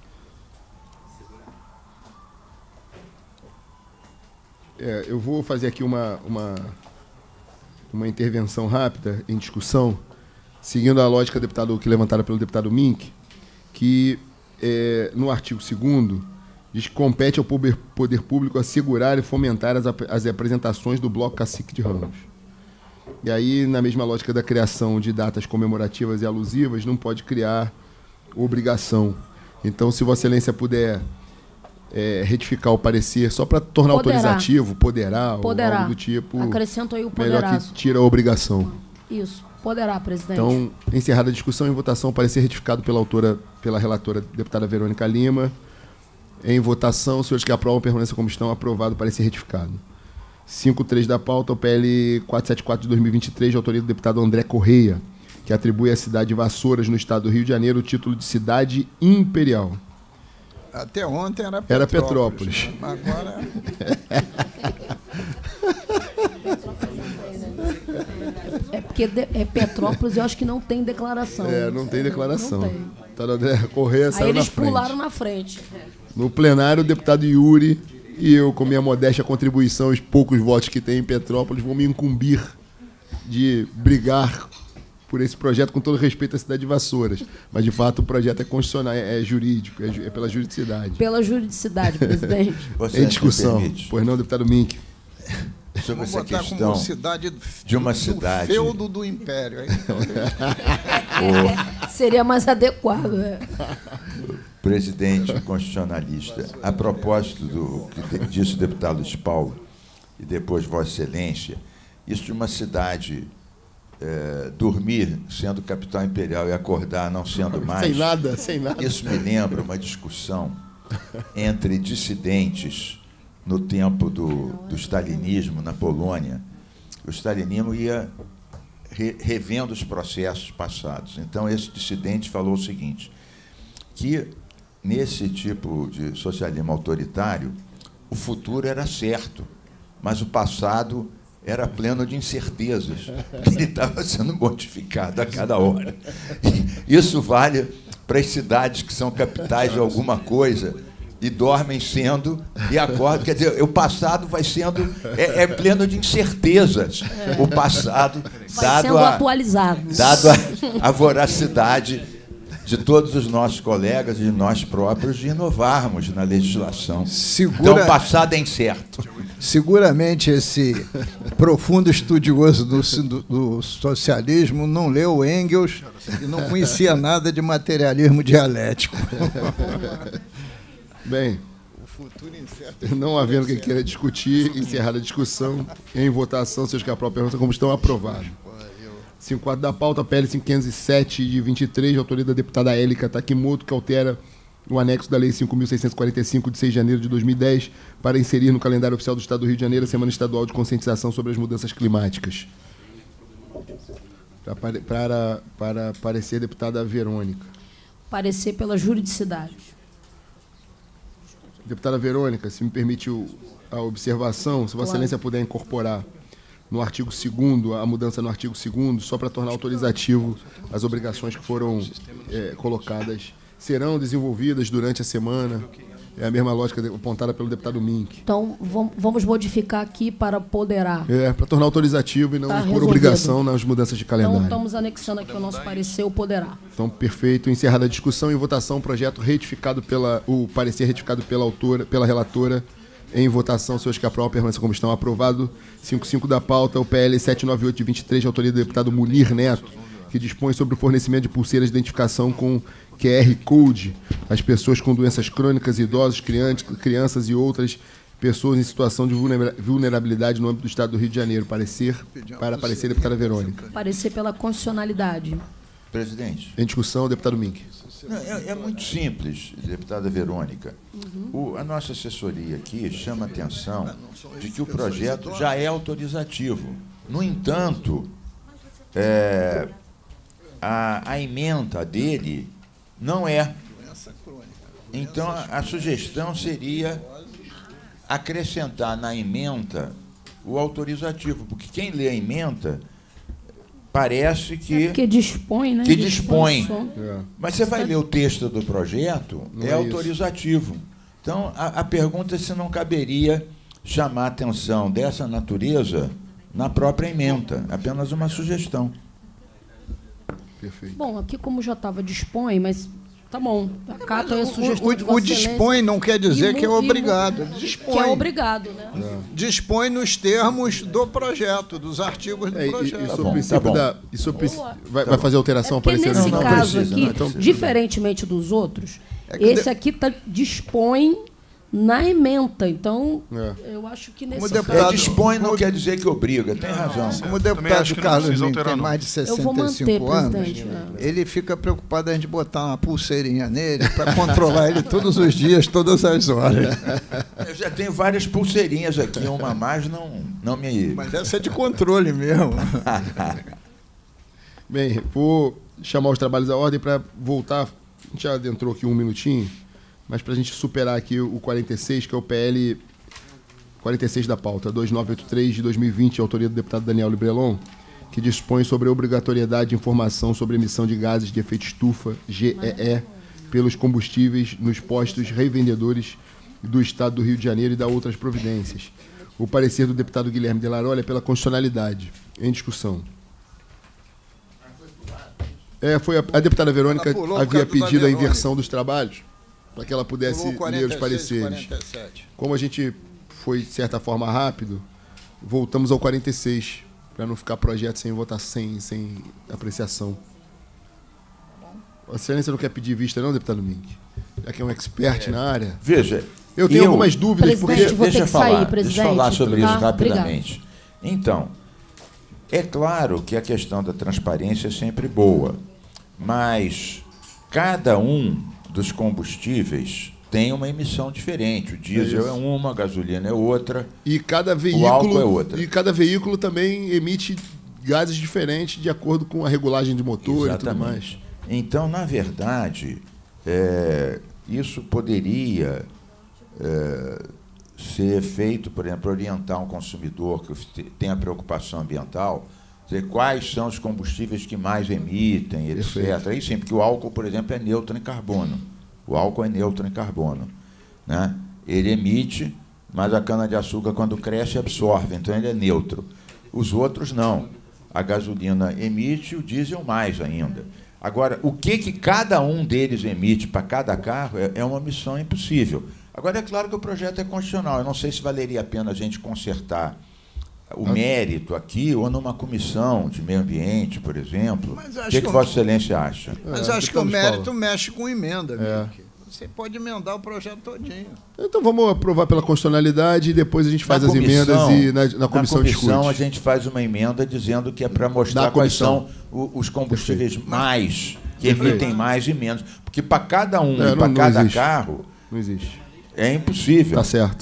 É, eu vou fazer aqui uma, uma, uma intervenção rápida em discussão, seguindo a lógica deputado, que levantada pelo deputado Mink, que é, no artigo segundo diz que compete ao poder, poder público assegurar e fomentar as, ap- as apresentações do Bloco Cacique de Ramos. E aí, na mesma lógica da criação de datas comemorativas e alusivas, não pode criar obrigação. Então, se Vossa Excelência puder é, retificar o parecer só para tornar Poderá. autorizativo, poderá, Poderá. ou algo do tipo, Acrescento aí o melhor poderá. que tira a obrigação. Isso. Poderá, presidente. Então, encerrada a discussão, em votação, parecer retificado pela autora, pela relatora deputada Verônica Lima. Em votação, os senhores que aprovam permanência como estão, aprovado, parecer retificado. cinco três da pauta, o P L quatrocentos e setenta e quatro de dois mil e vinte e três, de autoria do deputado André Correia, que atribui à cidade de Vassouras, no estado do Rio de Janeiro, o título de cidade imperial. Até ontem era Era Petrópolis. Petrópolis. Mas agora É porque de- é Petrópolis, eu acho que não tem declaração. É, não tem declaração. Não tem. Tá, o André Correia Aí saiu na eles frente. pularam na frente. No plenário, o deputado Yuri e eu, com minha modéstia contribuição, os poucos votos que tem em Petrópolis, vão me incumbir de brigar por esse projeto, com todo respeito à cidade de Vassouras. Mas, de fato, o projeto é constitucional, é, é jurídico, é, é pela juridicidade. Pela juridicidade, presidente. Em discussão. Pois não, deputado Mink. Sobre Vamos essa botar questão como cidade de uma do cidade feudo do império. É, seria mais adequado. É. Presidente constitucionalista, a propósito do que disse o deputado Luiz Paulo e depois Vossa Excelência, isso de uma cidade é, dormir sendo capital imperial e acordar não sendo mais. Sem nada, sem nada. Isso me lembra uma discussão entre dissidentes no tempo do, do stalinismo na Polônia. O stalinismo ia re, revendo os processos passados. Então, esse dissidente falou o seguinte, que nesse tipo de socialismo autoritário, o futuro era certo, mas o passado era pleno de incertezas. Ele estava sendo modificado a cada hora. Isso vale para as cidades que são capitais de alguma coisa e dormem sendo e acordam. Quer dizer, o passado vai sendo... É, é pleno de incertezas. É. O passado, vai dado, sendo a, atualizado. dado a, a voracidade de todos os nossos colegas e de nós próprios de inovarmos na legislação. Segura... Então, o passado é incerto. Seguramente esse profundo estudioso do, do, do socialismo não leu Engels e não conhecia nada de materialismo dialético. Bem, não havendo quem queira discutir, encerrada a discussão, em votação, seja que a própria pergunta como estão aprovados. cinco quatro da pauta, P L cinco mil quinhentos e sete, de vinte e três, de autoria da deputada Élica Takimoto, que altera o anexo da Lei cinco mil seiscentos e quarenta e cinco, de seis de janeiro de dois mil e dez, para inserir no calendário oficial do Estado do Rio de Janeiro a Semana Estadual de Conscientização sobre as Mudanças Climáticas. Para, para, para parecer, deputada Verônica. Parecer pela juridicidade. Deputada Verônica, se me permite o, a observação, se Vossa Excelência puder incorporar no artigo segundo, a mudança no artigo segundo, só para tornar autorizativo as obrigações que foram é, colocadas, serão desenvolvidas durante a semana. É a mesma lógica apontada pelo deputado Mink. Então, vamos modificar aqui para poderá. É, para tornar autorizativo e não tá por obrigação nas mudanças de calendário. Então, estamos anexando aqui o nosso parecer, o poderá. Então, perfeito. Encerrada a discussão e votação, o projeto retificado pela... O parecer retificado pela autora, pela relatora, em votação, senhores que aprovam, permanece como estão. Aprovado. cinco cinco da pauta, o P L setecentos e noventa e oito, de vinte e três, de autoria do deputado Munir Neto, que dispõe sobre o fornecimento de pulseiras de identificação com Q R Code às pessoas com doenças crônicas, idosos, crianças e outras pessoas em situação de vulnerabilidade no âmbito do Estado do Rio de Janeiro. Parecer, para aparecer, deputada Verônica. Parecer pela constitucionalidade. Presidente. Em discussão, deputado Mink. É, é muito simples, deputada Verônica. Uhum. O, a nossa assessoria aqui chama a atenção de que o projeto já é autorizativo. No entanto, é, a, a ementa dele não é. Então, a, a sugestão seria acrescentar na ementa o autorizativo, porque quem lê a ementa parece que... É porque dispõe, né? Que dispõe. dispõe. É. Mas você vai ler o texto do projeto, não é, é autorizativo. Então, a, a pergunta é se não caberia chamar a atenção dessa natureza na própria ementa. Apenas uma sugestão. Perfeito. Bom, aqui como já estava dispõe, mas tá bom. Acata a sugestão o, de o, o dispõe não quer dizer e, que é obrigado. E, dispõe. Que é obrigado, né? É. Dispõe nos termos do projeto, dos artigos do é, projeto. Isso, tá bom, princípio tá da, isso vai, tá vai fazer alteração é aparecer nesse não, caso não precisa, aqui, não, então, diferentemente dos outros, é esse aqui tá, dispõe na ementa. Então, é. eu acho que nesse Como caso... deputado, dispõe não quer dizer que obriga, tem razão. Como o deputado Carlos Mink tem mais de Eu sessenta vou e manter, cinco anos, presidente. ele fica preocupado a gente botar uma pulseirinha nele para controlar ele todos os dias, todas as horas. Eu já tenho várias pulseirinhas aqui, uma a mais não, não me... Mas essa é de controle mesmo. Bem, vou chamar os trabalhos à ordem para voltar. A gente já adentrou aqui um minutinho, mas para a gente superar aqui o quarenta e seis, que é o P L quarenta e seis da pauta, dois mil novecentos e oitenta e três de dois mil e vinte, autoria do deputado Daniel Librelon, que dispõe sobre a obrigatoriedade de informação sobre emissão de gases de efeito estufa, G E E, pelos combustíveis nos postos revendedores do Estado do Rio de Janeiro e da outras providências. O parecer do deputado Guilherme de Larolha é pela constitucionalidade. Em discussão. É, foi a, a deputada Verônica havia pedido a inversão dos trabalhos para que ela pudesse ler os pareceres. quarenta e sete. Como a gente foi, de certa forma, rápido, voltamos ao quarenta e seis, para não ficar projeto sem votação, sem, sem apreciação. A Excelência não quer pedir vista, não, deputado Mink? Já que é um expert é. na área. Veja, eu tenho eu, algumas dúvidas, porque... Deixa Deixa eu falar, sair, deixa eu falar sobre tá? isso rapidamente. Obrigado. Então, é claro que a questão da transparência é sempre boa, mas cada um dos combustíveis tem uma emissão diferente. O diesel é, é uma, a gasolina é outra, e cada veículo, o álcool é outra. E cada veículo também emite gases diferentes de acordo com a regulagem de motor. Exatamente. E tudo mais. Então, na verdade, é, isso poderia é, ser feito, por exemplo, orientar um consumidor que tem a preocupação ambiental, dizer quais são os combustíveis que mais emitem, etcétera. Aí sim, porque o álcool, por exemplo, é neutro em carbono. O álcool é neutro em carbono, né? Ele emite, mas a cana-de-açúcar, quando cresce, absorve, então ele é neutro. Os outros não. A gasolina emite, o diesel mais ainda. Agora, o que, que cada um deles emite para cada carro é, é uma missão impossível. Agora, é claro que o projeto é constitucional. Eu não sei se valeria a pena a gente consertar o mérito aqui ou numa comissão de meio ambiente, por exemplo. O que, que, que Vossa Excelência acha? Mas é, acho que o mérito fala. mexe com emenda, é. Mink. Você pode emendar o projeto todinho. Então vamos aprovar pela constitucionalidade e depois a gente faz na as comissão, emendas e na, na comissão, na comissão discute. a gente faz uma emenda dizendo que é para mostrar quais são os combustíveis Perfeito. mais, que emitem mais e menos. Porque para cada um, é, para cada existe. carro, não existe. É impossível. Tá certo.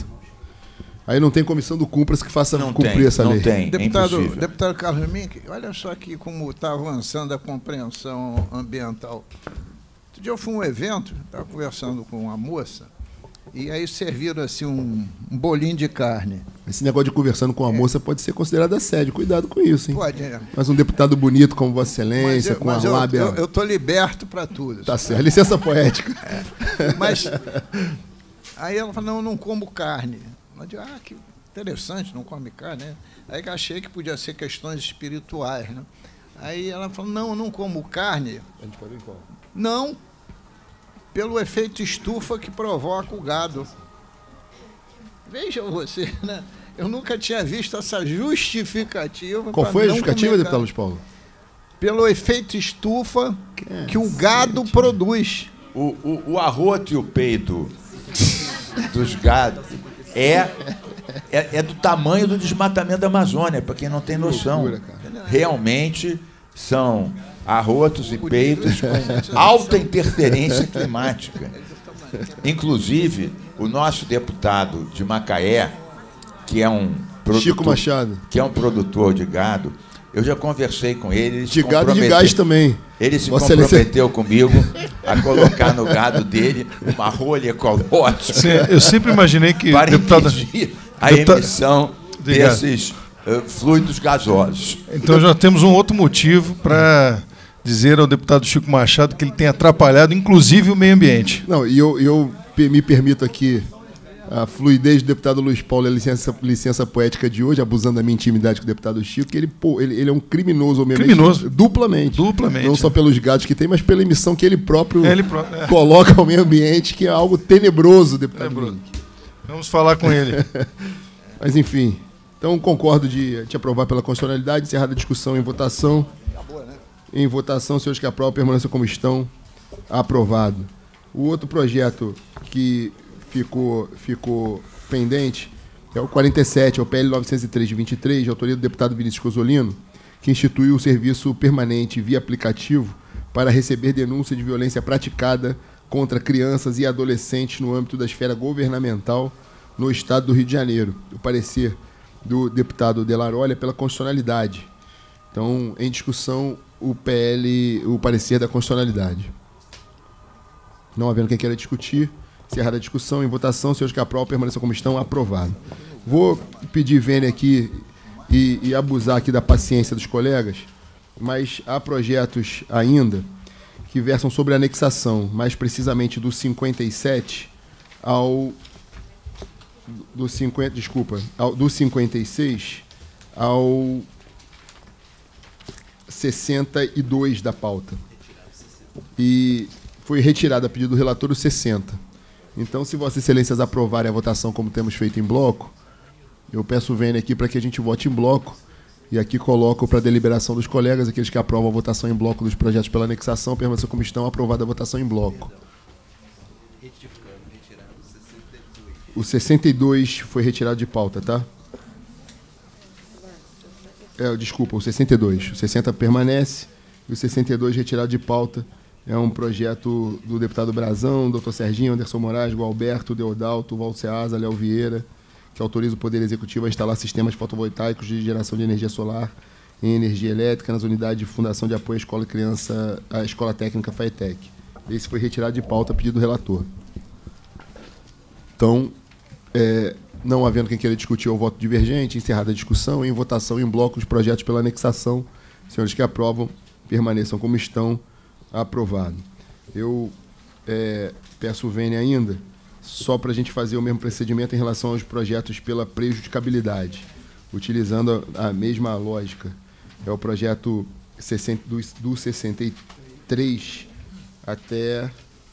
Aí não tem comissão do Cumpras que faça não cumprir tem, essa não lei. Tem, deputado, é deputado Carlos Mink, olha só aqui como está avançando a compreensão ambiental. Outro dia eu fui a um evento, estava conversando com uma moça, e aí serviram assim um, um bolinho de carne. Esse negócio de conversando com a é. moça pode ser considerado assédio. Cuidado com isso, hein? Pode, é. Mas um deputado bonito como Vossa Excelência, eu, com a lábia... Eu estou liberto para tudo. Tá certo. Licença poética. É. Mas aí ela falou, não, eu não como carne. Eu digo, ah, que interessante, não come carne, né? Aí eu achei que podia ser questões espirituais, né? Aí ela falou, não, eu não como carne. A gente pode ir qual? Não, pelo efeito estufa que provoca o gado. Veja você, né? Eu nunca tinha visto essa justificativa. Qual foi a justificativa, deputado Luiz Paulo? Pelo efeito estufa que, que o gado produz. O, o, o arroto e o peito dos gados é, é, é do tamanho do desmatamento da Amazônia, para quem não tem noção. Loucura, realmente são arrotos e peitos com alta interferência climática. Inclusive, o nosso deputado de Macaé, que é um produtor, Chico Machado, que é um produtor de gado, eu já conversei com ele. ele de gado e de gás também. Ele se Vossa comprometeu Excelência. comigo a colocar no gado dele uma rolha ecológica. Sim, eu sempre imaginei que para deputado, impedir a deputado, emissão desses uh, fluidos gasosos. Então já temos um outro motivo para dizer ao deputado Chico Machado que ele tem atrapalhado, inclusive, o meio ambiente. Não, e eu, eu me permito aqui a fluidez do deputado Luiz Paulo, a licença, licença poética de hoje, abusando da minha intimidade com o deputado Chico, que ele, pô, ele, ele é um criminoso, obviamente. Criminoso. Duplamente. Duplamente. Não só pelos gados que tem, mas pela emissão que ele próprio ele pró é. coloca ao meio ambiente, que é algo tenebroso, deputado. Tenebroso. Vamos falar com ele. Mas, enfim. Então, concordo de te aprovar pela constitucionalidade, encerrada a discussão em votação. Acabou, né? Em votação, senhores que aprovam, permaneçam como estão. Aprovado. O outro projeto que ficou, ficou pendente é o quarenta e sete, é o P L novecentos e três de vinte e três, de autoria do deputado Vinícius Cosolino, que institui o serviço permanente via aplicativo para receber denúncia de violência praticada contra crianças e adolescentes no âmbito da esfera governamental no Estado do Rio de Janeiro. O parecer do deputado Delarolli é pela constitucionalidade. Então, em discussão, o P L, o parecer da constitucionalidade. Não havendo quem queira discutir, encerrada a discussão, em votação, senhores que aprovam, permaneçam como estão, aprovado. Vou pedir vênia aqui e, e abusar aqui da paciência dos colegas, mas há projetos ainda que versam sobre a anexação, mais precisamente do cinquenta e sete ao do cinquenta, desculpa, ao, do cinquenta e seis ao sessenta e dois da pauta. e foi retirado a pedido do relator o sessenta. Então, se Vossas Excelências aprovarem a votação como temos feito em bloco, eu peço o vênia aqui para que a gente vote em bloco, e aqui coloco para deliberação dos colegas, aqueles que aprovam a votação em bloco dos projetos pela anexação, permaneçam como estão, aprovada a votação em bloco. O sessenta e dois foi retirado de pauta, tá? É, desculpa, o sessenta e dois. O sessenta permanece e o sessenta e dois retirado de pauta. É um projeto do deputado Brazão, doutor Serginho, Anderson Moraes, Gualberto, Deodalto, Valceasa, Léo Vieira, que autoriza o Poder Executivo a instalar sistemas fotovoltaicos de geração de energia solar em energia elétrica nas unidades de Fundação de Apoio à Escola, Criança, à Escola Técnica FAETEC. Esse foi retirado de pauta a pedido do relator. Então, é, não havendo quem queira discutir o voto divergente, encerrada a discussão, em votação em bloco os projetos pela anexação. Senhores que aprovam, permaneçam como estão. Aprovado. Eu é, peço o vênia ainda, só para a gente fazer o mesmo procedimento em relação aos projetos pela prejudicabilidade, utilizando a, a mesma lógica. É o projeto sessenta, do, do sessenta e três até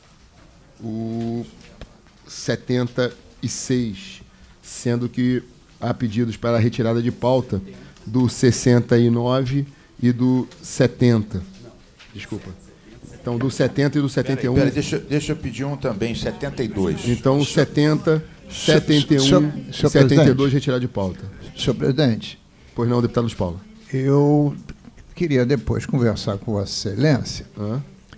o setenta e seis, sendo que há pedidos para a retirada de pauta do sessenta e nove e do setenta. Desculpa. Então, do setenta e do setenta e um... Peraí, peraí, deixa, deixa eu pedir um também, setenta e dois. Então, o setenta, setenta e um, senhor, senhor setenta e dois retirado de pauta. Senhor presidente. Pois não, deputado Luiz Paulo. Eu queria depois conversar com Vossa Excelência Hã?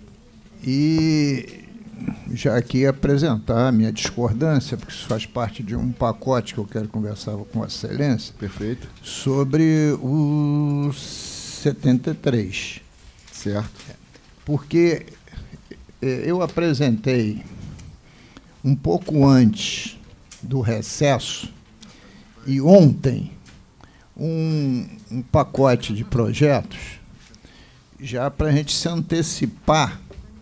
e já aqui apresentar a minha discordância, porque isso faz parte de um pacote que eu quero conversar com Vossa Excelência. Perfeito. Sobre o setenta e três. Certo. Porque eu apresentei um pouco antes do recesso e ontem um, um pacote de projetos já para a gente se antecipar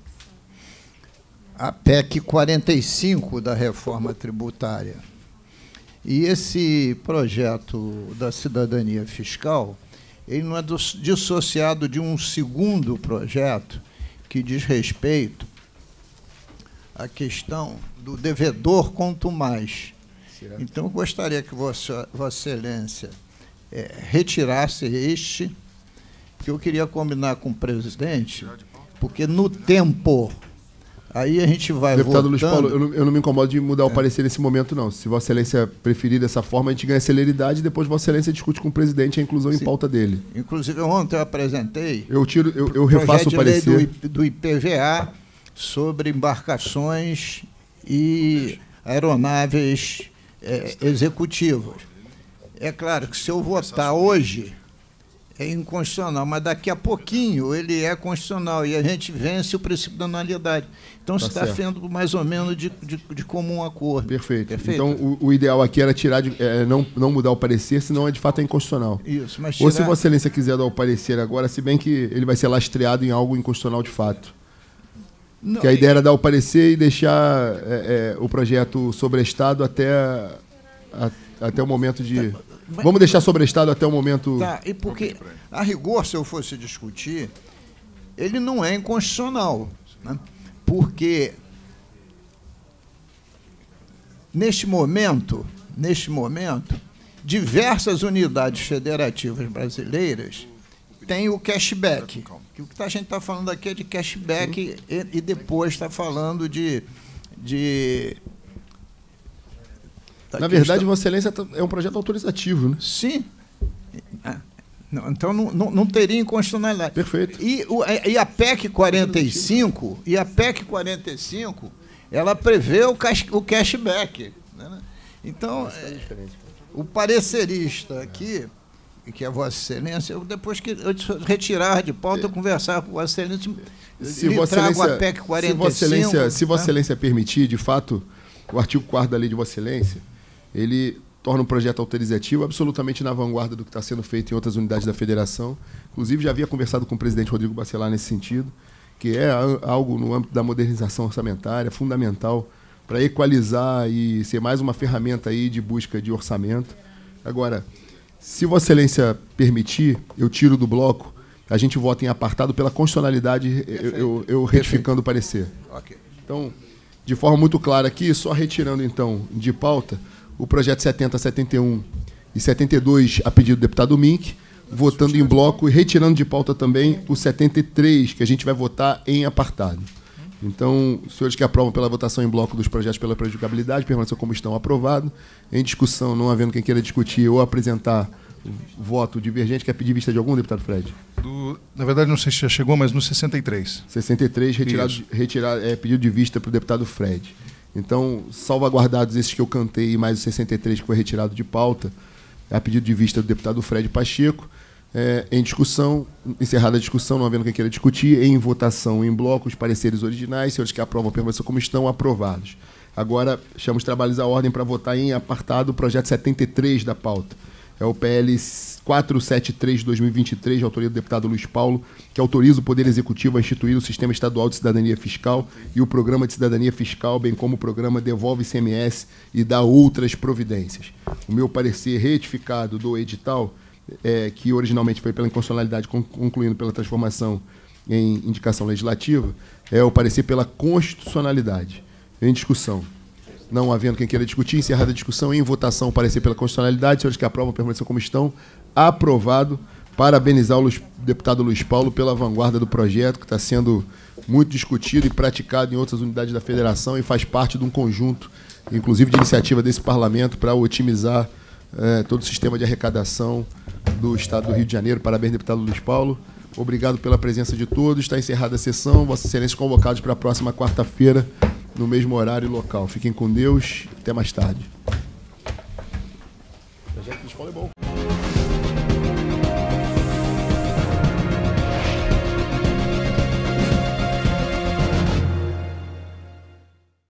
a P E C quarenta e cinco da reforma tributária. E esse projeto da cidadania fiscal, ele não é dissociado de um segundo projeto que diz respeito à questão do devedor quanto mais. Certo. Então, eu gostaria que Vossa, Vossa Excelência é, retirasse este, porque eu queria combinar com o presidente, porque no tempo, aí a gente vai Deputado votando... Luiz Paulo, eu não, eu não me incomodo de mudar o é. parecer nesse momento, não. Se Vossa Excelência preferir dessa forma, a gente ganha celeridade e depois Vossa Excelência discute com o presidente a inclusão Sim. em pauta dele. Inclusive, ontem eu apresentei... Eu, tiro, eu, eu refaço o parecer. Do, do I P V A sobre embarcações e aeronaves é, executivas. É claro que se eu votar hoje... é inconstitucional, mas daqui a pouquinho ele é constitucional e a gente vence o princípio da anualidade. Então, tá está sendo mais ou menos de, de, de comum acordo. Perfeito. Perfeito? Então, o, o ideal aqui era tirar de, é, não, não mudar o parecer, senão é de fato é inconstitucional. Isso, mas tirar... Ou se Vossa Excelência quiser dar o parecer agora, se bem que ele vai ser lastreado em algo inconstitucional de fato. Não, que a ideia era dar o parecer e deixar é, é, o projeto sobrestado até, a, até o momento de... Tá. Vamos deixar sobrestado até o momento... Tá, e porque, a rigor, se eu fosse discutir, ele não é inconstitucional, né? Porque, neste momento, neste momento, diversas unidades federativas brasileiras têm o cashback. Que o que a gente está falando aqui é de cashback e, e depois está falando de... de Na verdade, Vossa Excelência é um projeto autorizativo, né? Sim. Não, então não, não, não teria inconstitucionalidade. Perfeito. E, o, e a P E C quarenta e cinco, e a P E C quarenta e cinco, ela prevê o, cash, o cashback. Né? Então, é, o parecerista aqui, que é Vossa Excelência, eu, depois que eu retirar de pauta, eu conversar com Vossa Excelência, se Vossa Excelência, a P E C quarenta e cinco. Se Vossa Excelência, né? se Vossa Excelência permitir, de fato, o artigo quarto da lei de Vossa Excelência, ele torna um projeto autorizativo absolutamente na vanguarda do que está sendo feito em outras unidades da federação. Inclusive, já havia conversado com o presidente Rodrigo Bacelar nesse sentido, que é algo no âmbito da modernização orçamentária, fundamental para equalizar e ser mais uma ferramenta aí de busca de orçamento. Agora, se Vossa Excelência permitir, eu tiro do bloco a gente vota em apartado pela constitucionalidade, eu, eu, eu retificando o parecer. Ok. Então, de forma muito clara aqui, só retirando, então, de pauta, o projeto setenta, setenta e um e setenta e dois, a pedido do deputado Mink, votando em bloco e retirando de pauta também o setenta e três, que a gente vai votar em apartado. Então, os senhores que aprovam pela votação em bloco dos projetos pela prejudicabilidade, permaneçam como estão, aprovado. Em discussão, não havendo quem queira discutir ou apresentar voto divergente, quer pedir vista de algum, deputado Fred? Do, na verdade, não sei se já chegou, mas no sessenta e três. sessenta e três, retirado, retirado, é, pedido de vista para o deputado Fred. Então, salvaguardados esses que eu cantei e mais o sessenta e três que foi retirado de pauta, a pedido de vista do deputado Fred Pacheco, é, em discussão, encerrada a discussão, não havendo quem queira discutir, em votação em bloco, os pareceres originais, senhores que aprovam permaneçam como estão, aprovados. Agora, chamamos trabalhos à ordem para votar em apartado o projeto setenta e três da pauta. É o P L quatrocentos e setenta e três de dois mil e vinte e três, de autoria do deputado Luiz Paulo, que autoriza o Poder Executivo a instituir o Sistema Estadual de Cidadania Fiscal e o Programa de Cidadania Fiscal, bem como o Programa Devolve I C M S e dá outras providências. O meu parecer retificado do edital, é, que originalmente foi pela inconstitucionalidade, concluindo pela transformação em indicação legislativa, é o parecer pela constitucionalidade. Em discussão. Não havendo quem queira discutir, encerrada a discussão, em votação, parecer pela constitucionalidade, senhores que aprovam permaneçam como estão, aprovado. Parabenizar o Luiz, deputado Luiz Paulo pela vanguarda do projeto, que está sendo muito discutido e praticado em outras unidades da federação e faz parte de um conjunto, inclusive de iniciativa desse parlamento, para otimizar eh, todo o sistema de arrecadação do Estado do Rio de Janeiro. Parabéns, deputado Luiz Paulo. Obrigado pela presença de todos. Está encerrada a sessão. Vossa Excelência convocados para a próxima quarta-feira, no mesmo horário e local. Fiquem com Deus. Até mais tarde. O projeto Luiz Paulo é bom.